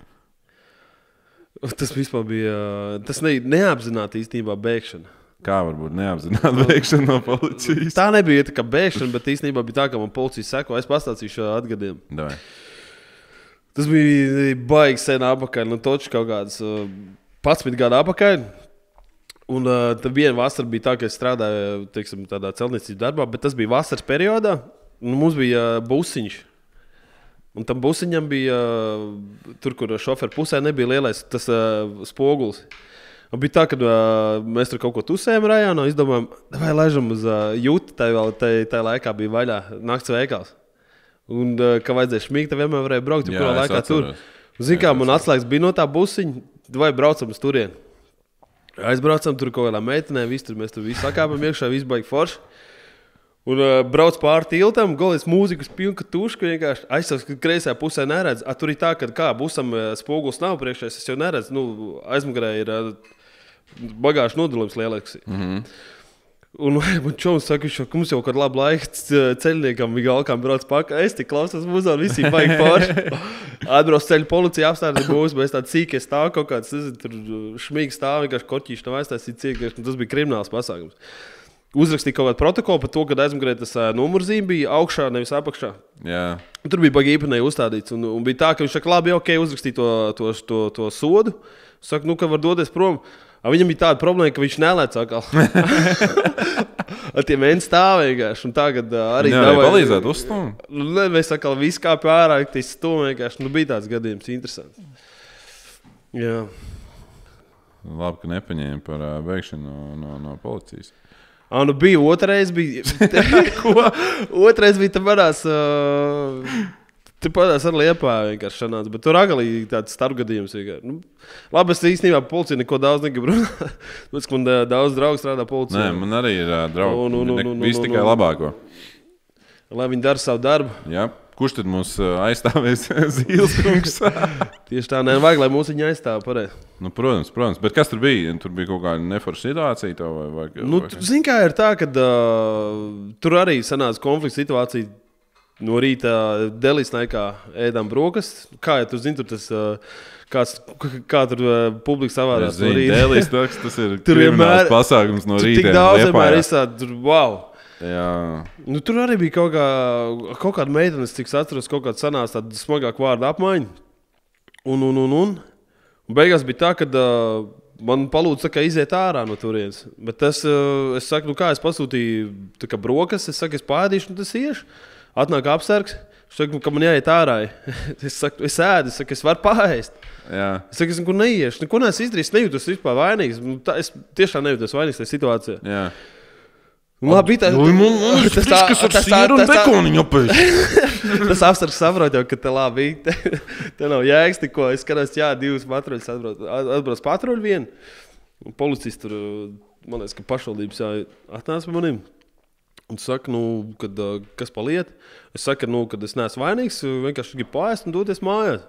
Tas vispār bija, tas ne, neapzināti īstenībā bēgšana. Kā varbūt neapzināti bēgšana no policijas? Tā nebija tā kā bēgšana, bet īstenībā bija tā, ka man policija seko. Es pastāstīšu atgadījumu. Davai. Tas bija baigi sen apakaļ, nu toči kaut kāds uh, padsmit gadu apakaļ. Un uh, tad viena vasara bija tā, ka es strādāju, teiksim, tādā celtniecības darbā, bet tas bija vasaras periodā. Un mums bija uh, busiņš. Un tam busiņam bija, uh, tur, kur šoferu pusē nebija lielais tas uh, spogulis. Un bija tā, ka uh, mēs tur kaut ko tusējām rajonā, izdomājām, vai laižam uz uh, jūtu, tai vēl tai, tai laikā bija vaļā nakts veikals. Un, uh, ka vajadzēja šmīgt, tad vienmēr varēja braukt, ja kurā laikā tur. Zin kā, man atslēgas bija no tā busiņa, vai braucam uz turieni. Aizbraucam, tur kaut kādā meitenē, visi tur, mēs tur visi sakāpam iekšā, visi baigi forši. Un uh, brauc pāri tiltam, golies mūzikas pilnka tušku, vienkārši aizsavs, ka kreisajā pusē neredz. A, tur ir tā, ka kā busam uh, spoguls nav priekšējais, es jau neredzu. Nu, aizmugurē ir uh, bagāžu nodalījums lielāks. Mm-hmm. Un, un čovs saka, ka mums jau kādu labu laiku ceļniekam bija galkām brauc pakaļ. Es tik klausos muzonu, visi baigi forši. Atbrauc ceļu policija apstādi būs, mēs tādi cīkie stāv kaut kāds, nezinu, tur šmīgi stāv, vienkārši korķīši nav aiztaisīt cīkie, tas bija krimināls pasākums. Uzrakstīja kaut kādu protokolu par to, ka aizmugurē tas uh, numurzīme bija augšā, nevis apakšā. Jā. Tur bija baigi īpatnēji uzstādīts. Un, un bija tā, ka viņš saka, labi, ok, uzrakstīja to, to, to, to sodu. Saka, nu, ka var doties prom. A, viņam bija tāda problēma, ka viņš nelēc atkal. Ar tiem vien stāvējuši. Un tagad uh, arī... Jā, arī palīdzēt uzstūm. Ne, mēs atkal visi kāpju ārā, ka tas stūmējuši. Nu, bija tāds gadījums, interesants. Jā. Labi, ka nepaņēma par uh, beigšanu no, no, no policijas. Ah, nu bija otrais, bija. Ko? Otrais bija tam varās. Uh, Tur padās ar Liepā vienkārši šanāca. Bet tur agalī tāds starpgadījums. Nu, labi, es īstenībā policija neko daudz negribu runāt. Pēc, ka man uh, daudz draugu strādā policijā. Nē, man arī ir uh, draugi. Nu, nu, nu, nu, Viss nu, tikai nu. labāko. Lai viņi dara savu darbu. Jā. Kurš tad mums uh, aizstāvēs Zīles kungs? Tieši tā, nevajag, lai mūs viņi aizstāv pareizi. Nu, protams, protams. Bet kas tur bija? Tur bija kaut kāda neforša situācija? To, vai, vai, Nu, vai... zini, kā ir tā, ka uh, tur arī sanāca konflikts situācija. No rīta Delijas laikā ēdām brokastis. Kā ja tu zini, tur tas, uh, kāds, kā tur uh, publika savādās. Es zinu, Delijas tas, tas ir Tur krimināls vienmēr- pasākums no Tur rīta. tik daudz vienmēr izsāda, tur wow. Jā. Nu, tur arī bija kaut, kā, kaut kāda meitenes, cik es atceros, kaut kāda sanāca tāda smagāka vārda apmaiņa. Un, un, un, un. un beigās bija tā, ka uh, man palūdza ka iziet ārā no turienes. Bet tas, uh, es saku, nu kā es pasūtīju tā kā brokas, es saku, es pādīšu, un tas iešu. Atnāk apsargs, es saku, ka man jāiet ārā. es saku, es ēdu, es saku, es varu paēst. Jā. Es saku, es nekur neiešu, neko neesmu izdarījis, nejūtos vispār vainīgs. Nu, tā, es tiešām nejūtos vainīgs tajā situācijā. Jā. Nu, labi, tā, Nu, man, man ir tas tā- friskas ar tas tā- sieru un tas tā- bekoniņu apēst. Tas apsargs saprot jau, ka te labi, te, te nav jēgas tikko. Es skatos, jā, divas patruļas atbrauc, atbrauc patruļu vienu. Un policists tur, man liekas, ka pašvaldības jā, atnāca pie manim. Un saka, nu, kad, uh, kas pa lietu? Es saku, nu, kad es neesmu vainīgs, vienkārši gribu paēst un doties mājās.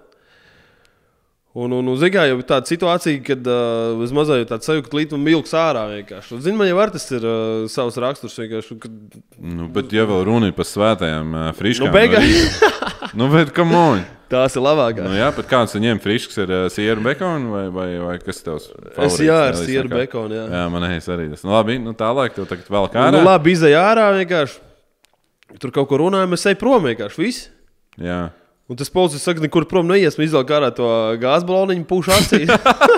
Un, un, un zigā, jau tāda situācija, kad uh, es mazliet tādu sajūtu, ka līdz man milks ārā vienkārši. Un, zini, man jau var tas ir uh, savs raksturs vienkārši. Kad... Nu, bet ja vēl runa ir par svētajām uh, friškām. Nu, beigās. Nu, bet come on. Tās ir labākās. Nu, jā, bet kāds viņiem frišks ir uh, sieru bekonu vai, vai, vai kas tavs favorīts? Es jā, ar Nelīs, sieru nekā? bekonu, jā. Jā, man es arī tas. Nu, labi, nu tālāk tev tagad vēl kā Nu, labi, izēja ārā vienkārši. Tur kaut ko runājam, es eju prom vienkārši, viss. Jā. Un tas policists saka, nekur prom neies, man izvēl ārā to gāzbaloniņu, pūš acīs.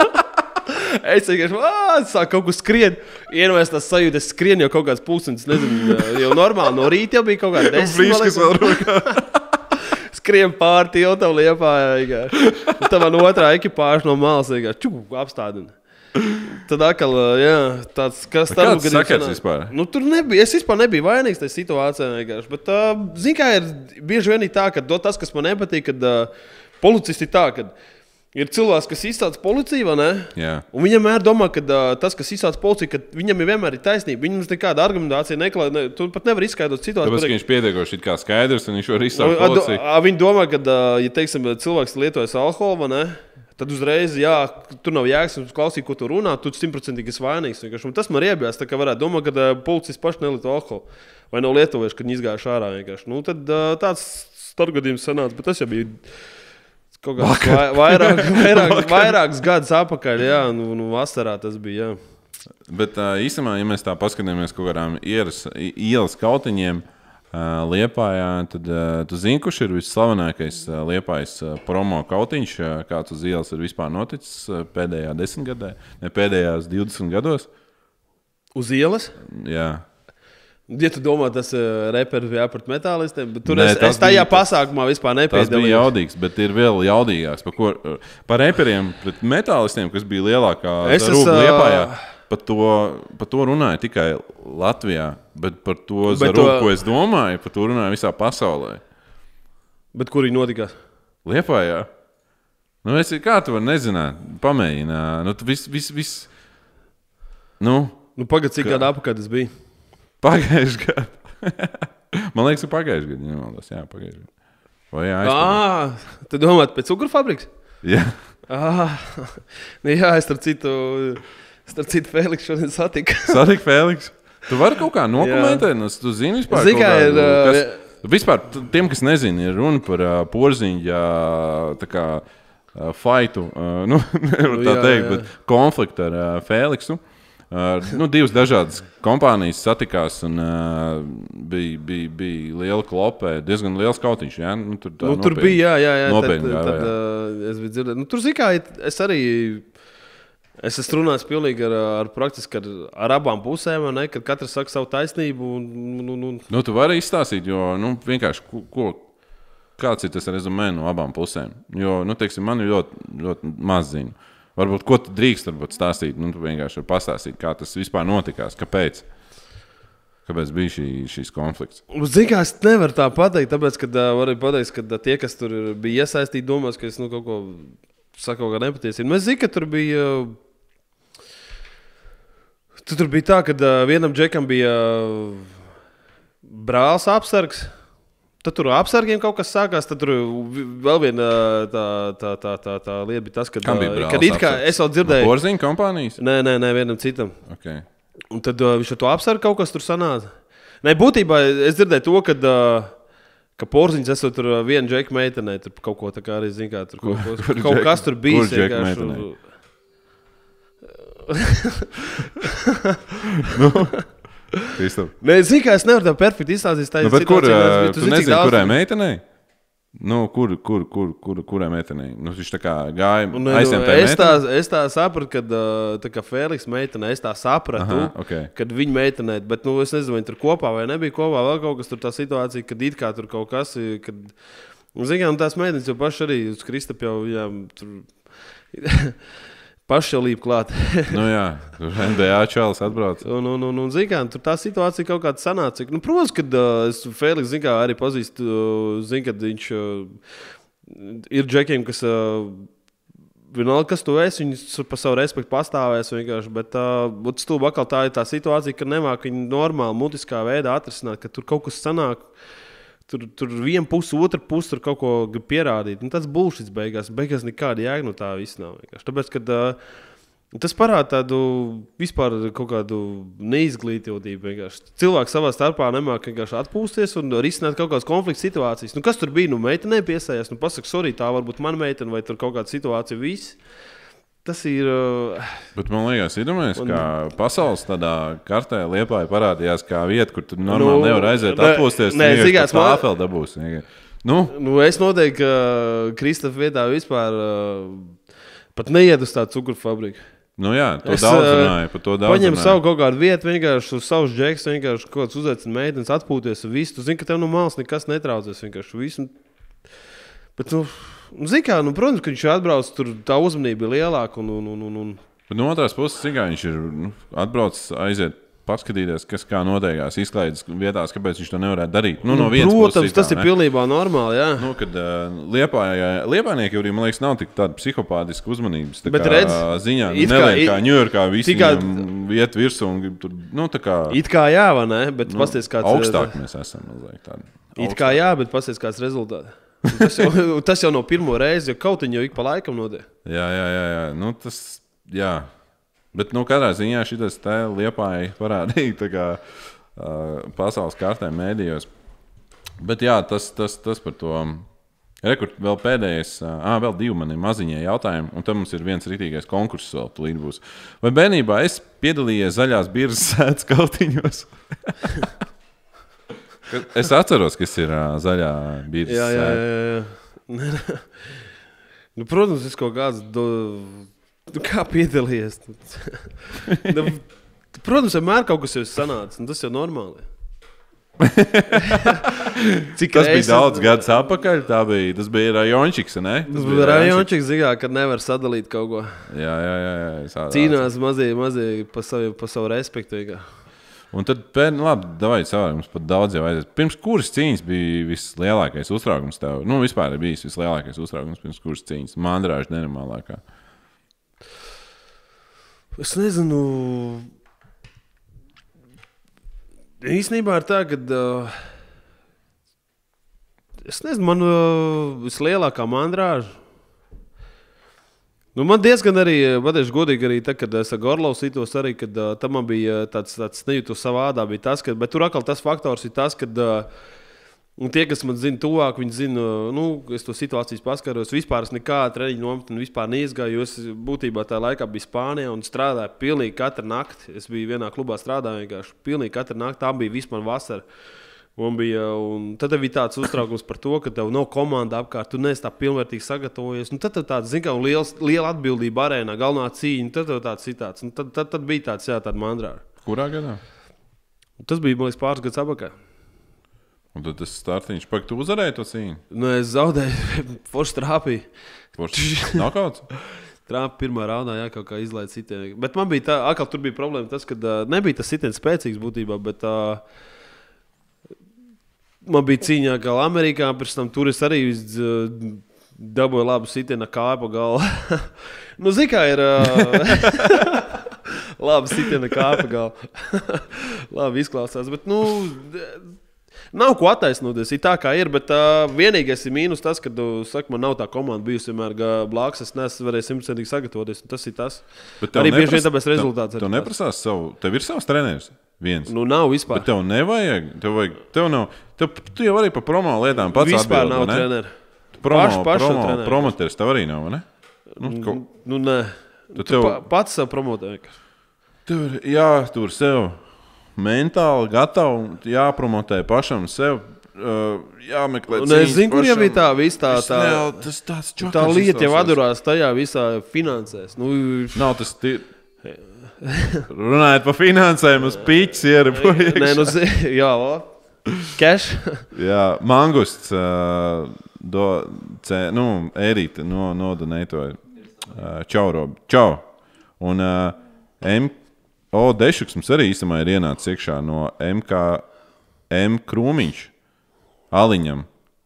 Es vienkārši, ā, sāk kaut ko skrien. Ienojās tās sajūta, es skrienu jau kaut kāds pulkstenis, nezinu, jau normāli no rīta jau bija kaut kāda desmit. Friškas vēl rokā. Skrien pār tiltam Liepā, vienkārši. Un tā man otrā ekipāža no malas vienkārši, čuk, apstādina. Tad atkal, jā, tāds, kas Kāds gadījums sakars sanāk? vispār? Nu, tur nebija, es vispār nebiju vainīgs tajā situācijā vienkārši. Bet, uh, zin kā ir bieži vien ir tā, ka do, tas, kas man nepatīk, kad uh, policisti ir tā, kad ir cilvēks, kas izsauc policiju, vai ne? Jā. Un viņam vienmēr domā, ka uh, tas, kas izsauc policiju, ka viņam ir vienmēr ir taisnība. Viņam nekāda argumentācija neklāja, ne, tu pat nevar izskaidrot situāciju. Tāpēc, ka viņš pietiekoši it kā skaidrs un viņš var izsaukt A- a- policiju. a- Viņi domā, ka, uh, ja teiksim, cilvēks lietojas alkoholu, vai ne? Tad uzreiz, jā, tur nav jēgas klausīt, ko tu runā, tu simtprocentīgi esi vainīgs. Un tas man riebjās, tā kā varētu domāt, ka uh, policists paši nelieto alkoholu. Vai nav lietojuši, kad viņi izgājuši ārā vienkārši. Nu, tad uh, tāds starpgadījums sanāca, bet tas jau bija kaut kāds vai, vairāk, vairāk, vairākus gadus atpakaļ, jā, nu, nu vasarā tas bija, jā. Bet uh, īstenībā, ja mēs tā paskatāmies kaut kādām ieras, i- ielas kautiņiem uh, Liepājā, tad uh, tu zini, kurš ir visslavenākais uh, Liepājas uh, promo kautiņš, uh, kāds uz ielas ir vispār noticis uh, pēdējā desmitgadē, ne pēdējās divdesmit gados? Uz ielas? Jā. Ja tu domā, tas uh, reperi jāpret metālistiem, bet tur Nē, es, tas es tajā bija- pasākumā vispār Tas bija nepiedalījos. jaudīgs, bet ir vēl jaudīgāks. Par, ko, par reperiem pret metālistiem, kas bija lielākā Es esmu, zarūba ā, Liepājā, par to, par to runāja tikai Latvijā. Bet par to Bet zarūbu, to- ko es domāju, par to runāja visā pasaulē. Bet kur viņi notikās? Liepājā. Nu, es, kā tu vari nezināt? Pamēģinā. Nu, tu vis, vis, vis. Nu, Nu, pagad, cik gadu apakaļ tas bija? pagājuši gadu. Man liekas, ka pagājuši gadu. Ja nemaldos. Jā, pagājuši gadu. Vai jā, aizpagājuši. Ah, tu domā pēc cukuru fabrikas? Jā. Ah, nu jā, es starp citu, starp citu Fēliks šodien satiku. Satik, Fēliks. Tu vari kaut kā nokomentēt, nu, tu zini vispār, Zini, kaut kā ir, kādu, ā, kas, vispār t- tiem, kas nezina, ir runa par uh, porziņģa tā kā uh, faitu, uh, nu, nevar tā Jā, teikt, jā. bet konfliktu ar uh, Fēliksu. Uh, nu, divas dažādas kompānijas satikās un uh, bija, bija, bija liela klopē, diezgan liels kautiņš. Ja? Nu, tur tā Nu, tur nopietni- bija, jā, jā, jā. Tad, nopietni gāja, tad, jā. uh, es biju dzirdējis. Nu, tur, zini, kā, es arī, es esmu runājis pilnīgi ar, ar praktiski ar, ar abām pusēm, vai ne, kad katrs saka savu taisnību. Un, un, un, un, Nu, tu vari izstāstīt, jo nu, vienkārši ko, ko, kāds ir tas rezumē no abām pusēm. Jo, nu, teiksim, man ir ļoti, ļoti maz zinu. Varbūt, ko tu drīkst varbūt, stāstīt, nu, tu vienkārši vari pastāstīt, kā tas vispār notikās, kāpēc. Kāpēc bija šī, šīs konflikts? Zini, kā es nevaru tā pateikt, tāpēc, ka uh, varu pateikt, ka uh, tie, kas tur ir- bija iesaistīti, domās, ka es nu, kaut ko saku, kaut kā nepatiesību. Mēs zinām, ka tur bija. Uh, tu, tur bija tā, ka uh, vienam džekam bija uh, brālis apsargs. Tad tur apsargiem kaut kas sākās. Tad tur vi- vēl viena tā, tā, tā, tā, tā lieta bija tas, ka, Kam bija uh, brālis kad it kā apsargs? es jau dzirdēju. Porziņu kompānijas? Nē, nē, nē, vienam citam. Okay. Un tad uh, viņš ar to apsargu kaut kas tur sanāca. Nē, būtībā es dzirdēju to, ka, uh, ka porziņš esot tur uh, viena džeka meitenē. Tur kaut ko tā kā arī zina, kā tur kaut, ko, Kur kaut džeka- kas tur bija. kur džeka meitenei? Kristof. Nē, zini, kā es nevaru tā perfekti izstāstīt. Tā Nu, bet kur, situācija, uh, bet tu zini, cik nezini, daudz kurai tur- meitenei? Nu, kur, kur, kur, kur, kurai meitenei? Nu, viņš tā kā gāja Un, nu, aizsiem tā es, tā, meitenei? es tā sapratu, ka tā kā Fēliks meitene, es tā sapratu, Aha, okay. kad viņa meitenē, bet nu, es nezinu, vai viņi tur kopā vai nebija kopā. Vēl kaut kas tur tā situācija, kad it kā tur kaut kas ir. Kad... Zinām, tās meitenes jau paši arī uz Kristapa jau viņām tur paši jau līp klāt. Nu, jā, tur N B A čalis atbrauc. Un, un, un, un zinām, tur tā situācija kaut kāda sanāca. Nu, protams, kad uh, es Fēliks zinu, arī pazīstu, uh, zinu, kad viņš uh, ir džekiem, kas uh, vienalga, kas tu esi, viņi par savu respektu pastāvēs vienkārši. Bet uh, stūba atkal tā ir tā situācija, ka nemāk viņi normāli mutiskā veidā atrisināt, ka tur kaut kas sanāk. Tur, tur viena puse, otra puse tur kaut ko grib pierādīt. Nu, tas būs šis beigās. Beigās nekāda jēga no tā viss nav. Vienkārši. Tāpēc, kad, uh, tas parāda tādu vispār kaut kādu neizglītību. Vienkārši. Cilvēki savā starpā nemāk vienkārši atpūsties un risināt kaut kādas konflikta situācijas. Nu, kas tur bija? Nu, meitenei piesējās. Nu, pasaka, sorry, tā varbūt mana meitene vai tur kaut kāda situācija. Viss. Tas ir. Uh, Bet man liekas, iedomājies, Un- ka pasaules tādā kartē Liepāja parādījās kā vieta, kur tu normāli Nu, nevar aiziet ne- atpūsties. nē, zināms, man- tā vēl dabūs. Nu, nu, es noteikti, ka Kristapa vietā vispār uh, pat neiet uz tādu cukuru fabriku. nu jā, to Es, daudz ā, runāju. Par to daudz Paņem runāju. savu kaut kādu vietu, vienkārši uz savus džekus, vienkārši kaut kāds uzaicina meitenes, atpūties. Visu. Tu zini, ka tev no malas nekas netraucēs. Vienkārši visu. Bet, nu, nu, zini, kā, nu, protams, ka viņš atbrauc, tur tā uzmanība ir lielāka. Un, un, un, un, un. Bet no otras puses, cik viņš ir nu, atbraucis, aiziet, paskatīties, kas kā notiekās, izklaides vietās, kāpēc viņš to nevarētu darīt. Nu, no vienas Protams, puses, tas ir pilnībā normāli. Jā. Nu, kad uh, Liepājnieki arī, man liekas, nav tik tāda psihopātiska uzmanības. Tā Bet kā, redz, ziņā, it kā- neliek kā it- Ņujorkā visi tikai- iet virsū un grib tur, nu, tā kā It kā jā, vai ne? Bet nu, pasties, kāds augstāk mēs esam. Mazliet, tādi. It kā jā, bet pasties, kāds rezultāts. Un Tas jau, tas jau nav pirmo reizi, jo kaut viņa jau ik pa laikam notiek. Jā, jā, jā, jā. Nu, tas, jā. Bet, nu, katrā ziņā šis te Liepāja parādīja tā kā uh, pasaules kārtē mēdījos. Bet, jā, tas, tas, tas par to. Rekord vēl pēdējais, ah, vēl divi mani maziņie jautājumi, un tam mums ir viens rītīgais konkurss vēl tūlīt būs. Vai bērnībā es piedalījies zaļās birzas sēdes kautiņos? Es atceros, kas ir uh, zaļā birzas Jā, jā, sēde. jā. jā. Nē, nē. Nu, protams, es kaut kāds. Do... Nu, kā piedalījies? Nu, protams, vienmēr kaut kas jau ir sanācis, un tas jau normāli. Cik Tas bija reizes- daudz gadus atpakaļ. Tā bija, tas bija Rajončiks, ne? Tas bija rajončiks, zigā, kad nevar sadalīt kaut ko. Jā, jā, jā. jā es atceros. Cīnās mazie, mazie pa savu, pa savu respektu. Vienkār. Un tad, pēd, labi, davai savā, mums pat daudz jau aizies. Pirms kuras cīņas bija vislielākais uztraukums tev? Nu, vispār ir bijis vislielākais uztraukums pirms kuras cīņas. Mandrāža nenormālākā. Es nezinu. Īsnībā ir tā, ka uh, es nezinu, man uh, vislielākā mandrāža. Nu, man diezgan arī, pateikšu godīgi, arī tad, kad es ar Gorlovu sitos, arī, kad uh, tam man bija tāds, tāds nejūtos savā ādā, bija tas, ka, bet tur atkal tas faktors ir tas, ka uh, tie, kas man zina tuvāk, viņi zina, nu, es to situācijas paskaros, vispār es nekādu treniņu nometni vispār neizgāju, jo es būtībā tajā laikā biju Spānijā un strādāju pilnīgi katru nakti. Es biju vienā klubā strādāju vienkārši pilnīgi katru nakti, tā bija vispār vasara. Un bija, un tad bija tāds uztraukums par to, ka tev nav komanda apkārt, tu neesi tā pilnvērtīgi sagatavojies. Nu, tad tev tāds, zin kā, un liels, liela atbildība arēnā, galvenā cīņa, tad tev tāds citāts. Nu, tad, tad, tad bija tāds, jā, tāda mandrāra. Kurā gadā? Tas bija, man liekas, pāris gadus apakaļ. Un tad tas startiņš, pak, tu uzvarēji to cīņu? Nu, es zaudēju, forši trāpīju. Forši nokauts? Trāpa pirmā raundā, jā, kaut kā izlaid sitienu. Bet man bija tā, atkal tur bija problēma tas, ka uh, nebija tas sitiens spēcīgs būtībā, bet uh, man bija cīņā kā Amerikā, pēc tam tur es arī uh, dabūju labu sitienu kāju pa galvu. Nu, zini, kā ir... Uh, labi sitiena kāja pa galvu. Labi izklausās, bet, nu... Nav ko attaisnoties, ir tā kā ir, bet uh, vienīgais ir mīnus tas, ka, tu saki, man nav tā komanda bijusi vienmēr blāks, es neesmu varējis simtprocentīgi sagatavoties, un tas ir tas. Arī bieži vien tāpēc rezultāts ir. Tev neprasās savu, tev ir savs treneris viens? Nu, nav vispār. Bet tev nevajag, tev vajag, tev nav, tev, tu jau arī pa promo lietām pats atbildi, vispār nav treneri. Promo, Pašu, pašu promo, treneri. promoters tev arī nav, ne? Nu, ko, nu nē. Tu tev, pa, pats savu promotē. Tur, jā, tur sev. Mentāli gatavi jāpromotē pašam sev, uh, jāmeklē cīņas. Es zinu, kur jau bija tā viss tā, tā, ne, tas tāds čakars. Tā lieta jau atdurās tajā visā finansēs. Nu, nav tas tī... Runājot par finansēm, uz pīķis ierabojies. Nē, nu, jā, o. Cash. Jā, Mangusts, uh, do, cē, nu, Ērīte no, nodonētoja. Uh, čau, Rob. Čau. Un uh, M. O, Dešuks mums arī īstenībā ir ienācis iekšā no M K M Krūmiņš Aliņam.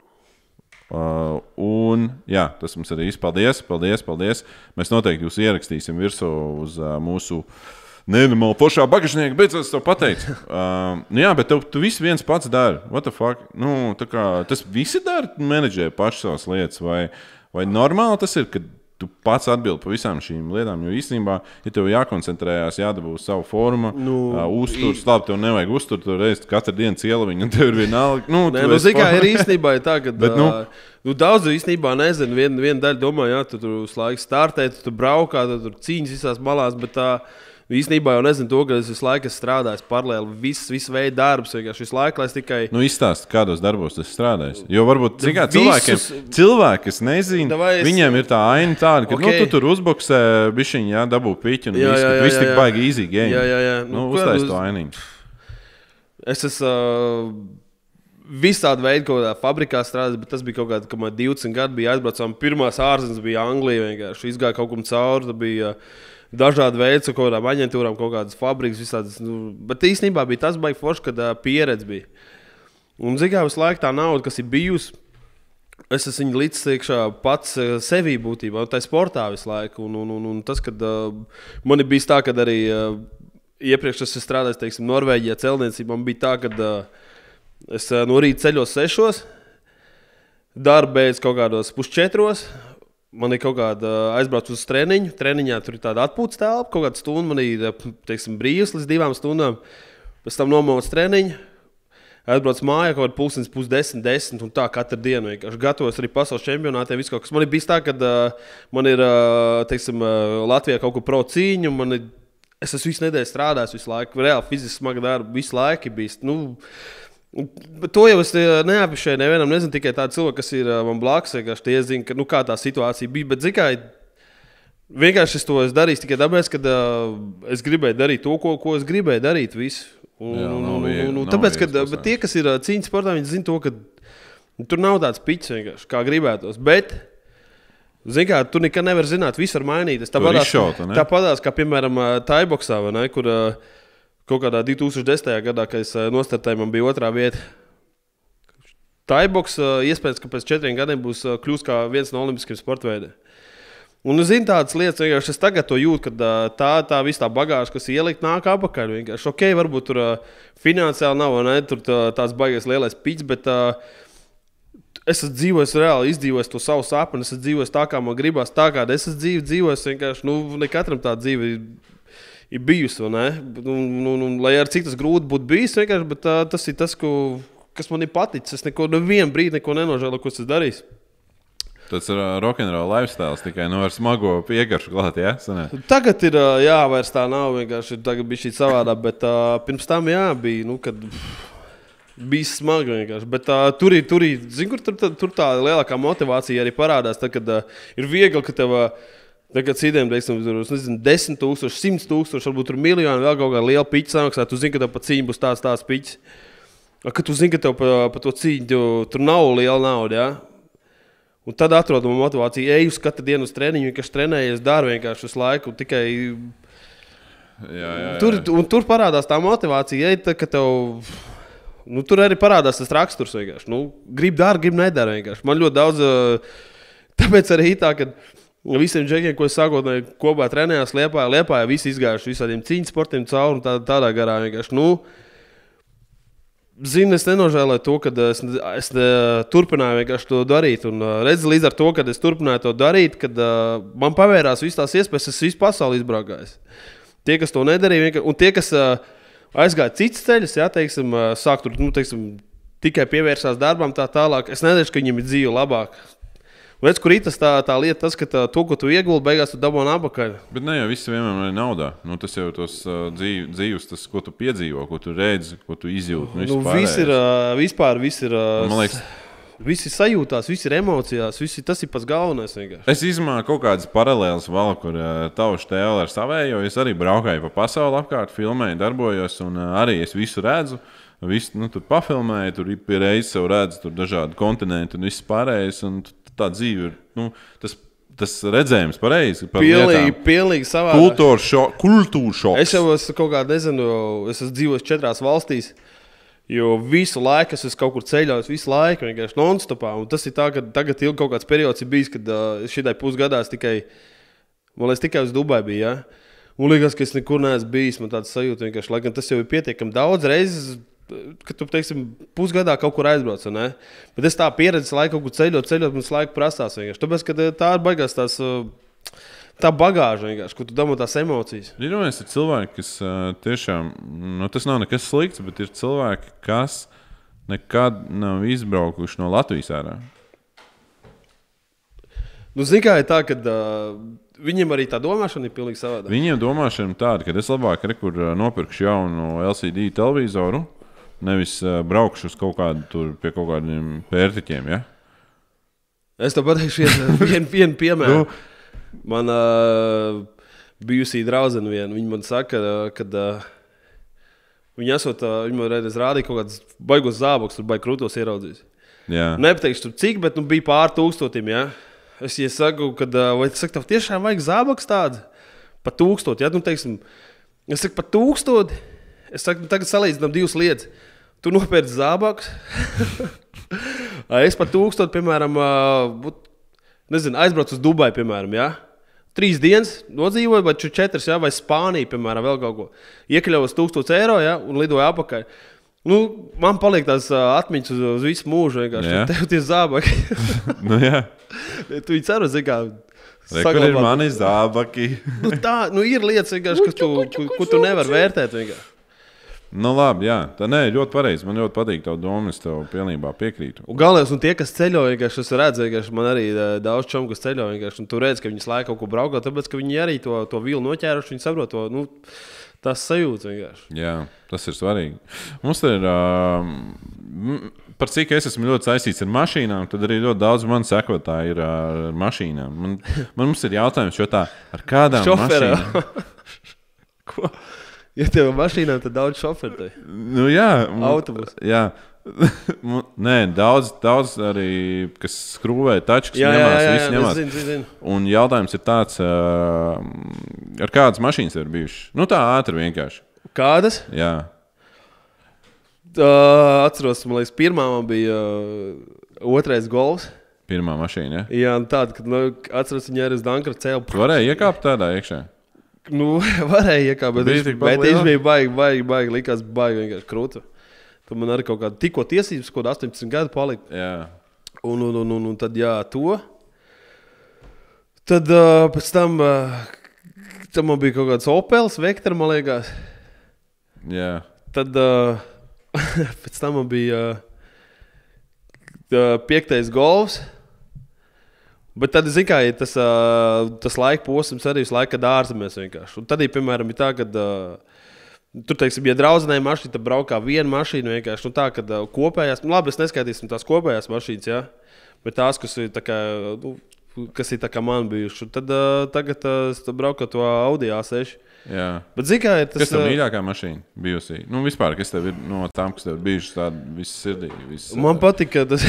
Uh, un, jā, tas mums arī izpaldies, paldies, paldies. Mēs noteikti jūs ierakstīsim virsū uz uh, mūsu nenormāli pošā bagažnieka, bet es to pateicu. Uh, nu jā, bet tev, tu viss viens pats dari. What the fuck? Nu, tā kā, tas visi dara menedžē paši savas lietas, vai, vai normāli tas ir, kad tu pats atbildi par visām šīm lietām, jo īstenībā, ja tev jākoncentrējās, jādabū savu formu, nu, uh, uzturs, labi, tev nevajag uzturt, tu reizi katru dienu cielaviņu, un tev ir vienalga. Nu, Nē, nu, zin kā ir īstenībā tā, ka Bet, nu, uh, nu, daudz īstenībā nezinu, viena vien daļa domā, jā, tu tur uz laiku startē, tu tur braukā, tu tur cīņas visās malās, bet tā īstenībā jau nezinu to, ka es visu laiku strādāju paralēli, viss, viss veids darbs, vienkārši visu laiku, lai es tikai... Nu, izstāst, kādos darbos tas strādājis. Jo varbūt, cik kā cilvēkiem, cilvēki, kas nezina, es... viņiem ir tā aina tāda, ka, okay. nu, tu tur uzboksē bišķiņ, jā, dabū piķi, un jā, viss, jā, jā, viss tik baigi easy game. Jā, jā, jā. Nu, nu uztais to ainiņu. Es esmu uh, visādi veidi kaut kādā fabrikā strādājis, bet tas bija kaut kādā, kamēr divdesmit gadi bija aizbraucām. Pirmās ārzemes bija Anglija, vienkārši izgāja kaut kam cauri, bija... Uh, dažādi veidi, kaut kādām aģentūrām, kaut kādas fabrikas, visādas. Nu, bet īstenībā bija tas baigi forši, kad uh, pieredze bija. Un, zin kā, visu laiku tā nauda, kas ir bijusi, es esmu viņu līdz iekšā pats uh, sevī būtībā, un tā sportā visu laiku. Un, un, un, un tas, kad uh, man ir bijis tā, kad arī uh, iepriekš es strādāju, teiksim, Norvēģijā celtniecībā, man bija tā, kad uh, es uh, no rīta ceļos sešos, darbu beidz kaut kādos pusčetros. Man ir kaut kāda aizbrauc uz treniņu. Treniņā tur ir tāda atpūtas telpa, kaut kāda stunda. Man ir, teiksim, brīvs līdz divām stundām. Pēc tam nomoc treniņu. Aizbrauc mājā kaut kāda pulkstenis pusdesmit, desmit un tā katru dienu. Vienkārši gatavos arī pasaules čempionātiem. Viss kaut kas. Man ir bijis tā, ka uh, man ir, uh, teiksim, uh, Latvijā kaut ko pro cīņu. Man ir, es esmu visu nedēļu strādājis visu laiku. Reāli fiziski smaga darba visu laiku ir bijis. Nu, Bet to jau es neapšēju nevienam, nezinu tikai tādu cilvēku, kas ir man blakus, vienkārši tie zina, ka, nu, kā tā situācija bija, bet zikai, vienkārši es to es darīju tikai tāpēc, ka uh, es gribēju darīt to, ko, ko es gribēju darīt visu. Un, Jā, un, nav un, viegli, un, un, nav tāpēc, kad, viegls bet tie, kas ir ā, cīņas sportā, viņi zina to, ka tur nav tāds piķis vienkārši, kā gribētos. Bet, zini kā, tu nekad nevar zināt, visu var mainīties. Tur izšauta, ne? Tāpatās, kā piemēram Thaiboksā, vai ne, kur ā, kaut kādā divi tūkstoši desmitajā gadā, kad es ā, nostartēju, man bija otrā vieta. Thaiboks iespējams, ka pēc četriem gadiem būs ā, kļūst kā viens no olimpiskiem sporta veidiem. Un es zinu tādas lietas, vienkārši es tagad to jūtu, ka tā, tā viss tā bagāža, kas ielikt, nāk apakaļ. Vienkārši, ok, varbūt tur uh, finansiāli nav, ne, tur tā, tāds baigais lielais pits, bet uh, es esmu dzīvojis reāli, izdzīvojis to savu sapni, es esmu dzīvojis tā, kā man gribās, tā kā es esmu dzīvi, dzīvojis vienkārši, nu, ne katram tā dzīve ir, ir bijusi, ne? Un, un, un, lai ar cik tas grūti būtu bijis, vienkārši, bet uh, tas ir tas, ko, kas man ir paticis. Es neko, nevienu brīdi neko nenožēlu, ko es darīju. Tas ir uh, rock'n'roll lifestyle, tikai no ar smago piegaršu klāt, jā? Sanē? Tagad ir, jā, vairs tā nav, vienkārši tagad bija šī savādāk, bet uh, pirms tam, jā, bija, nu, kad bija smagi vienkārši. Bet uh, tur ir, tur ir, zin, kur tur, tur tā lielākā motivācija arī parādās, tad, kad uh, ir viegli, ka tev, uh, tagad citiem, teiksim, tur, nezinu, desmit tūkstoši, simts tūkstoši, varbūt tur miljoni, vēl kaut kā liela piķa samaksā, tu zini, ka tev pa cīņu būs tāds, tāds piķis. Kad tu zini, ka tev pa, pa to cīņu tur nav liela nauda, jā. Un tad atrodam motivāciju, eju uz katru dienu uz treniņu, kas trenējies, daru vienkārši uz laiku. Tikai Jā, jā, jā. tur, un tur parādās tā motivācija, ej, tā, ka tev, nu, tur arī parādās tas raksturs vienkārši. Nu, grib dara, grib nedara vienkārši. Man ļoti daudz, tāpēc arī tā, ka visiem džekiem, ko es sākotnēji kopā trenējās Liepājā, Liepājā visi izgājuši visādiem cīņas sportiem cauri un tā, tādā garā vienkārši. Nu, zinu, es nenožēlēju to, ka es, es turpināju vienkārši to darīt. Un redzu, līdz ar to, kad es turpināju to darīt, kad uh, man pavērās visas tās iespējas, es visu pasauli izbraukājis. Tie, kas to nedarīja, un tie, kas uh, aizgāja cits ceļus, jā, teiksim, uh, sāk tur, nu, teiksim, tikai pievērsās darbam tā tālāk, es nedašu, ka viņiem ir dzīve labāk. Un redz, kur ir tas tā, tā lieta, tas, ka tā, to, ko tu ieguldi, beigās tu dabūni apakaļ. Bet ne jau viss vienmēr ir naudā. Nu, tas jau tos uh, dzīv, dzīvus, tas, ko tu piedzīvo, ko tu redzi, ko tu izjūti. Nu, Nu, viss ir, uh, vispār viss ir, uh, Man liekas, viss ir sajūtās, viss ir emocijās, viss ir, tas ir pats galvenais vienkārši. es izmantoju kaut kādas paralēlas vēl, kur uh, taušu tēlu ar savējo. Es arī braukāju pa pasauli apkārt, filmēju, darbojos, un uh, arī es visu redzu. Visu, nu, tur pafilmēju, tur pie reizes sev redzu, tur dažādi kontinenti un viss pārējais. Un tā dzīve ir, nu, tas, tas redzējums pareizi. Par Pilnīgi, lietām. pilnīgi savādāk. Kultūra šoks. Kultūra šoks. Es jau esmu kaut kā, nezinu, es esmu dzīvojis četrās valstīs, jo visu laiku es esmu kaut kur ceļojis, visu laiku vienkārši non-stopā. Un tas ir tā, ka tagad ir kaut kāds periods ir bijis, kad uh, šitai pusgadā es tikai, man liekas, tikai uz Dubai biju, ja? Un liekas, ka es nekur neesmu bijis, man tāds sajūta vienkārši, lai gan tas jau ir pietiekami daudz reizes, ka tu, teiksim, pusgadā kaut kur aizbrauc, ne? Bet es tā pieredzi laiku kaut kur ceļot, ceļot, mums laiku prasās vienkārši. Tāpēc, ka tā ir baigās tās, tā bagāža vienkārši, ko tu dabū tās emocijas. Ir viens ir cilvēki, kas uh, tiešām, nu, tas nav nekas slikts, bet ir cilvēki, kas nekad nav izbraukuši no Latvijas ārā. Nu, zini, kā ir tā, ka uh, viņiem arī tā domāšana ir pilnīgi savādāk. Viņiem domāšana tāda, ka es labāk rekur uh, nopirkšu jaunu L C D televizoru, nevis uh, braukšu uz kaut kādu tur pie kaut kādiem pērtiķiem, ja? Es tev pateikšu vienu vien, vien piemēru. Man uh, bijusī draudzene viena, viņa man saka, kad uh, viņa esot, uh, viņa man reiz rādīja kaut kāds baigos zāboks, tur baigi krūtos ieraudzījis. Jā. Nepateikšu tur cik, bet nu bija pār tūkstotim, ja? Es ja saku, kad, uh, vai tu saki, tev tiešām vajag zāboks tāds? Pa tūkstoti, ja? Nu, teiksim, es saku, pa tūkstoti. Es saku, tagad salīdzinām divas lietas. Tu nopērci zābakus. Es par tūkstotu, piemēram, būt, nezinu, aizbraucu uz Dubai, piemēram, ja? Trīs dienas nodzīvoju, vai četras, ja? Vai Spānija, piemēram, vēl kaut ko. Iekļavos tūkstots eiro, ja? Un lidoju apakaļ. Nu, man paliek tās atmiņas uz, uz visu mūžu vienkārši. Jā. Tev tie zābaki. Nu, jā. Tu viņi ceru, zin kā, Rekur ir mani zābaki. Nu, tā, nu, ir lietas vienkārši, kas tu, ko, ko tu nevar vērtēt vienkārši. Nu, labi, jā. Tā nē, ļoti pareizi. Man ļoti patīk tavu domu, es tev pilnībā piekrītu. Un galvenais, un tie, kas ceļo, vienkārši es redzu, vienkārši man arī daudz čomu, kas ceļo, vienkārši, un tu redz, ka viņi laiku kaut ko braukā, tāpēc, ka viņi arī to, to vilu noķēruši, viņi saprot to, nu, tās sajūtas vienkārši. Jā, tas ir svarīgi. Mums ir, uh, par cik es esmu ļoti saistīts ar mašīnām, tad arī ļoti daudz man sekotāji ir ar mašīnām. Man, man mums ir jautājums, jo tā, ar kādām Šoferē. mašīnām? Ko? Ja tev mašīnā, tad daudz šofertē. Nu, jā, mu- Autobus. Jā. Mu- Nē, daudz, daudz arī, kas skrūvē tačkas, Jā, jā, ņemās, jā, visi jā, ņemās. es zinu, zinu, zinu. Un jautājums ir tāds, uh, ar kādas mašīnas ir bijušas? Nu, tā ātri vienkārši. Kādas? Jā. Uh, atceros, man liekas, pirmā man bija uh, otrais golfs. Pirmā mašīna, ja? Jā, un tāda, kad, nu, atceros, viņa arī uz Dankara cēlu. Tu varēji iekāpt tādā iekšā? Nu, varēja iekāpt, bet Bija viņš, tikpat bet liela? viņš bija baigi, baigi, baigi, likās baigi vienkārši krūta. Tad man arī kaut kāda tikko tiesības, kaut kāda astoņpadsmit gadu palika. Jā. Un, un, un, un, un tad, jā, to. Tad uh, pēc tam, uh, tam man bija kaut kāds Opels, Vektor, man liekas. Jā. Tad uh, pēc tam man bija uh, piektais golfs. Bet tad, zin kā, ja tas, uh, tas laika posms arī visu laiku ārzemēs vienkārši. Un tad, ja, piemēram, ir tā, ka uh, tur, teiksim, ja draudzenei mašīna, tad braukā viena mašīna vienkārši. Un tā, ka uh, kopējās, nu labi, es neskaitīsim tās kopējās mašīnas, jā. Bet tās, kas ir tā kā, nu, kas ir tā kā man bijuši. Tad uh, tagad uh, es braucu to Audi A seši. Jā. Bet, zin kā, ja tas... Kas tev uh, mīļākā mašīna bijusi? Nu, vispār, kas tev ir no tām, kas tev ir bijušas tāda viss sirdī? Viss, Man patika tas,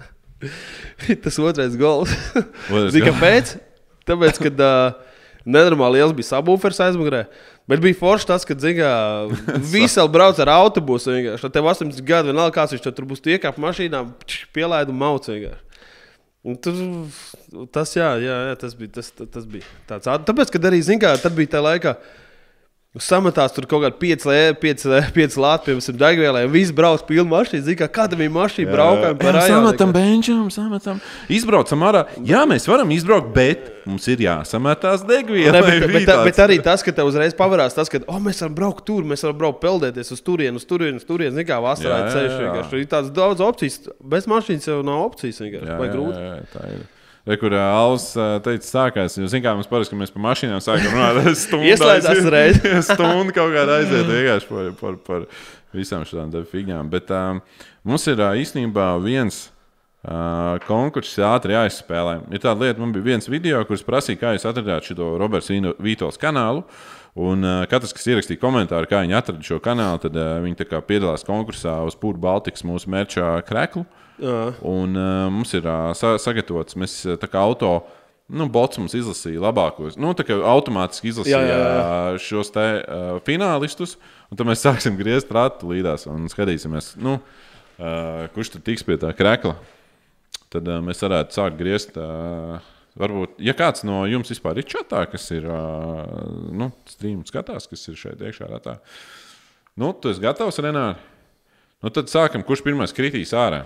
tas otrais gols. Otrais Zini, gols. kāpēc? Tāpēc, kad uh, nenormāli liels bija sabūfers aizmugurē. Bet bija forši tas, ka visi vēl brauc ar autobusu. Vienkārši. Tad tev astoņdesmit gadi vienalga kāds viņš tur būs iekāp mašīnā, pielaid un mauc vienkārši. Un tur, tas, jā, jā, jā, tas bija, tas, tas, tas bija tāds. Tāpēc, kad arī, zin kā, tad bija tā laikā, sametās tur kaut kādi pieci lāti, piemēram, degvielai, un visi brauc pilnu mašīnu. Zin kā, kāda bija mašīna, braukājam par rajonu. Sametam benčam, sametam. Izbraucam ārā. Jā, mēs varam izbraukt, bet mums ir jāsametās degviela. Ne, bet, bet, bet arī tas, ka tev uzreiz pavarās tas, ka oh, mēs varam braukt tur, mēs varam braukt peldēties uz turienu, uz turienu, uz turienu. Zin kā, vasarā ir ceļš vienkārši. Ir tāds daudz opcijas. Bez mašīnas jau nav opcijas vienkārši. Vai grūti? Jā, jā, tā ir. Re, kur uh, Alvis uh, teica, sākās. Jūs zināt, kā mums parasti, ka mēs par mašīnām sākam runāt. Ieslēdzās reiz. Stundu kaut kādā aiziet vienkārši par, par, par visām šādām figņām. Bet um, mums ir uh, īstenībā viens uh, konkurss ātri jāizspēlē. Ir tāda lieta, man bija viens video, kurš prasīja, kā jūs atradāt šo Roberts Vītols kanālu. Un uh, katrs, kas ierakstīja komentāru, kā viņi atrada šo kanālu, tad uh, viņi tā kā piedalās konkursā uz Pūra Baltikas mūsu merčā kreklu. Jā. Un uh, mums ir uh, sa sagatavots, mēs uh, tā kā auto, nu, bots mums izlasīja labākos, nu, tā kā automātiski izlasīja jā, jā, jā. Uh, šos te uh, finālistus, un tad mēs sāksim griezt ratu līdās un skatīsimies, nu, uh, kurš tad tiks pie tā krekla. Tad uh, mēs varētu sākt griezt, uh, varbūt, ja kāds no jums vispār ir čatā, kas ir, uh, nu, stream skatās, kas ir šeit iekšā ratā. Nu, tu esi gatavs, Renāri? Nu, tad sākam, kurš pirmais kritīs ārā.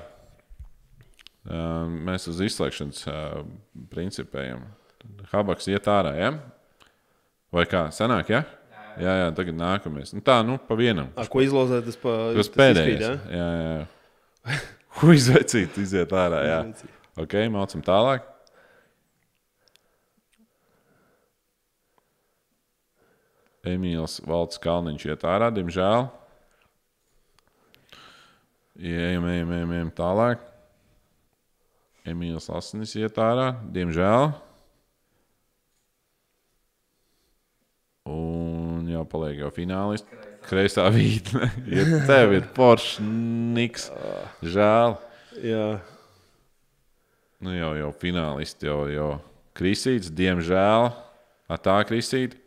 Uh, mēs uz izslēgšanas uh, principējam. Habaks iet ārā, ja? Vai kā? Sanāk, ja? Jā, jā, tagad nākamies. Nu, tā, nu, pa vienam. Ar ko izlozēt, tas, pa, Tas tas pēdējais. izkrīt, ja? Jā, jā, jā. Ko izvecīt, iziet ārā, jā. Ok, maucam tālāk. Emīls Valds Kalniņš iet ārā, diemžēl. Ejam, ejam, ejam, ejam tālāk. Emīls Asinis iet ārā, diemžēl. Un jau paliek jau finālisti. Kreisā vītne. Ja tev ir Porsche Niks. Žēl. Jā. Nu jau, jau finālisti, jau, jau Krisīts, diemžēl. A tā Krisīti.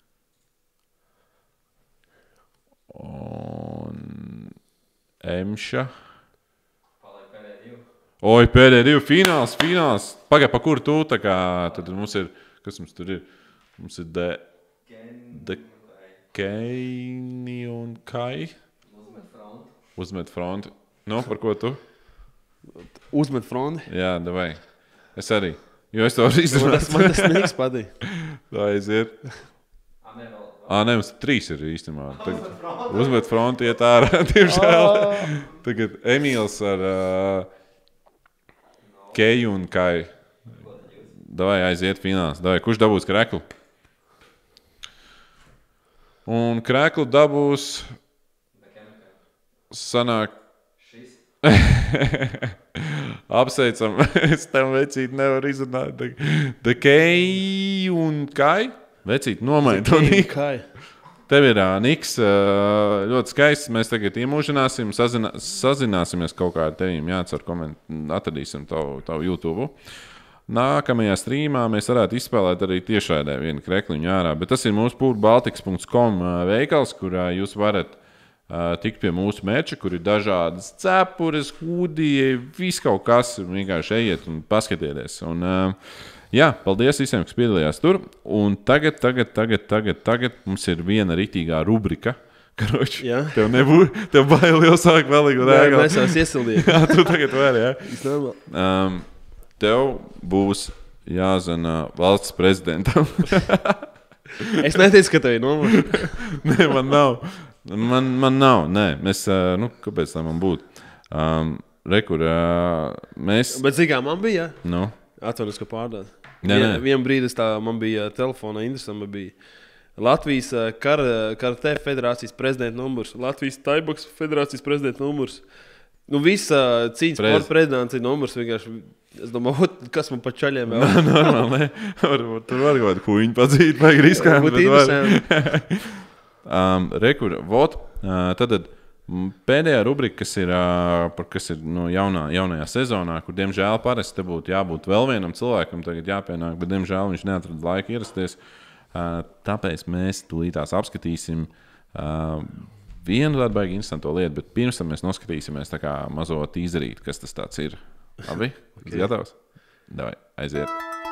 Un Emša. Oi, pēdējie divi fināls, fināls. Pagaid, pa kur tu tā kā, tad mums ir, kas mums tur ir? Mums ir De, de Keini un Kai. Uzmet fronti. Uzmet fronti. Nu, par ko tu? Uzmet fronti. Jā, davai. Es arī. Jo es to varu Man izdarīt. tas, man tas nīks patīk. Tā aiziet. A, ne, vēl. Ā, ne, mums trīs ir īstenībā. Tagad uzmet fronti iet ārā, tiemžēl. Tagad Emīls ar uh, Keju un Kai. Davai aiziet fināls. Davai, kurš dabūs kreklu? Un kreklu dabūs sanāk Šis. apsveicam. Es tam vecīt nevaru izrunāt. The Keju un Kai? Vecīt, nomaini to Niku. Kai. tev ir uh, Niks, uh, ļoti skaists. Mēs tagad iemūžināsim, sazinā, sazināsimies kaut kā ar tevīm. Jācer koment, atradīsim tavu, tavu YouTube. Nākamajā strīmā mēs varētu izspēlēt arī tiešraidē vienu krekliņu ārā. Bet tas ir mūsu pūrbaltiks punkts com veikals, kurā jūs varat uh, tikt pie mūsu merča, kur ir dažādas cepures, hūdija, viss kaut kas. Vienkārši ejiet un paskatieties. Un, uh, Jā, paldies visiem, kas piedalījās tur. Un tagad, tagad, tagad, tagad, tagad mums ir viena ritīgā rubrika. Karoči, Jā. tev nebūtu, tev bail jau sāk vēl līgu rēgā. Mēs jau iesildījām. Jā, tu tagad vari, jā. Īstenībā. Um, tev būs jāzana valsts prezidentam. Es neteicu, ka tev ir numurs. Nē, man nav. Man, man nav, nē. Mēs, uh, nu, kāpēc tā man būtu? Um, rekur, uh, mēs... Bet zikā man bija, jā? Nu? Atvainojos, ka pārdod. Nē, Vien, nē. Vienu brīdi tā man bija telefona interesanta, bija Latvijas kar, karate federācijas prezidenta numurs, Latvijas taiboks federācijas prezidenta numurs. Nu, visa cīņas Prez. sporta prezidents ir numurs vienkārši. Es domāju, kas man pa čaļiem vēl. Normāli, ne? Varbūt tur var kaut kādu kuņu padzīt, vai riskēt. Būtu interesanti. um, rekur, vot, uh, tad, tad pēdējā rubrika, kas ir, uh, kas ir nu, jaunā, jaunajā sezonā, kur, diemžēl, parasti te būtu jābūt vēl vienam cilvēkam, tagad jāpienāk, bet, diemžēl, viņš neatrada laiku ierasties. Uh, tāpēc mēs tūlītās apskatīsim uh, vienu tādu baigi interesanto lietu, bet pirms tam mēs noskatīsimies tā kā mazo tīzerīt, kas tas tāds ir. Labi? Okay. Gatavs? Davai, aiziet.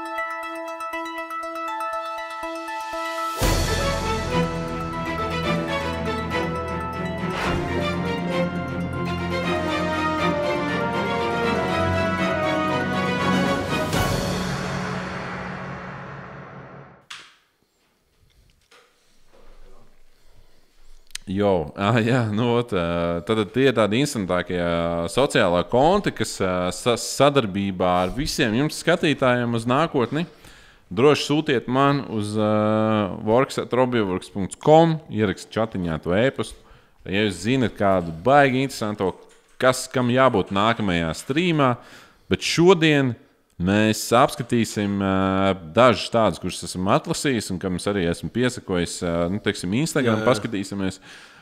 Jo, ah, jā, nu, ot, tad tie ir tādi instantākie sociālā konti, kas sa sadarbībā ar visiem jums skatītājiem uz nākotni. Droši sūtiet man uz uh, works at robioworks punkts com, ierakst čatiņā to ēpastu. Ja jūs zinat kādu baigi interesanto, kas kam jābūt nākamajā strīmā, bet šodien mēs apskatīsim uh, dažus tādus, kurus esam atlasījis un kam es arī esmu piesakojis, uh, nu, teiksim, Instagram, jā, jā. Paskatīsimies.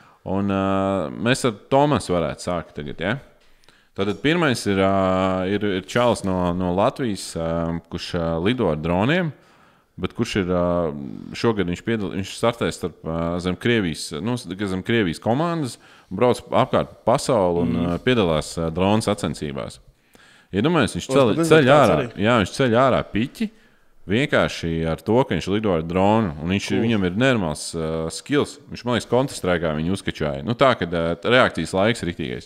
Un uh, mēs ar Tomasu varētu sākt tagad, ja? Tātad pirmais ir, uh, ir, ir čalis no, no Latvijas, uh, kurš uh, lido ar droniem, bet kurš ir uh, šogad viņš, piedal, viņš startēs starp, uh, zem, Krievijas, nu, zem Krievijas komandas, brauc apkārt pasauli un mm. uh, piedalās uh, dronu sacensībās. Iedomājies, viņš ceļ, ceļ ārā, jā, viņš ceļ ārā piķi, vienkārši ar to, ka viņš lido ar dronu, un viņš, cool. Viņam ir nenormāls uh, skills. Viņš, man liekas, kontrastrēgā viņu uzkačāja. Nu tā, ka uh, reakcijas laiks ir riktīgais.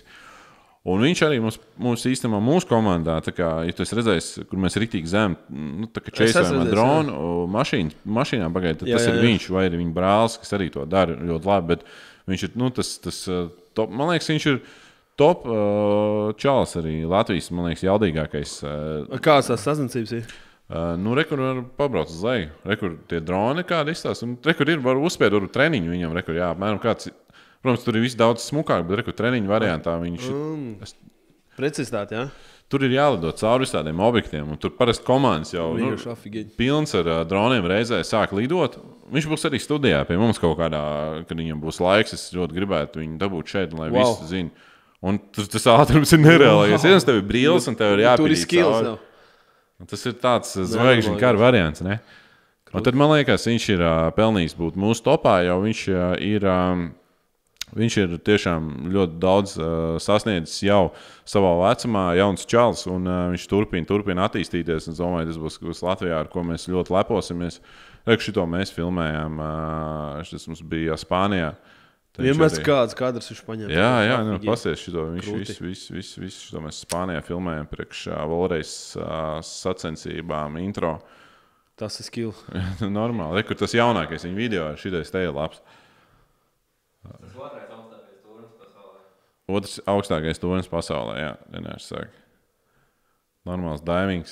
Un viņš arī mums, mums īstenībā mūsu komandā, tā kā, ja tu esi redzējis, kur mēs riktīgi zem, nu, tā kā čeisojam ar dronu, mašīn, mašīnā pagaid, tad jā, tas jā, jā. Ir viņš, vai ir viņa brālis, kas arī to dara ļoti labi, bet viņš ir, nu, tas, tas top, man liekas, viņš ir top uh, čalis arī Latvijas, man liekas, jaudīgākais. Uh, Kādas tās sazinācības ir? Uh, nu, rekur var pabraukt uz leju. Rekur tie droni kādi izstās. Un rekur ir, var uzspēt, varu treniņu viņam. Rekur, jā, apmēram kāds, protams, tur ir viss daudz smukāk, bet rekur treniņu variantā viņš... Mm. Es... Precizitāte, jā? Tur ir jālido cauri visādiem objektiem. Un tur parasti komandas jau nu, pilns ar uh, droniem reizē sāk lidot. Viņš būs arī studijā pie mums kaut kādā, kad viņam būs laiks. Es ļoti gribētu viņu dabūt šeit, lai wow. Visi zina. Un tas, tas ātrums ir nereālais. Wow. Tev ir brīlis un tev ir jāpīdīt. Tur ir skills nav. Tas ir tāds zvaigžņu kara variants, ne? Un tad, man liekas, viņš ir uh, pelnījis būt mūsu topā, jo viņš uh, ir, um, viņš ir tiešām ļoti daudz uh, sasniedzis jau savā vecumā, jauns čalis, un uh, viņš turpina, turpina attīstīties. Es domāju, tas būs, būs Latvijā, ar ko mēs ļoti leposimies. Reku šito mēs filmējām, uh, šis mums bija Spānijā. Vienmēr arī... kāds kadrs viņš paņēma. Jā, jā, nu, pasies šito. Viņš visu, visu, visu, visu šito mēs Spānijā filmējam priekš uh, Volreis uh, sacensībām, intro. Tas ir skill. Normāli. Rekur tas jaunākais viņa video, šitais te ir labs. Tas otrais augstākais turns pasaulē. Otrs augstākais turns pasaulē, jā. Dienāši saka. Normāls divings.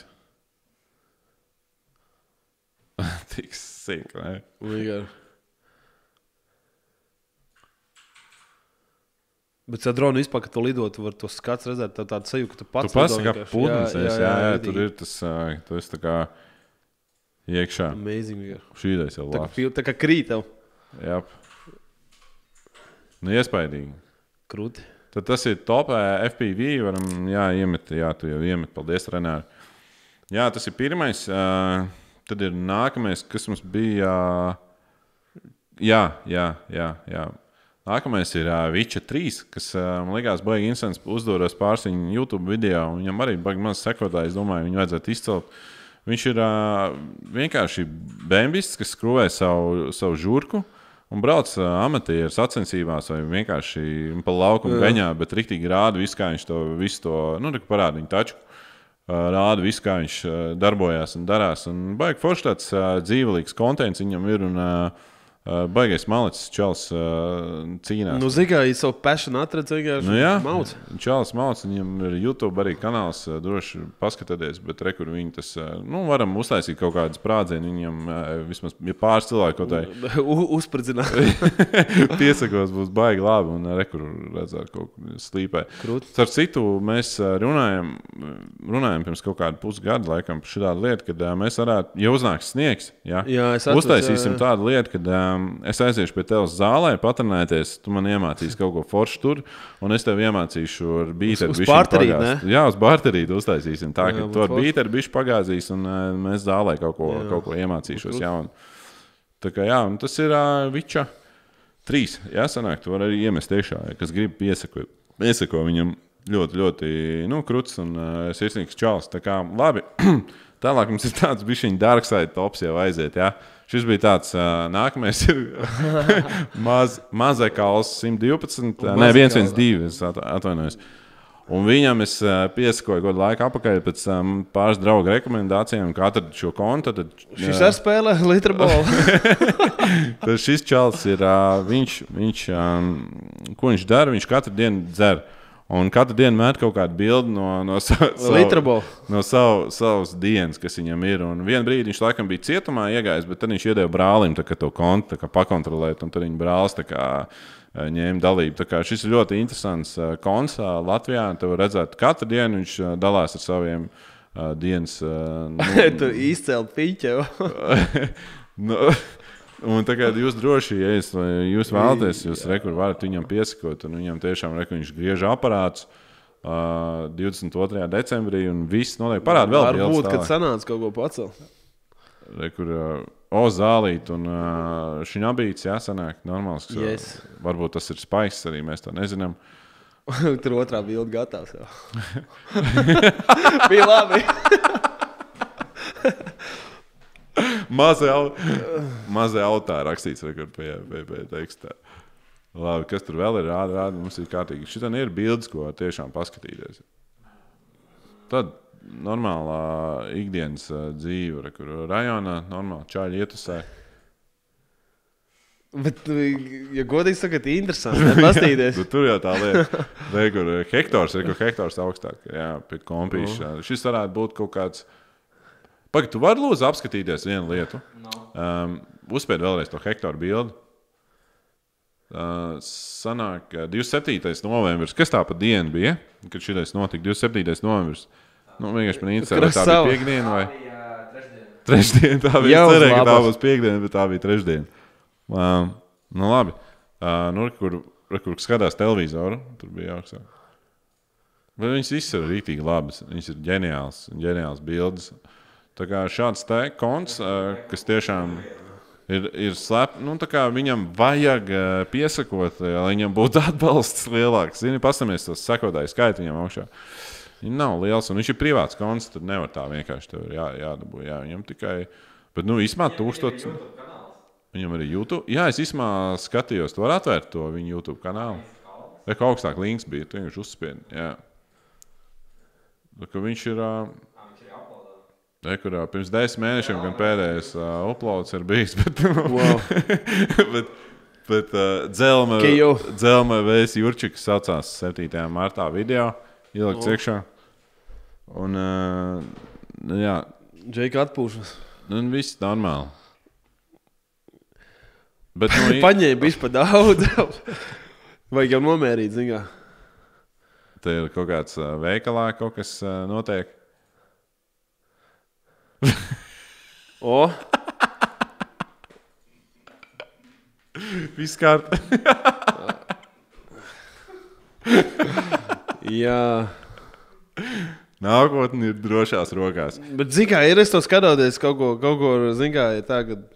Tik sik, ne? Līgāri. Bet ar dronu vispār, ka tu lidot, tu vari to skats redzēt, tā tāda sajūta, ka tu pats tu lido. Tu pats kā putns, jā, jā, jā, jā, jā, tur ir tas, tu esi tā kā iekšā. Amazing, jā. Šīdais jau labs. Tā kā krīt tev. Jā. Nu, iespaidīgi. Krūti. Tad tas ir top F P V. Varam, jā, iemet, jā, tu jau iemet. Paldies, Renāri. Jā, tas ir pirmais. Uh, tad ir nākamais, kas mums bija. Uh, jā, jā, jā, jā. Nākamais ir uh, Viča trīs, kas uh, man likās baigi instants uzdoros pāris viņa YouTube video. Viņam arī baigi maz sekotāji, es domāju, viņu vajadzētu izcelt. Viņš ir uh, vienkārši bembists, kas skrūvē savu, savu žurku un brauc uh, amatieru sacensībās vai vienkārši pa laukumu gaņā, bet riktīgi rāda visu, kā viņš to visu to, nu, parāda viņu taču. Uh, rāda visu, kā viņš uh, darbojās un darās. Un baigi forši tāds uh, dzīvelīgs kontents viņam ir un uh, Uh, baigais malicis čels uh, cīnās. Nu, zini, kā viņš savu passion atradz vienkārši nu, jā, mauc. Čels mauc, viņam ir YouTube arī kanāls, uh, droši paskatieties, bet re, kur viņi tas, uh, nu, varam uztaisīt kaut kādas prādzienu, viņam uh, vismaz, ja pāris cilvēki kaut tai Uzpradzināt. piesakos būs baigi labi un re, kur redzēt kaut kur slīpē. Krūt. Starp citu, mēs runājam, runājam pirms kaut kādu pusgadu laikam par šādu lietu, kad uh, mēs varētu, ja uznāks sniegs, ja, Jā, es atceros, uztaisīsim jā, jā. tādu lietu, kad um, es aiziešu pie tevis zālē, patrenēties, tu man iemācīsi kaut ko foršu tur, un es tev iemācīšu ar bīteru Uz- uz bišķiņu barterīt, pagāzt. ne? Jā, uz barterītu uztaisīsim. Tā, Jā, ka būtu tu ar forši. bīteru bišķi pagāzīs, un uh, mēs zālē kaut ko, Jā. kaut ko iemācīšos Būtu jaunu. Tā kā jā, un tas ir uh, Viča trīs. Jā, sanāk, tu var arī iemest iekšā, ja kas grib piesako, piesako viņam ļoti, ļoti, nu, kruts un uh, sirsnīgs čals. Tā kā, labi, tālāk mums ir tāds bišķiņ dark side tops jau aiziet, jā. Šis bija tāds, uh, nākamais ir maz, mazekals simt divpadsmit, uh, ne, viens viens divi, es at- atvainojos. Un viņam es uh, piesakoju godu laiku apakaļ pēc um, pāris draugu rekomendācijām, kā atradu šo kontu. Tad, Šis ar spēlē litrabolu. tad šis čals ir, uh, viņš, viņš um, ko viņš dara, viņš katru dienu dzer. Un katru dienu met kaut kādu bildi no, no, sa, Litrabolu. no savu, savas dienas, kas viņam ir. Un vienā brīdī viņš laikam bija cietumā iegājis, bet tad viņš iedeva brālim tā, to kontu tā kā pakontrolēt, un tad viņa brālis tā kā ņēma dalību. Tā kā šis ir ļoti interesants uh, konts uh, Latvijā. Te var redzēt, katru dienu viņš uh, dalās ar saviem uh, dienas. Uh, nu, Tu izcēli piņķev. nu, un tagad jūs droši, ja es, jūs vēlaties, jūs rekur varat viņam piesakot, un viņam tiešām rekur viņš griež aparāts uh, divdesmit otrajā decembrī, un viss notiek. Parāda vēl bildes Varbūt, kad tālāk. sanāca kaut ko pacelt. Rekur uh, O zālīt un uh, šņabīts, jā, sanāk, normāls. ka, Yes. Varbūt tas ir spaiss arī, mēs to nezinām. Tur otrā bilde gatavs jau. Bija labi. Mazai au- mazai autā rakstīts, rekur pie, pie, pie tekstā. Labi, kas tur vēl ir? Rāda, rāda, mums ir kārtīgi. Šitan ir bildes, ko tiešām paskatīties. Tad normālā ikdienas uh, dzīve, re, kur rajonā normāli čāļi ietusē. Bet, ja godīgi sakot, interesanti pastīties. Nu, tur jau tā lieta. Re, kur hektors, re, kur hektors augstāk. Jā, pie kompīša. Šis varētu būt kaut kāds... Pagad, tu vari lūdzu apskatīties vienu lietu. Um, uzspied vēlreiz to hektāru bildi. Uh, sanāk, uh, divdesmit septītais novembris. Kas tā pa dienu bija, kad šitais notika? divdesmit septītais novembris. Nu, vienkārši man interesē, vai tā bija Krasava. piekdiena vai bija trešdien. trešdiena. Tā bija, Jau es uz cerēju, ka tā labas. būs piekdiena, bet tā bija trešdiena. Um, nu, labi. Uh, nu, kur, kur skatās televizoru, tur bija augstāk. Bet viņas visas ir rītīgi labas. Viņas ir ģeniāls, ģeniāls bildes. Tā kā šāds te konts, uh, kas tiešām ir, ir slēp, nu tā kā viņam vajag uh, piesakot, uh, lai viņam būtu atbalsts lielāks. Zini, pastamies tos sekotāju skaitu viņam augšā. Viņi nav liels, un viņš ir privāts konts, tad nevar tā vienkārši tev ir jā, jādabū. Jā, viņam tikai, bet nu īsmā tūkstots. Viņam arī YouTube. Jā, es īsmā skatījos, tu var atvērt to viņa YouTube kanālu. Vai kā augstāk links bija, tu vienkārši uzspied. Jā. Tā kā viņš ir... Uh, Rekurā, pirms desmit mēnešiem, kad pēdējais uh, uploads ir bijis, bet, Wow. bet, bet uh, Dzelma, Keju. Dzelma Vēs Jurčiks saucās septītajā martā video, ielikts O. iekšā. Un, uh, nu, jā, Džeika atpūšas. nu, viss normāli. Bet, nu, i- Paņēma bišķi pa daudz. Vajag jau nomērīt, zin kā. te ir kaut kāds uh, veikalā, kaut kas uh, notiek. O, Viss kārt. Jā. Nākotne ir drošās rokās. Bet, zin kā, ir es to skatoties kaut ko, kaut ko, zin kā, ja tā, kad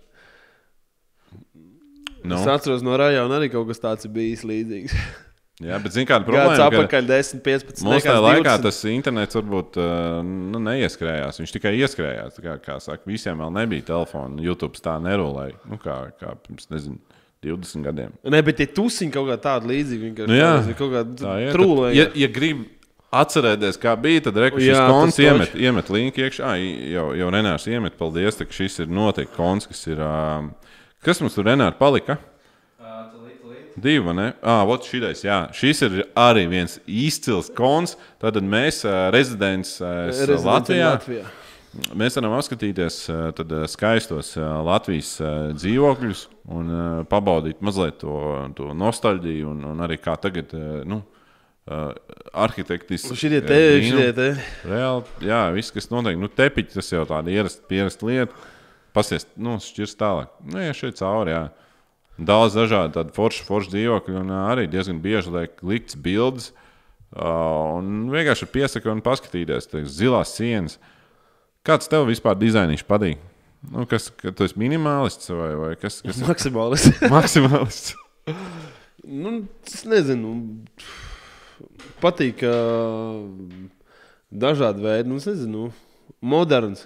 Nu. es atceros no rajona arī kaut kas tāds ir bijis līdzīgs. Jā, bet zini, kāda Gads problēma? apakaļ desmit, piecpadsmit, Mums tajā nekāds laikā divdesmit. tas internets varbūt uh, nu, neieskrējās. Viņš tikai ieskrējās. Tā Kā, kā saka, visiem vēl nebija telefona. YouTube tā nerulēja. Nu, kā, kā pirms, nezinu, divdesmit gadiem. Ne, bet tie tusiņi kaut kā tādi līdzīgi. Nu, jā. Kaut kā Tā ir. trūlē. Ja, ja grib atcerēties, kā bija, tad reku šis Jā, konts tas iemet, toči. iemet linku iekšā. Ā, Jau, jau Renārs iemet, paldies, ka šis ir noteikti konts, kas ir... Uh, kas mums tur, Renāri, palika? Uh, tulīt, tulīt. Divi, vai ne? Ah, vot šitais, jā. Šis ir arī viens izcils konts. Tātad mēs, uh, rezidents uh, Rezidents Latvijā, Latvijā. mēs varam apskatīties uh, tad, uh, skaistos uh, Latvijas uh, dzīvokļus un uh, pabaudīt mazliet to, to nostalģiju un, un arī kā tagad, uh, nu, uh, arhitektis. Šitie te, šitie te. Reāli, jā, viss, kas notiek. Nu, tepiķi, tas jau tāda ierasta, pierasta lieta. Pasies, nu, šķirs tālāk. Nu, ja šeit cauri, jā. Daudz dažādi tādi forši, forši dzīvokļi un uh, arī diezgan bieži liek likts bildes. Uh, un vienkārši ir piesaka un paskatīties. Teiks, zilās sienas. Kāds tev vispār dizainiņš patīk? Nu, kas, ka tu esi minimālists vai, vai kas? kas Maksimālis. maksimālists. Nu, es nezinu. Patīk uh, dažādi veidi. Nu, es nezinu. Moderns.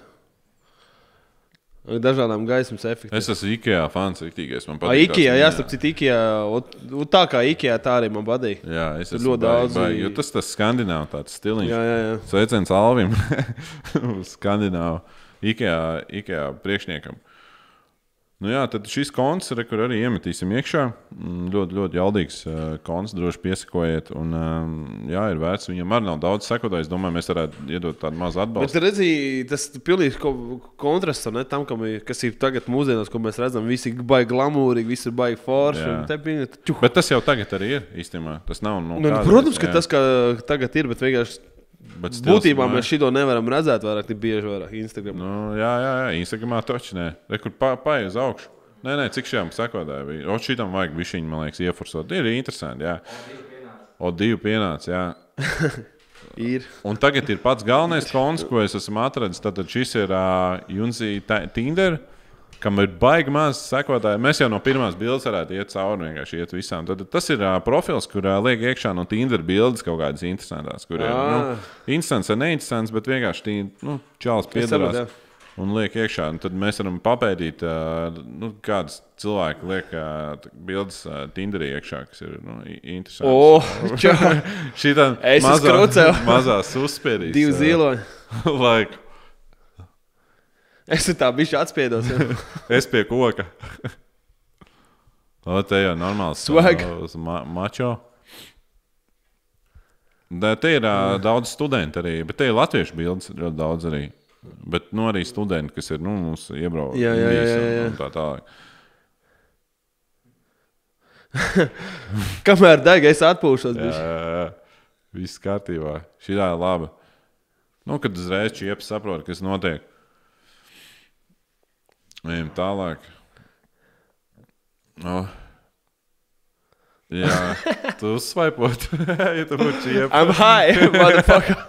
Ar dažādām gaismas efektiem. Es esmu IKEA fans, riktīgais. Man A, patīk. IKEA, jāsaka, cit IKEA. ot- ot Tā kā IKEA, tā arī man patīk. Jā, es Tur esmu ļoti baigi, daudz baigi, i- jo tas tas skandināvu tāds stiliņš. Jā, jā, jā. Sveiciens Alvim uz skandināvu IKEA, IKEA priekšniekam. Nu jā, tad šis konts, re, kur arī iemetīsim iekšā. Mm, Ļoti, ļoti jaudīgs uh, konts, droši piesakojiet. Un, um, jā, ir vērts. Viņam arī nav daudz sekotāju. Es domāju, mēs varētu iedot tādu mazu Bet atbalstu. redzi, tas pilnīgi ko- kontrasts ne, tam, kam ir, kas ir tagad mūsdienās, ko mēs redzam. Visi ir baigi glamūrīgi, visi ir baigi forši. Jā. un te pilnīgi ķuh. Bet tas jau tagad arī ir īstenībā. Tas nav no Nu, kādreiz, protams, ka jā. tas kā tagad ir, bet vienkārši Bet stils, būtībā nu, mēs šito nevaram redzēt vairāk, tik bieži vairāk Instagram. Nu, jā, jā, jā. Instagramā taču nē. Re, kur pa, paie uz augšu. Nē, nē, cik šajām sekotāji bija. O, šitam vajag bišķiņu, man liekas, ieforsot. Ir interesanti, jā. O, divi pienāca, jā. Ir. Un tagad ir pats galvenais konts, ko es esmu atradzis. Tātad šis ir uh, Junzī Tinder, kam ir baigi maz sekotāji. Mēs jau no pirmās bildes varētu iet cauri, vienkārši iet visām. Tad tas ir uh, profils, kur uh, liek iekšā no Tinder bildes kaut kādas interesantas, kur ir nu, interesants vai neinteresants, bet vienkārši tī, nu, čāls piedarās. Un liek iekšā, un tad mēs varam papētīt, uh, nu, kādas cilvēki liek uh, bildes uh, Tinderī iekšā, kas ir nu, i- interesanti. O, čau. Šitā Es mazā, izkrucēju. mazās uzspērīs. Divi ziloņi. Like, Es tā bišķi atspiedos. jā. es pie koka. O, te jau normāls. Swag. Uz ma mačo. Da, te ir uh, daudz studentu arī, bet te ir latviešu bildes ļoti daudz arī. Bet nu, arī studenti, kas ir nu, mums iebraukuši. Jā, jā, jā, jā, jā. Tā tālāk. Kamēr deg, es atpūšos. Jā, bišķi. jā, jā. Viss kārtībā. Šī tā ir laba. Nu, kad uzreiz čieps saprot, kas notiek. Ejam tālāk. Oh. Jā, tu uzsvaipot. Ja tu būtu čieps. I'm high, motherfucker.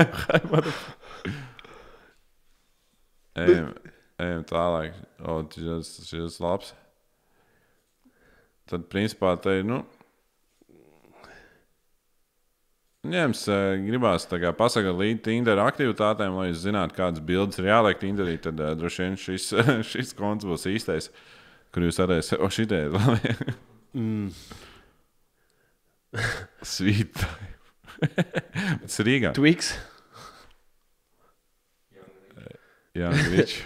Ejam, ejam tālāk. O, šis, šis labs. Tad, principā, te ir, nu, ņems, gribās tā kā pasakot līdz Tinder aktivitātēm, lai jūs zinātu, kādas bildes ir jāliek Tinderī, tad uh, droši vien šis, šis konts būs īstais, kur jūs varēsiet, o, šitie ir labi. Mm. Sweet time. Tas ir Rīgā. Twix. Jā, Grič.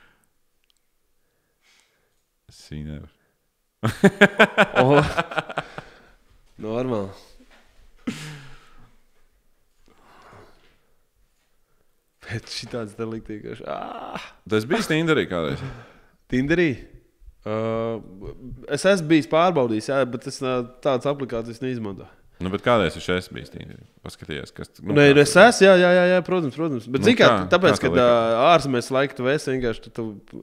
Sīnev. Oh. Normāli. Bet šitāds te likt vienkārši. Ah! Tas bija Tinderī kādreiz. Tinderī. Uh, es esmu bijis pārbaudījis, jā, bet es uh, tādas aplikācijas neizmantoju. Nu, bet kādreiz viņš esi bijis Tinderī? Paskatījies, kas... Nu, Nē, nu es esmu, jā, jā, jā, jā, protams, protams. Bet, Nu, zini, kā, kā? tāpēc, Kā tev kad likās? ā, ārzemēs laiku tu esi vienkārši, tu... tu...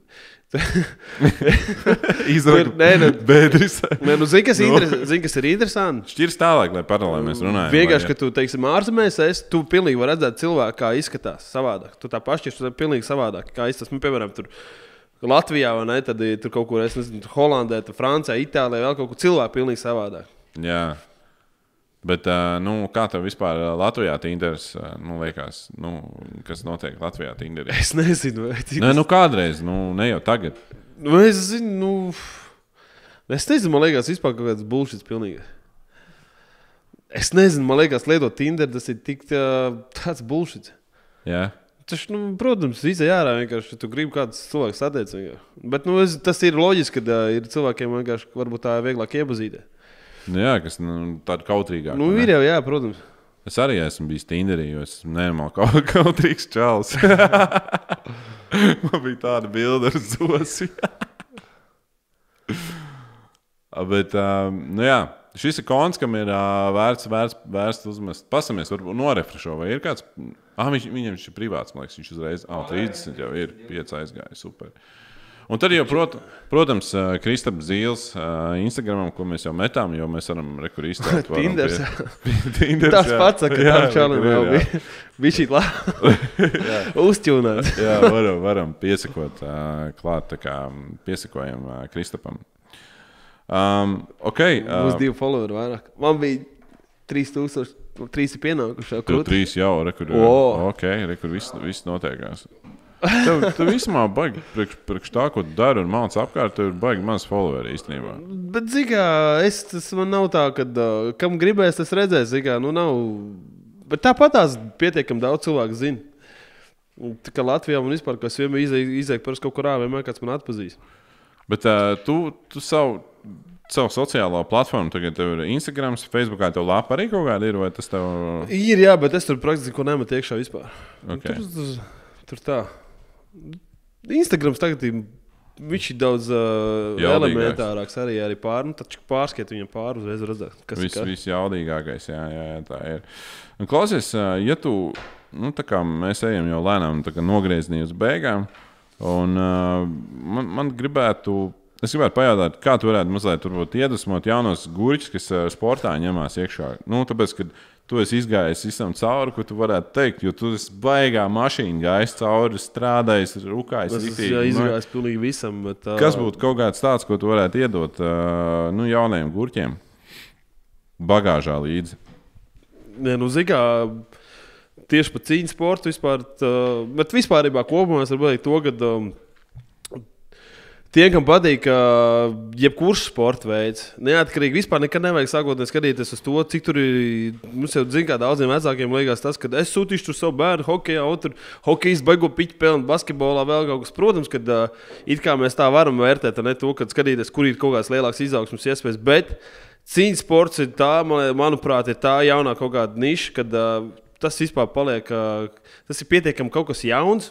Izraka Nē, nu- bēdris. Nē, nu, zini, kas, Nu. interes, zini, kas ir interesanti? Šķirs tālāk, lai paralēli mēs runājam. Vienkārši, vai- ka tu, teiksim, ārzemēs esi, tu pilnīgi vari redzēt cilvēku, kā izskatās savādāk. Tu tā pašķirs, tu pilnīgi savādāk. Kā es esmu, piemēram, tur Latvijā, vai ne, tad ja tur kaut kur, es nezinu, tur Holandē, tur Francijā, Itālijā, vēl kaut kur cilvēku pilnīgi savādāk. Jā. Bet, uh, nu, kā tev vispār ā, Latvijā Tinderis, uh, nu, liekas, nu, kas notiek Latvijā Tinderī? Es nezinu, vai cik Nē, nu, kādreiz, nu, ne jau tagad. Nu, es zinu, nu... Es nezinu, man liekas, vispār kaut kāds bullshits pilnīgi. Es nezinu, man liekas, lietot Tinder, tas ir tik tā, tāds bullshits. Jā. Tas, nu, protams, izai ārā vienkārši, ja tu gribi kāds cilvēks satiec. Vienkārši. Bet, nu, es, tas ir loģiski, ka uh, ir cilvēkiem vienkārši, varbūt tā vieglāk iepazīties. Nu, jā, kas nu, tāda kautrīgāka. Nu, ne? ir jau, jā, protams. Es arī esmu bijis Tinderī, jo es esmu nenormāli kaut, kautrīgs čalis. Man bija tāda bilde ar zosi. Bet, uh, nu jā, šis ir konts, kam ir uh, vērts, vērts, vērts uzmest. Pasamies, varbūt norefrešo, vai ir kāds... Ah, viņš, viņam viņš ir privāts, man liekas, viņš uzreiz... Ah, trīsdesmit jau ir, pieci aizgāja, super. Un tad jau, prot, protams, uh, Kristaps Zīles uh, Instagramam, ko mēs jau metām, jo mēs varam rekur izcelt. varam Tinders. pie- Tinders, Tas jā. pats, ka Jā, tam čalim rekur ir, vēl jā. bija. Bija šī lā. Uzķūnāts. Jā, varam, varam piesakot uh, klāt, tā kā piesakojam uh, Kristapam. Um, okay, uh, Būs divi followeri vairāk. Man bija trīs tūkstoši, trīs ir pienākuši. Tev trīs jau, rekur, O. ok, rekur viss, viss notiekās. Tev, tev vismā baigi priekš, priekš tā, ko tu dari un māc apkārt, tev ir baigi maz followeri īstenībā. Bet, zikā, es, tas man nav tā, ka uh, kam gribēs, tas redzēs, zikā, nu nav. Bet tāpat tās pietiekam daudz cilvēku zina. Un tā kā Latvijā man vispār, kas vienmēr izēk par kaut kur ārā, vienmēr kāds man atpazīst. Bet uh, tu, tu savu, savu sociālo platformu, tagad tev ir Instagram, Facebookā tev lapa arī kaut kāda ir, vai tas tev... Ir, jā, bet es tur praktiski ko nemetu iekšā vispār. Okay. Tur, tur, tur tā. Instagrams tagad ir, viņš ir daudz uh, Jaudīgāks. elementārāks arī, arī pār, nu, taču pārskiet viņam pār uzreiz redzēt, kas Viss, ir kas. viss jaudīgākais, jā, jā, jā, tā ir. Un klausies, ā, ja tu, nu tā kā mēs ejam jau lēnām tā kā nogriezni uz beigām, un uh, man, man gribētu, es gribētu pajautāt, kā tu varētu mazliet turbūt iedvesmot jaunos gurķus, kas uh, sportā ņemās iekšā. Nu, tāpēc, kad tu esi izgājis visam cauri, ko tu varētu teikt, jo tu esi baigā mašīna gājis cauri, strādājis, rukājis. Es ritīgi. esmu Nu, izgājis pilnīgi visam, bet... Uh, Kas būtu kaut kāds tāds, ko tu varētu iedot uh, nu, jaunajiem gurķiem bagāžā līdzi? Nē, nu, zikā, tieši par cīņu sportu vispār, tā, bet vispārībā kopumā es varu pateikt to, ka um, tiem, kam patīk, ka jebkurš sporta veids, neatkarīgi vispār nekad nevajag sākotnēji skatīties uz to, cik tur ir. Mums jau zina, kā daudziem vecākiem liekas tas, ka es sūtīšu tur savu bērnu hokejā, un tur hokejs baigo piķi pelnu, basketbolā vēl kaut kas. Protams, ka uh, it kā mēs tā varam vērtēt, ne to, kad skatīties, kur ir kaut kāds lielāks izaugsmes iespējas, bet cīņas sports ir tā, man- manuprāt, ir tā jaunā kaut kāda niša, kad uh, tas vispār paliek, uh, tas ir pietiekami kaut kas jauns.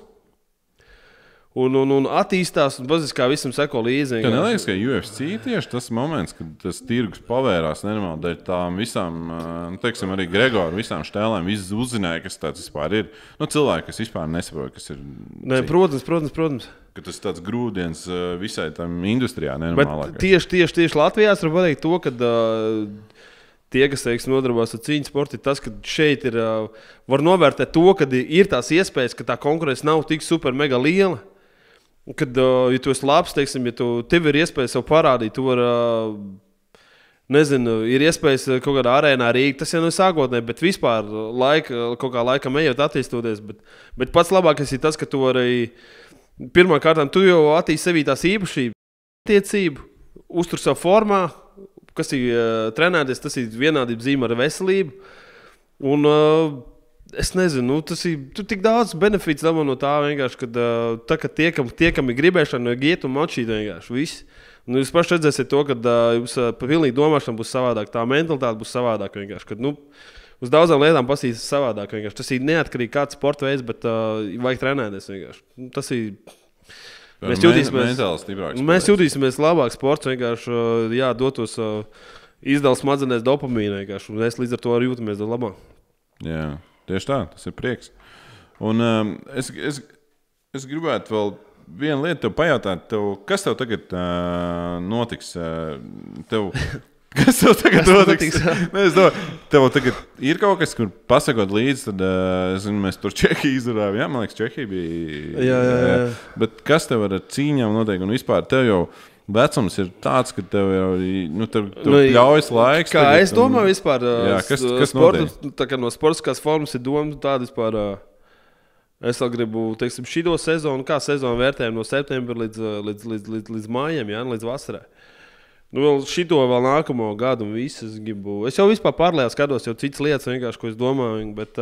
Un, un, un attīstās, un baziski kā visam seko līdzi. Tev neliekas, ka U F C tieši tas moments, kad tas tirgus pavērās nenormāli dēļ tām visām, nu, teiksim, arī Gregoru, visām štēlēm, visi uzzināja, kas tāds vispār ir. Nu, cilvēki, kas vispār nesaprot, kas ir. Nē, protams, protams, protams. Ka tas tāds grūdienis uh, visai tam industrijā Bet nenormālākais. tieši, tieši, tieši Latvijā es varu pateikt to, ka uh, tie, kas teiksim, nodarbās ar cīņu sportu, ir tas, ka šeit ir, uh, var novērtēt to, ka ir tās iespējas, ka tā konkurence nav tik super mega liela. Kad, uh, ja tu esi labs, teiksim, ja tu, tev ir iespēja sev parādīt, tu vari, uh, nezinu, ir iespējas kaut kādā arēnā rīkt. Tas jau nav sākotnēji, bet vispār laika, kaut kā laikam ejot attīstoties. Bet, bet pats labākais ir tas, ka tu vari, pirmā kārtā, tu jau attīsti sevī tās īpašības, attiecību, uztur savu formā, kas ir uh, trenēties, tas ir vienādība zīme ar veselību. Un, uh, Es nezinu, nu, tas ir tik daudz benefits no tā, kad uh, tā, ka tie, kam, tie, kam ir gribēšana, ir iet un mačīt vienkārši viss. Un jūs paši redzēsiet to, ka uh, jums uh, pilnīgi domāšana būs savādāk, tā mentalitāte būs savādāk vienkārši. Kad, nu, uz daudzām lietām pasīs savādāk vienkārši. Tas ir neatkarīgi kāds sporta veids, bet uh, vajag trenēties vienkārši. Nu, tas ir... Mēs jutīsimies, mentāli stiprāks. mēs jutīsimies labāk sports, vienkārši uh, jā, dotos... Uh, izdala smadzenēs dopamīnu vienkārši, un es līdz ar to arī jūtamies daudz labāk. Jā, tieši tā, tas ir prieks. Un um, es, es, es gribētu vēl vienu lietu tev pajautāt, tev, kas tev tagad uh, notiks? Uh, tev, kas tev tagad notiks? Nē, es domāju, tev tagad ir kaut kas, kur pasakot līdzi, tad, uh, es zinu, mēs tur Čehiju izdarām, jā, man liekas, Čehija bija. Jā, jā, jā. Bet kas tev ar cīņām notiek? Un vispār tev jau vecums ir tāds, ka tev jau nu, tev, tev nu, ļaujas laiks. Kā tagad, es domāju, vispār, jā, kas, kas sportu, tā kā no sportiskās formas ir doma tāda vispār. Es vēl gribu, teiksim, šito sezonu, kā sezonu vērtējumu no septembra līdz, līdz, līdz, līdz, līdz mājiem, jā, līdz vasarai. Nu, vēl šito vēl nākamo gadu un visu es gribu. Es jau vispār pārlējā skatos jau citas lietas, vienkārši, ko es domāju, bet,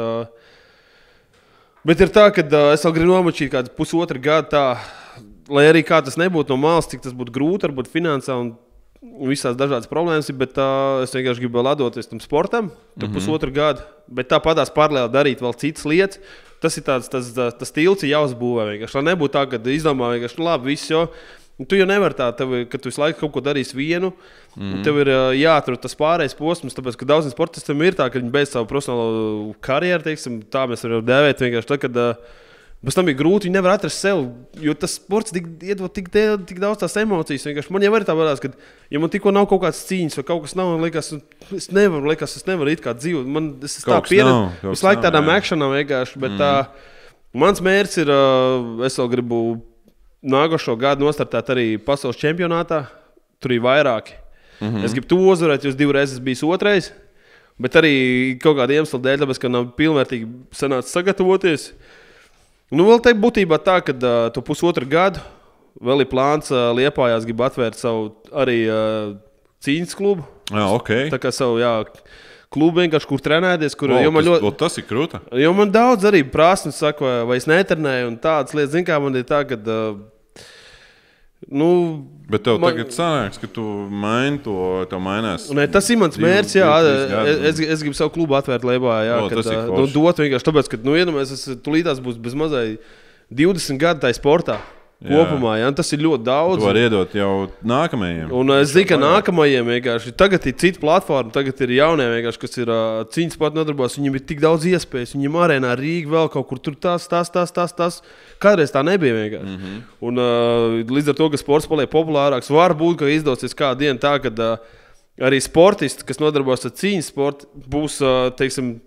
uh, bet ir tā, ka uh, es vēl gribu nomačīt kādu pusotru gadu tā, lai arī kā tas nebūtu no malas, cik tas būtu grūti, varbūt finansā un visās dažādas problēmas, bet uh, es vienkārši gribu vēl atdoties tam sportam, tam mm-hmm. pusotru gadu, bet tāpatās pārlējā darīt vēl citas lietas. Tas ir tāds, tas, tas tilts jāuzbūvē vienkārši, lai nebūtu tā, ka izdomā vienkārši, nu labi, viss jau, tu jau nevar tā, tev, ka tu visu laiku kaut ko darīsi vienu, mm. tev ir jāatrod tas pārējais posms, tāpēc, ka daudziem sportistiem ir tā, ka viņi beidz savu profesionālo karjeru, teiksim, tā mēs varam dēvēt vienkārši tā, kad pēc tam ir grūti, viņi nevar atrast sev, jo tas sports tik, iedod tik, tik daudz tās emocijas. Vienkārši. Man jau ir tā vadās, ka, ja man tikko nav kaut kāds cīņas vai kaut kas nav, liekas, es nevaru, liekas, es nevaru it kā dzīvot. Man es tā pieredzu, visu laiku tādām akšanām vienkārši, bet mm. tā, mans mērķis ir, es vēl gribu nākošo gadu nostartēt arī pasaules čempionātā, tur ir vairāki. Mm-hmm. Es gribu to uzvarēt, jo es divreiz esmu bijis otrais, bet arī kaut kāda iemesla dēļ, tāpēc, ka nav pilnvērtīgi sanācis sagatavoties. Nu, vēl te būtībā tā, ka uh, tu pusotru gadu vēl ir plāns uh, Liepājās grib atvērt savu arī uh, cīņas klubu. Jā, ok. Tā kā savu, jā, klubu vienkārši, kur trenēties. Kur, o, jo man tas, ļoti, o, tas ir krūta. Jo man daudz arī prasmes saka, vai, vai es netrenēju un tādas lietas. Zin kā man ir tā, ka... Uh, nu, bet tev man, tagad sanāks, ka tu maini to, tev mainās. Ne, tas ir mans mērķis, jā. Es, es, es gribu savu klubu atvērt Liepājā, jā. O, kad, uh, nu, dot vienkārši tāpēc, ka, nu, iedomājies, es tulītās būs bez mazai divdesmit gadu tajā sportā. Kopumā, jā, tas ir ļoti daudz. Tu vari iedot jau nākamajiem. Un es zinu, ka nākamajiem vienkārši tagad ir cita platforma, tagad ir jaunie vienkārši, kas ir uh, cīņas sporta nodarbos, viņiem ir tik daudz iespējas, viņiem arēnā Rīga vēl kaut kur tur tas, tas, tas, tas, tas. Kādreiz tā nebija vienkārši. Mm-hmm. Un uh, līdz ar to, ka sports paliek populārāks, var būt, ka izdosies kādu dienu tā, ka uh, arī sportisti, kas nodarbos ar cīņas sportu, būs, uh, teiksim,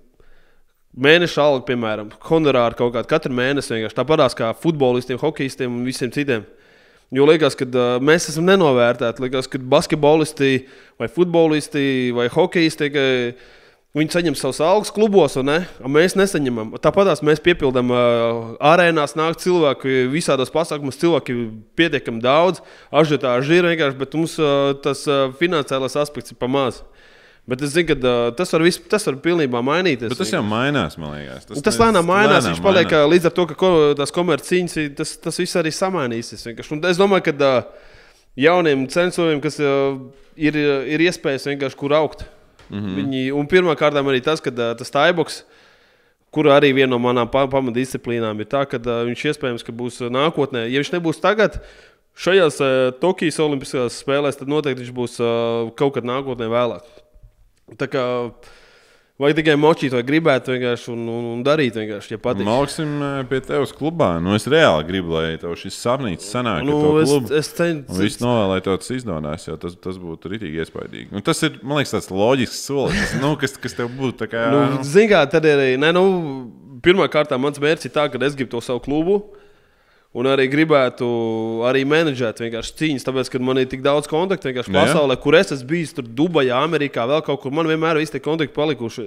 mēneša alga, piemēram, honorāri kaut kādu katru mēnesi vienkārši tāpatās kā futbolistiem, hokejistiem un visiem citiem. Jo liekas, ka uh, mēs esam nenovērtēti. Liekas, ka basketbolisti vai futbolisti vai hokejisti, ka viņi saņem savus algas klubos, un ne? Mēs nesaņemam. Tāpatās mēs piepildām uh, arēnās nāk cilvēki, visādos pasākumos cilvēki pietiekami daudz, ažiotāži ir vienkārši, bet mums uh, tas uh, finansiālais aspekts ir pa maz. Bet es zinu, ka uh, tas, var vis, tas var pilnībā mainīties. Bet tas jau mainās, man liekas. Tas, tas lēnām mainās. Viņš paliek mainās. Līdz ar to, ka ko, tās komercīņas, tas, tas viss arī samainīsies. Un es domāju, ka uh, jauniem censoriem, kas uh, ir, ir iespējas vienkārši kur augt. Mm-hmm. Viņi, un pirmkārtām arī tas, ka uh, tas Thaiboks, kur arī viena no manām pamatdisciplīnām ir tā, ka uh, viņš iespējams, ka būs nākotnē. Ja viņš nebūs tagad, šajās uh, Tokijas olimpiskajās spēlēs, tad noteikti viņš būs uh, kaut kad nākotnē vēlāk. Tā kā vajag tikai močīt vai gribēt vienkārši un, un, un darīt vienkārši, ja patīk. Mauksim pie tevis klubā. Nu, es reāli gribu, lai tev šis sapnīts sanāk nu, ar to es, klubu. Es cen... Un viss novēl, lai tev tas izdonās, jo tas, tas būtu ritīgi iespaidīgi. Un tas ir, man liekas, tāds loģisks solis, nu, kas, kas tev būtu tā kā... Nu, zin kā, tad ir, ne, nu, pirmā kārtā mans mērķis ir tā, ka es gribu to savu klubu. Un arī gribētu arī menedžēt vienkārši cīņas, tāpēc, ka man ir tik daudz kontaktu vienkārši ja, pasaulē, kur es esmu bijis tur Dubajā, Amerikā, vēl kaut kur. Man vienmēr visi tie kontakti palikuši.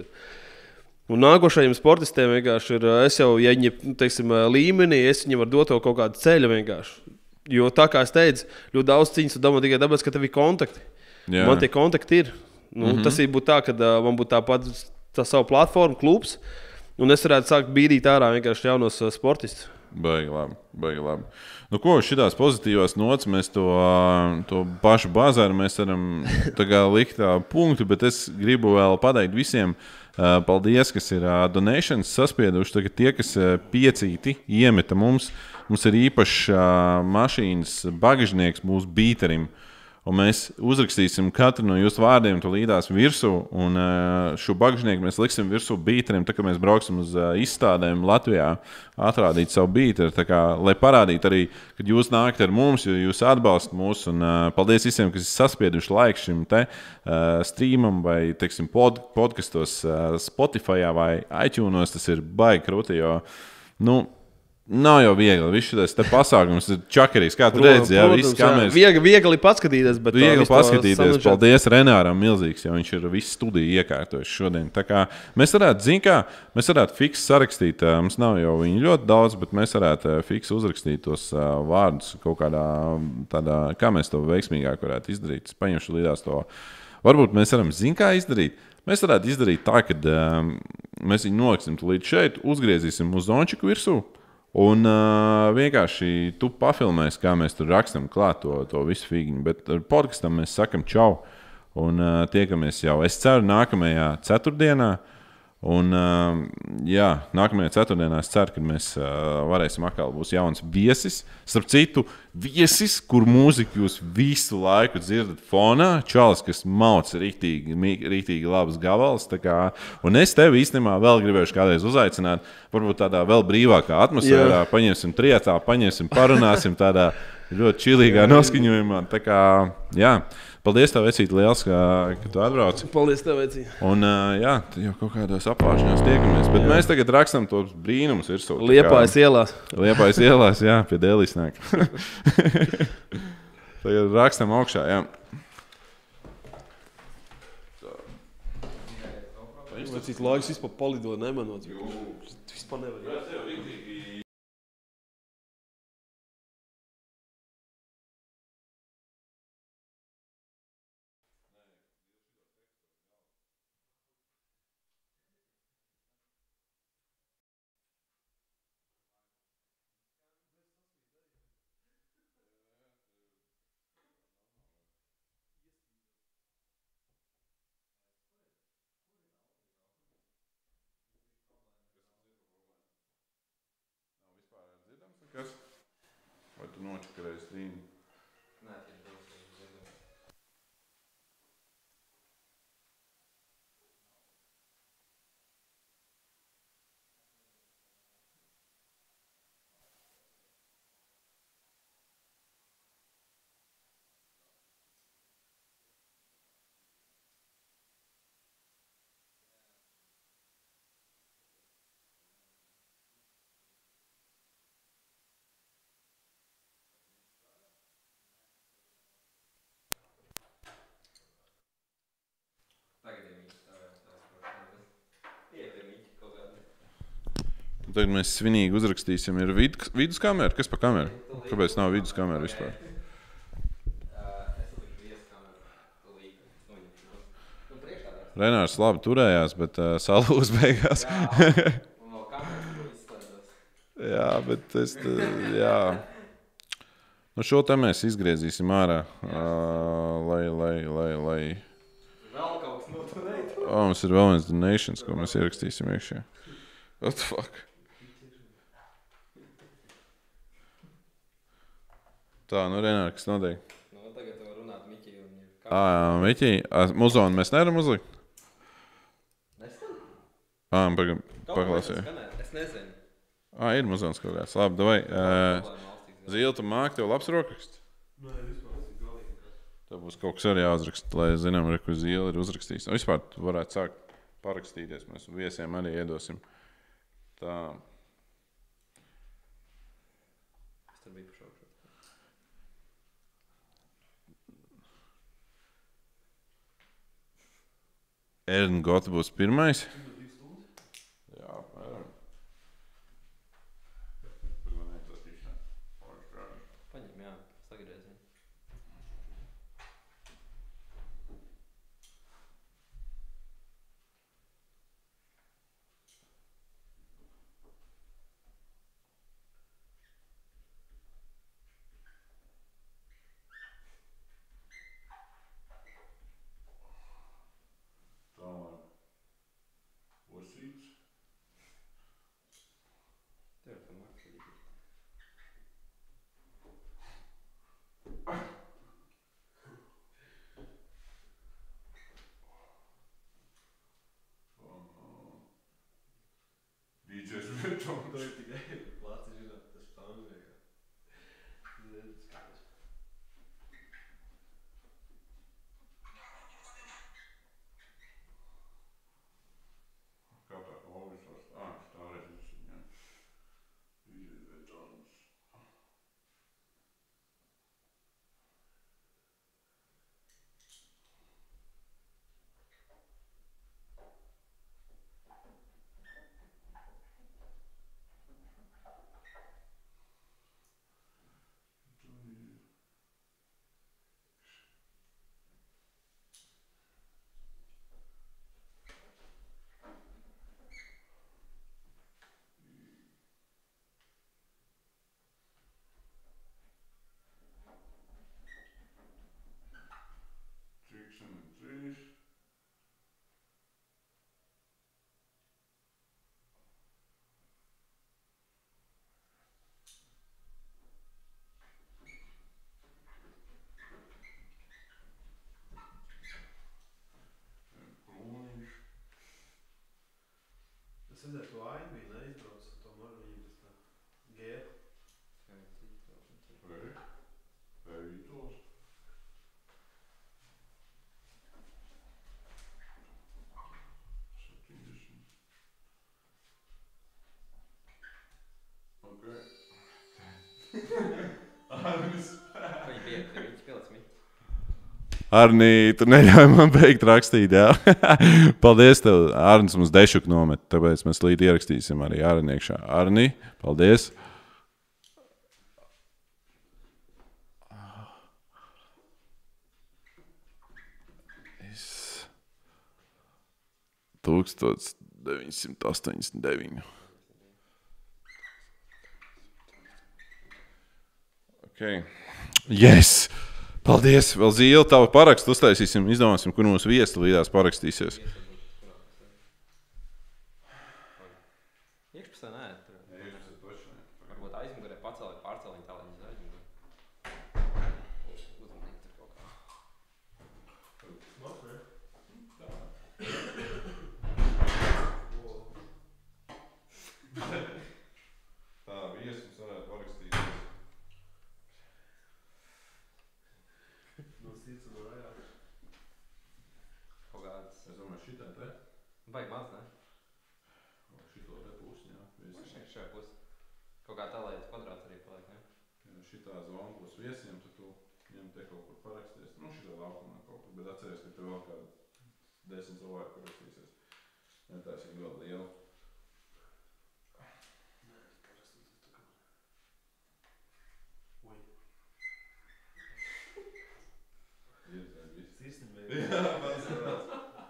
Un nākošajiem sportistiem vienkārši ir, es jau, ja viņi, teiksim, līmenī, es viņiem varu dot kaut kādu ceļu vienkārši. Jo tā kā es teicu, ļoti daudz cīņas tu domā tikai tāpēc, ka tev ir kontakti. Ja. Man tie kontakti ir. Nu, mm-hmm. Tas ir būt tā, ka man būtu tāpat tā savu platformu, klubs, un es varētu sākt bīdīt ārā vienkārši jaunos sportistus. Baigi labi, baigi labi. Nu, ko šitās pozitīvās nots mēs to, to pašu bazāru mēs varam tā kā likt punktu, bet es gribu vēl pateikt visiem paldies, kas ir donations saspieduši. Tagad tie, kas piecīti iemeta mums, mums ir īpašs mašīnas bagažnieks mūsu bīterim. Un mēs uzrakstīsim katru no jūsu vārdiem, tu līdās virsū, un uh, šo bagžnieku mēs liksim virsū bīteriem, tā kā mēs brauksim uz uh, izstādēm Latvijā, atrādīt savu bīteri, tā kā, lai parādītu arī, kad jūs nākat ar mums, jo jūs atbalstat mūs, un uh, paldies visiem, kas ir saspieduši laiku šim te uh, streamam vai, teiksim, pod, podcastos uh, Spotifyā vai iTunes, tas ir baigi krūti, jo, nu, nav jau viegli. Viss šis pasākums ir čakarīgs. Kā tu redzi, jā, viss kameras. Viegli, viegli paskatīties, bet viegli paskatīties. Paldies Renāram milzīgs, jo viņš ir visu studiju iekārtojis šodien. Tā kā mēs varētu, zin kā, mēs varētu fiks sarakstīt, mums nav jau viņu ļoti daudz, bet mēs varētu fiks uzrakstīt tos vārdus kaut kādā tādā, kā mēs to veiksmīgāk varētu izdarīt. Es paņemšu līdās to. Varbūt mēs varam, zin kā izdarīt. Mēs varētu izdarīt tā, ka um, mēs viņu noliksim līdz šeit, uzgriezīsim uz zončiku virsū. Un uh, vienkārši tu pafilmēsi, kā mēs tur rakstam klāt to, to visu figņu. Bet ar podkastam mēs sakam čau un uh, tiekamies jau, es ceru, nākamajā ceturtdienā. Un uh, jā, nākamajā ceturtdienā es ceru, ka mēs uh, varēsim atkal būs jauns viesis. Starp citu, viesis, kur mūziku jūs visu laiku dzirdat fonā. Čalis, kas mauc rīktīgi, rīktīgi labas gabals. Kā, un es tevi īstenībā vēl gribēšu kādreiz uzaicināt. Varbūt tādā vēl brīvākā atmosfērā. Jā. Paņemsim trietā, paņemsim, parunāsim tādā ļoti čilīgā noskaņojumā. Tā kā, jā. Paldies, tev, Vecīt, liels, ka, ka tu atbrauci. Paldies, tev, Vecīt. Un, uh, jā, jau kaut kādos apvāršanās tiekamies. Bet jā. Mēs tagad rakstam tos brīnumus virsū. Liepājas ielās. Liepājas ielās, jā, pie Dēlīs nāk. Tagad rakstam augšā, jā. Vecīt, laiks vispār palido nemanot. Vispār nevar. Kas? Vai tu nočakarēji strīni? Nē, tie ir daudz. Tagad mēs svinīgi uzrakstīsim. Ir vid, vidus kamera? Kas pa kameru? Kāpēc nav vidus kamera vispār? Renārs labi turējās, bet uh, salūz beigās. Jā, bet es, jā. Nu šo te mēs izgriezīsim ārā, uh, lai, lai, lai, lai. Vēl kaut kas no donate. O, mums ir vēl viens donations, ko mēs ierakstīsim iekšā. What the fuck? Tā, nu Renāri, kas notiek? Nu, tagad var runāt Miķi un... Ā, Miķi, muzonu mēs nevaram uzlikt? Nesam? Ā, pagam, paklāsīju. Es nezinu. Ā, ir muzons kaut kāds. Labi, davai. Uh, Zīle, tu māki, tev labs rokraksts? Nē, vispār es ir galīgi. Tev būs kaut kas arī jāuzraksta, lai zinām, kur Zīle ir uzrakstījis. Un vispār tu varētu sākt parakstīties. Mēs viesiem arī iedosim. Tā. Es tur biju pašaukšu. Ern Gota būs pirmais. Jā, apmēram. Paņem, jā, sagrēzi. To ir tikai plāci zināt, tas štāns vienkār. Zini, skaidrs. Kā tā Ovis vairs? Ā, stāvēs viņam. Izvietonas. Trikšana trīs. Krūniņš. Es redzēju, to ainu bija neizbrauc, tomēr viņam tas tā gēra. Vai? Veitos. septiņdesmit. Ok. Arnis. Viņi bija, viņi spēlē smit. Arnī, tu neļauj man beigt rakstīt, jā. Paldies tev. Arnis mums dešuku nomet, tāpēc mēs līdz ierakstīsim arī Arni iekšā. Arni, paldies. Tūkstots deviņsimt astoņdesmit deviņi. Ok. Yes! Paldies! Vēl Zīle, tavu parakstu uztaisīsim, izdomāsim, kur mūsu viesi līdās parakstīsies. Iekšpusē nē, tur. Iekšpusē toši nē. Varbūt aizmugurē pacēlē pārcēliņu tā, lai viņi aizmugurē. Uzmanīgi tur kaut kā. Smak, ne? Tā viesi mums varētu parakstīties. No sirds un no rajā. Kaut kādas. Es domāju, šitā te. Baigi maz, ne? Šito te pusi, jā. Man šeit šajā pusi. Kaut kā tā, lai tas kvadrāts arī paliek, ne? Ja šitā zona būs viesiem, tad tu viņam te kaut kur paraksties. Nu, šitā laukumā kaut kur, bet atceries, ka tev vēl kādu desmit cilvēku parakstīsies. Ne, tās ir ļoti liela. Nē, es parakstītos tā kā man. Oi. Iedzēd visi. Sirsnim Jā, vajag. pats varās.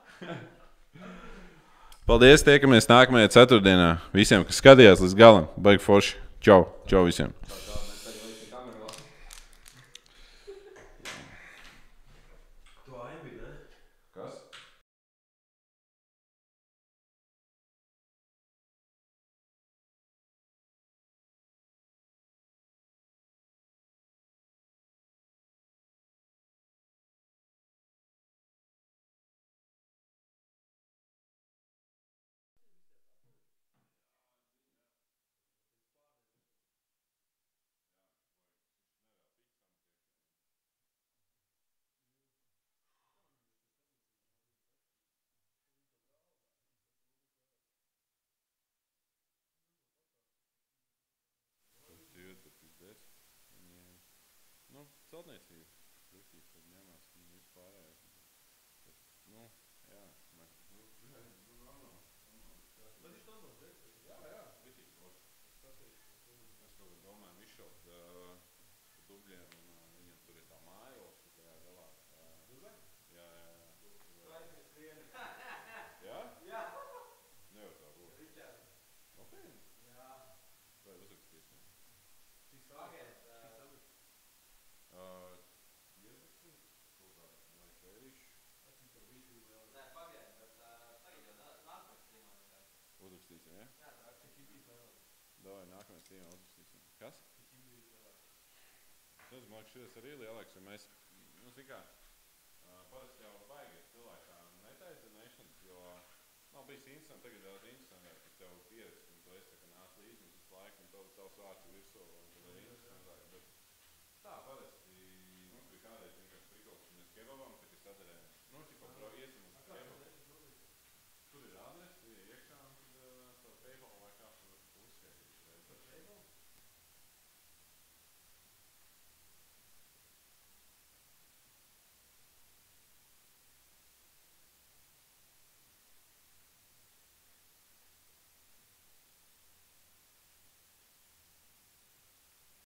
Paldies, tiekamies nākamajā ceturtdienā. Visiem, kas skatījās līdz galam, baigi forši. Čau, čau visiem. Tā, tā, mēs tagad līdzi kameru vēl. To ainu bija, ne? Kas? Nu, celtniecība. Riktīgs, tad ņemās un viss pārējais. Bet, nu, jā. Mēs, nu, jā, nu, nav, nav. Bet viņš normāls, reiks. Jā, jā, riktīgs forši. Es kaut kā domāju Mišelt uh, dubļiem un uh, viņam tur ir tā mājos, tajā galā. Uh, jā, jā, jā. Jā? Jā. Nevar tā būt. Ričārds. Nopietni? Jā. Vai uzrakstīsim? Cik Pagaid, samets? Cik samets? Uh, ierakstīt kaut kā, lai sērīšu. Esmu tev visu vēl. Nē, pagaid, bet uh, tagad jau nā- nākamais streamā vienkārši. Uzrakstīsim, ja? Jā, tā Cik imbijas vēlāk? Davai, nākamajā streamā uzrakstīsim. Kas? Cik imbijas vēlāk? Es nezinu, man liekas, šitas arī lielāks, jo mēs, nu, zin kā, uh, parasti jau baigi cilvēkā netaizināšanas, jo nav bijis interesanti, tagad daudz interesantāk, ka tev pierakst un tu esi tā kā nāc līdzi, un tu visu laiku, un tev tavs vārds ir virsū, un tad ir interesantāk. Bet tā, parasti mums bija kādreiz vienkārši prikals, ka mēs kebabam, kad es sadarēju, nu, tipa, pro, ies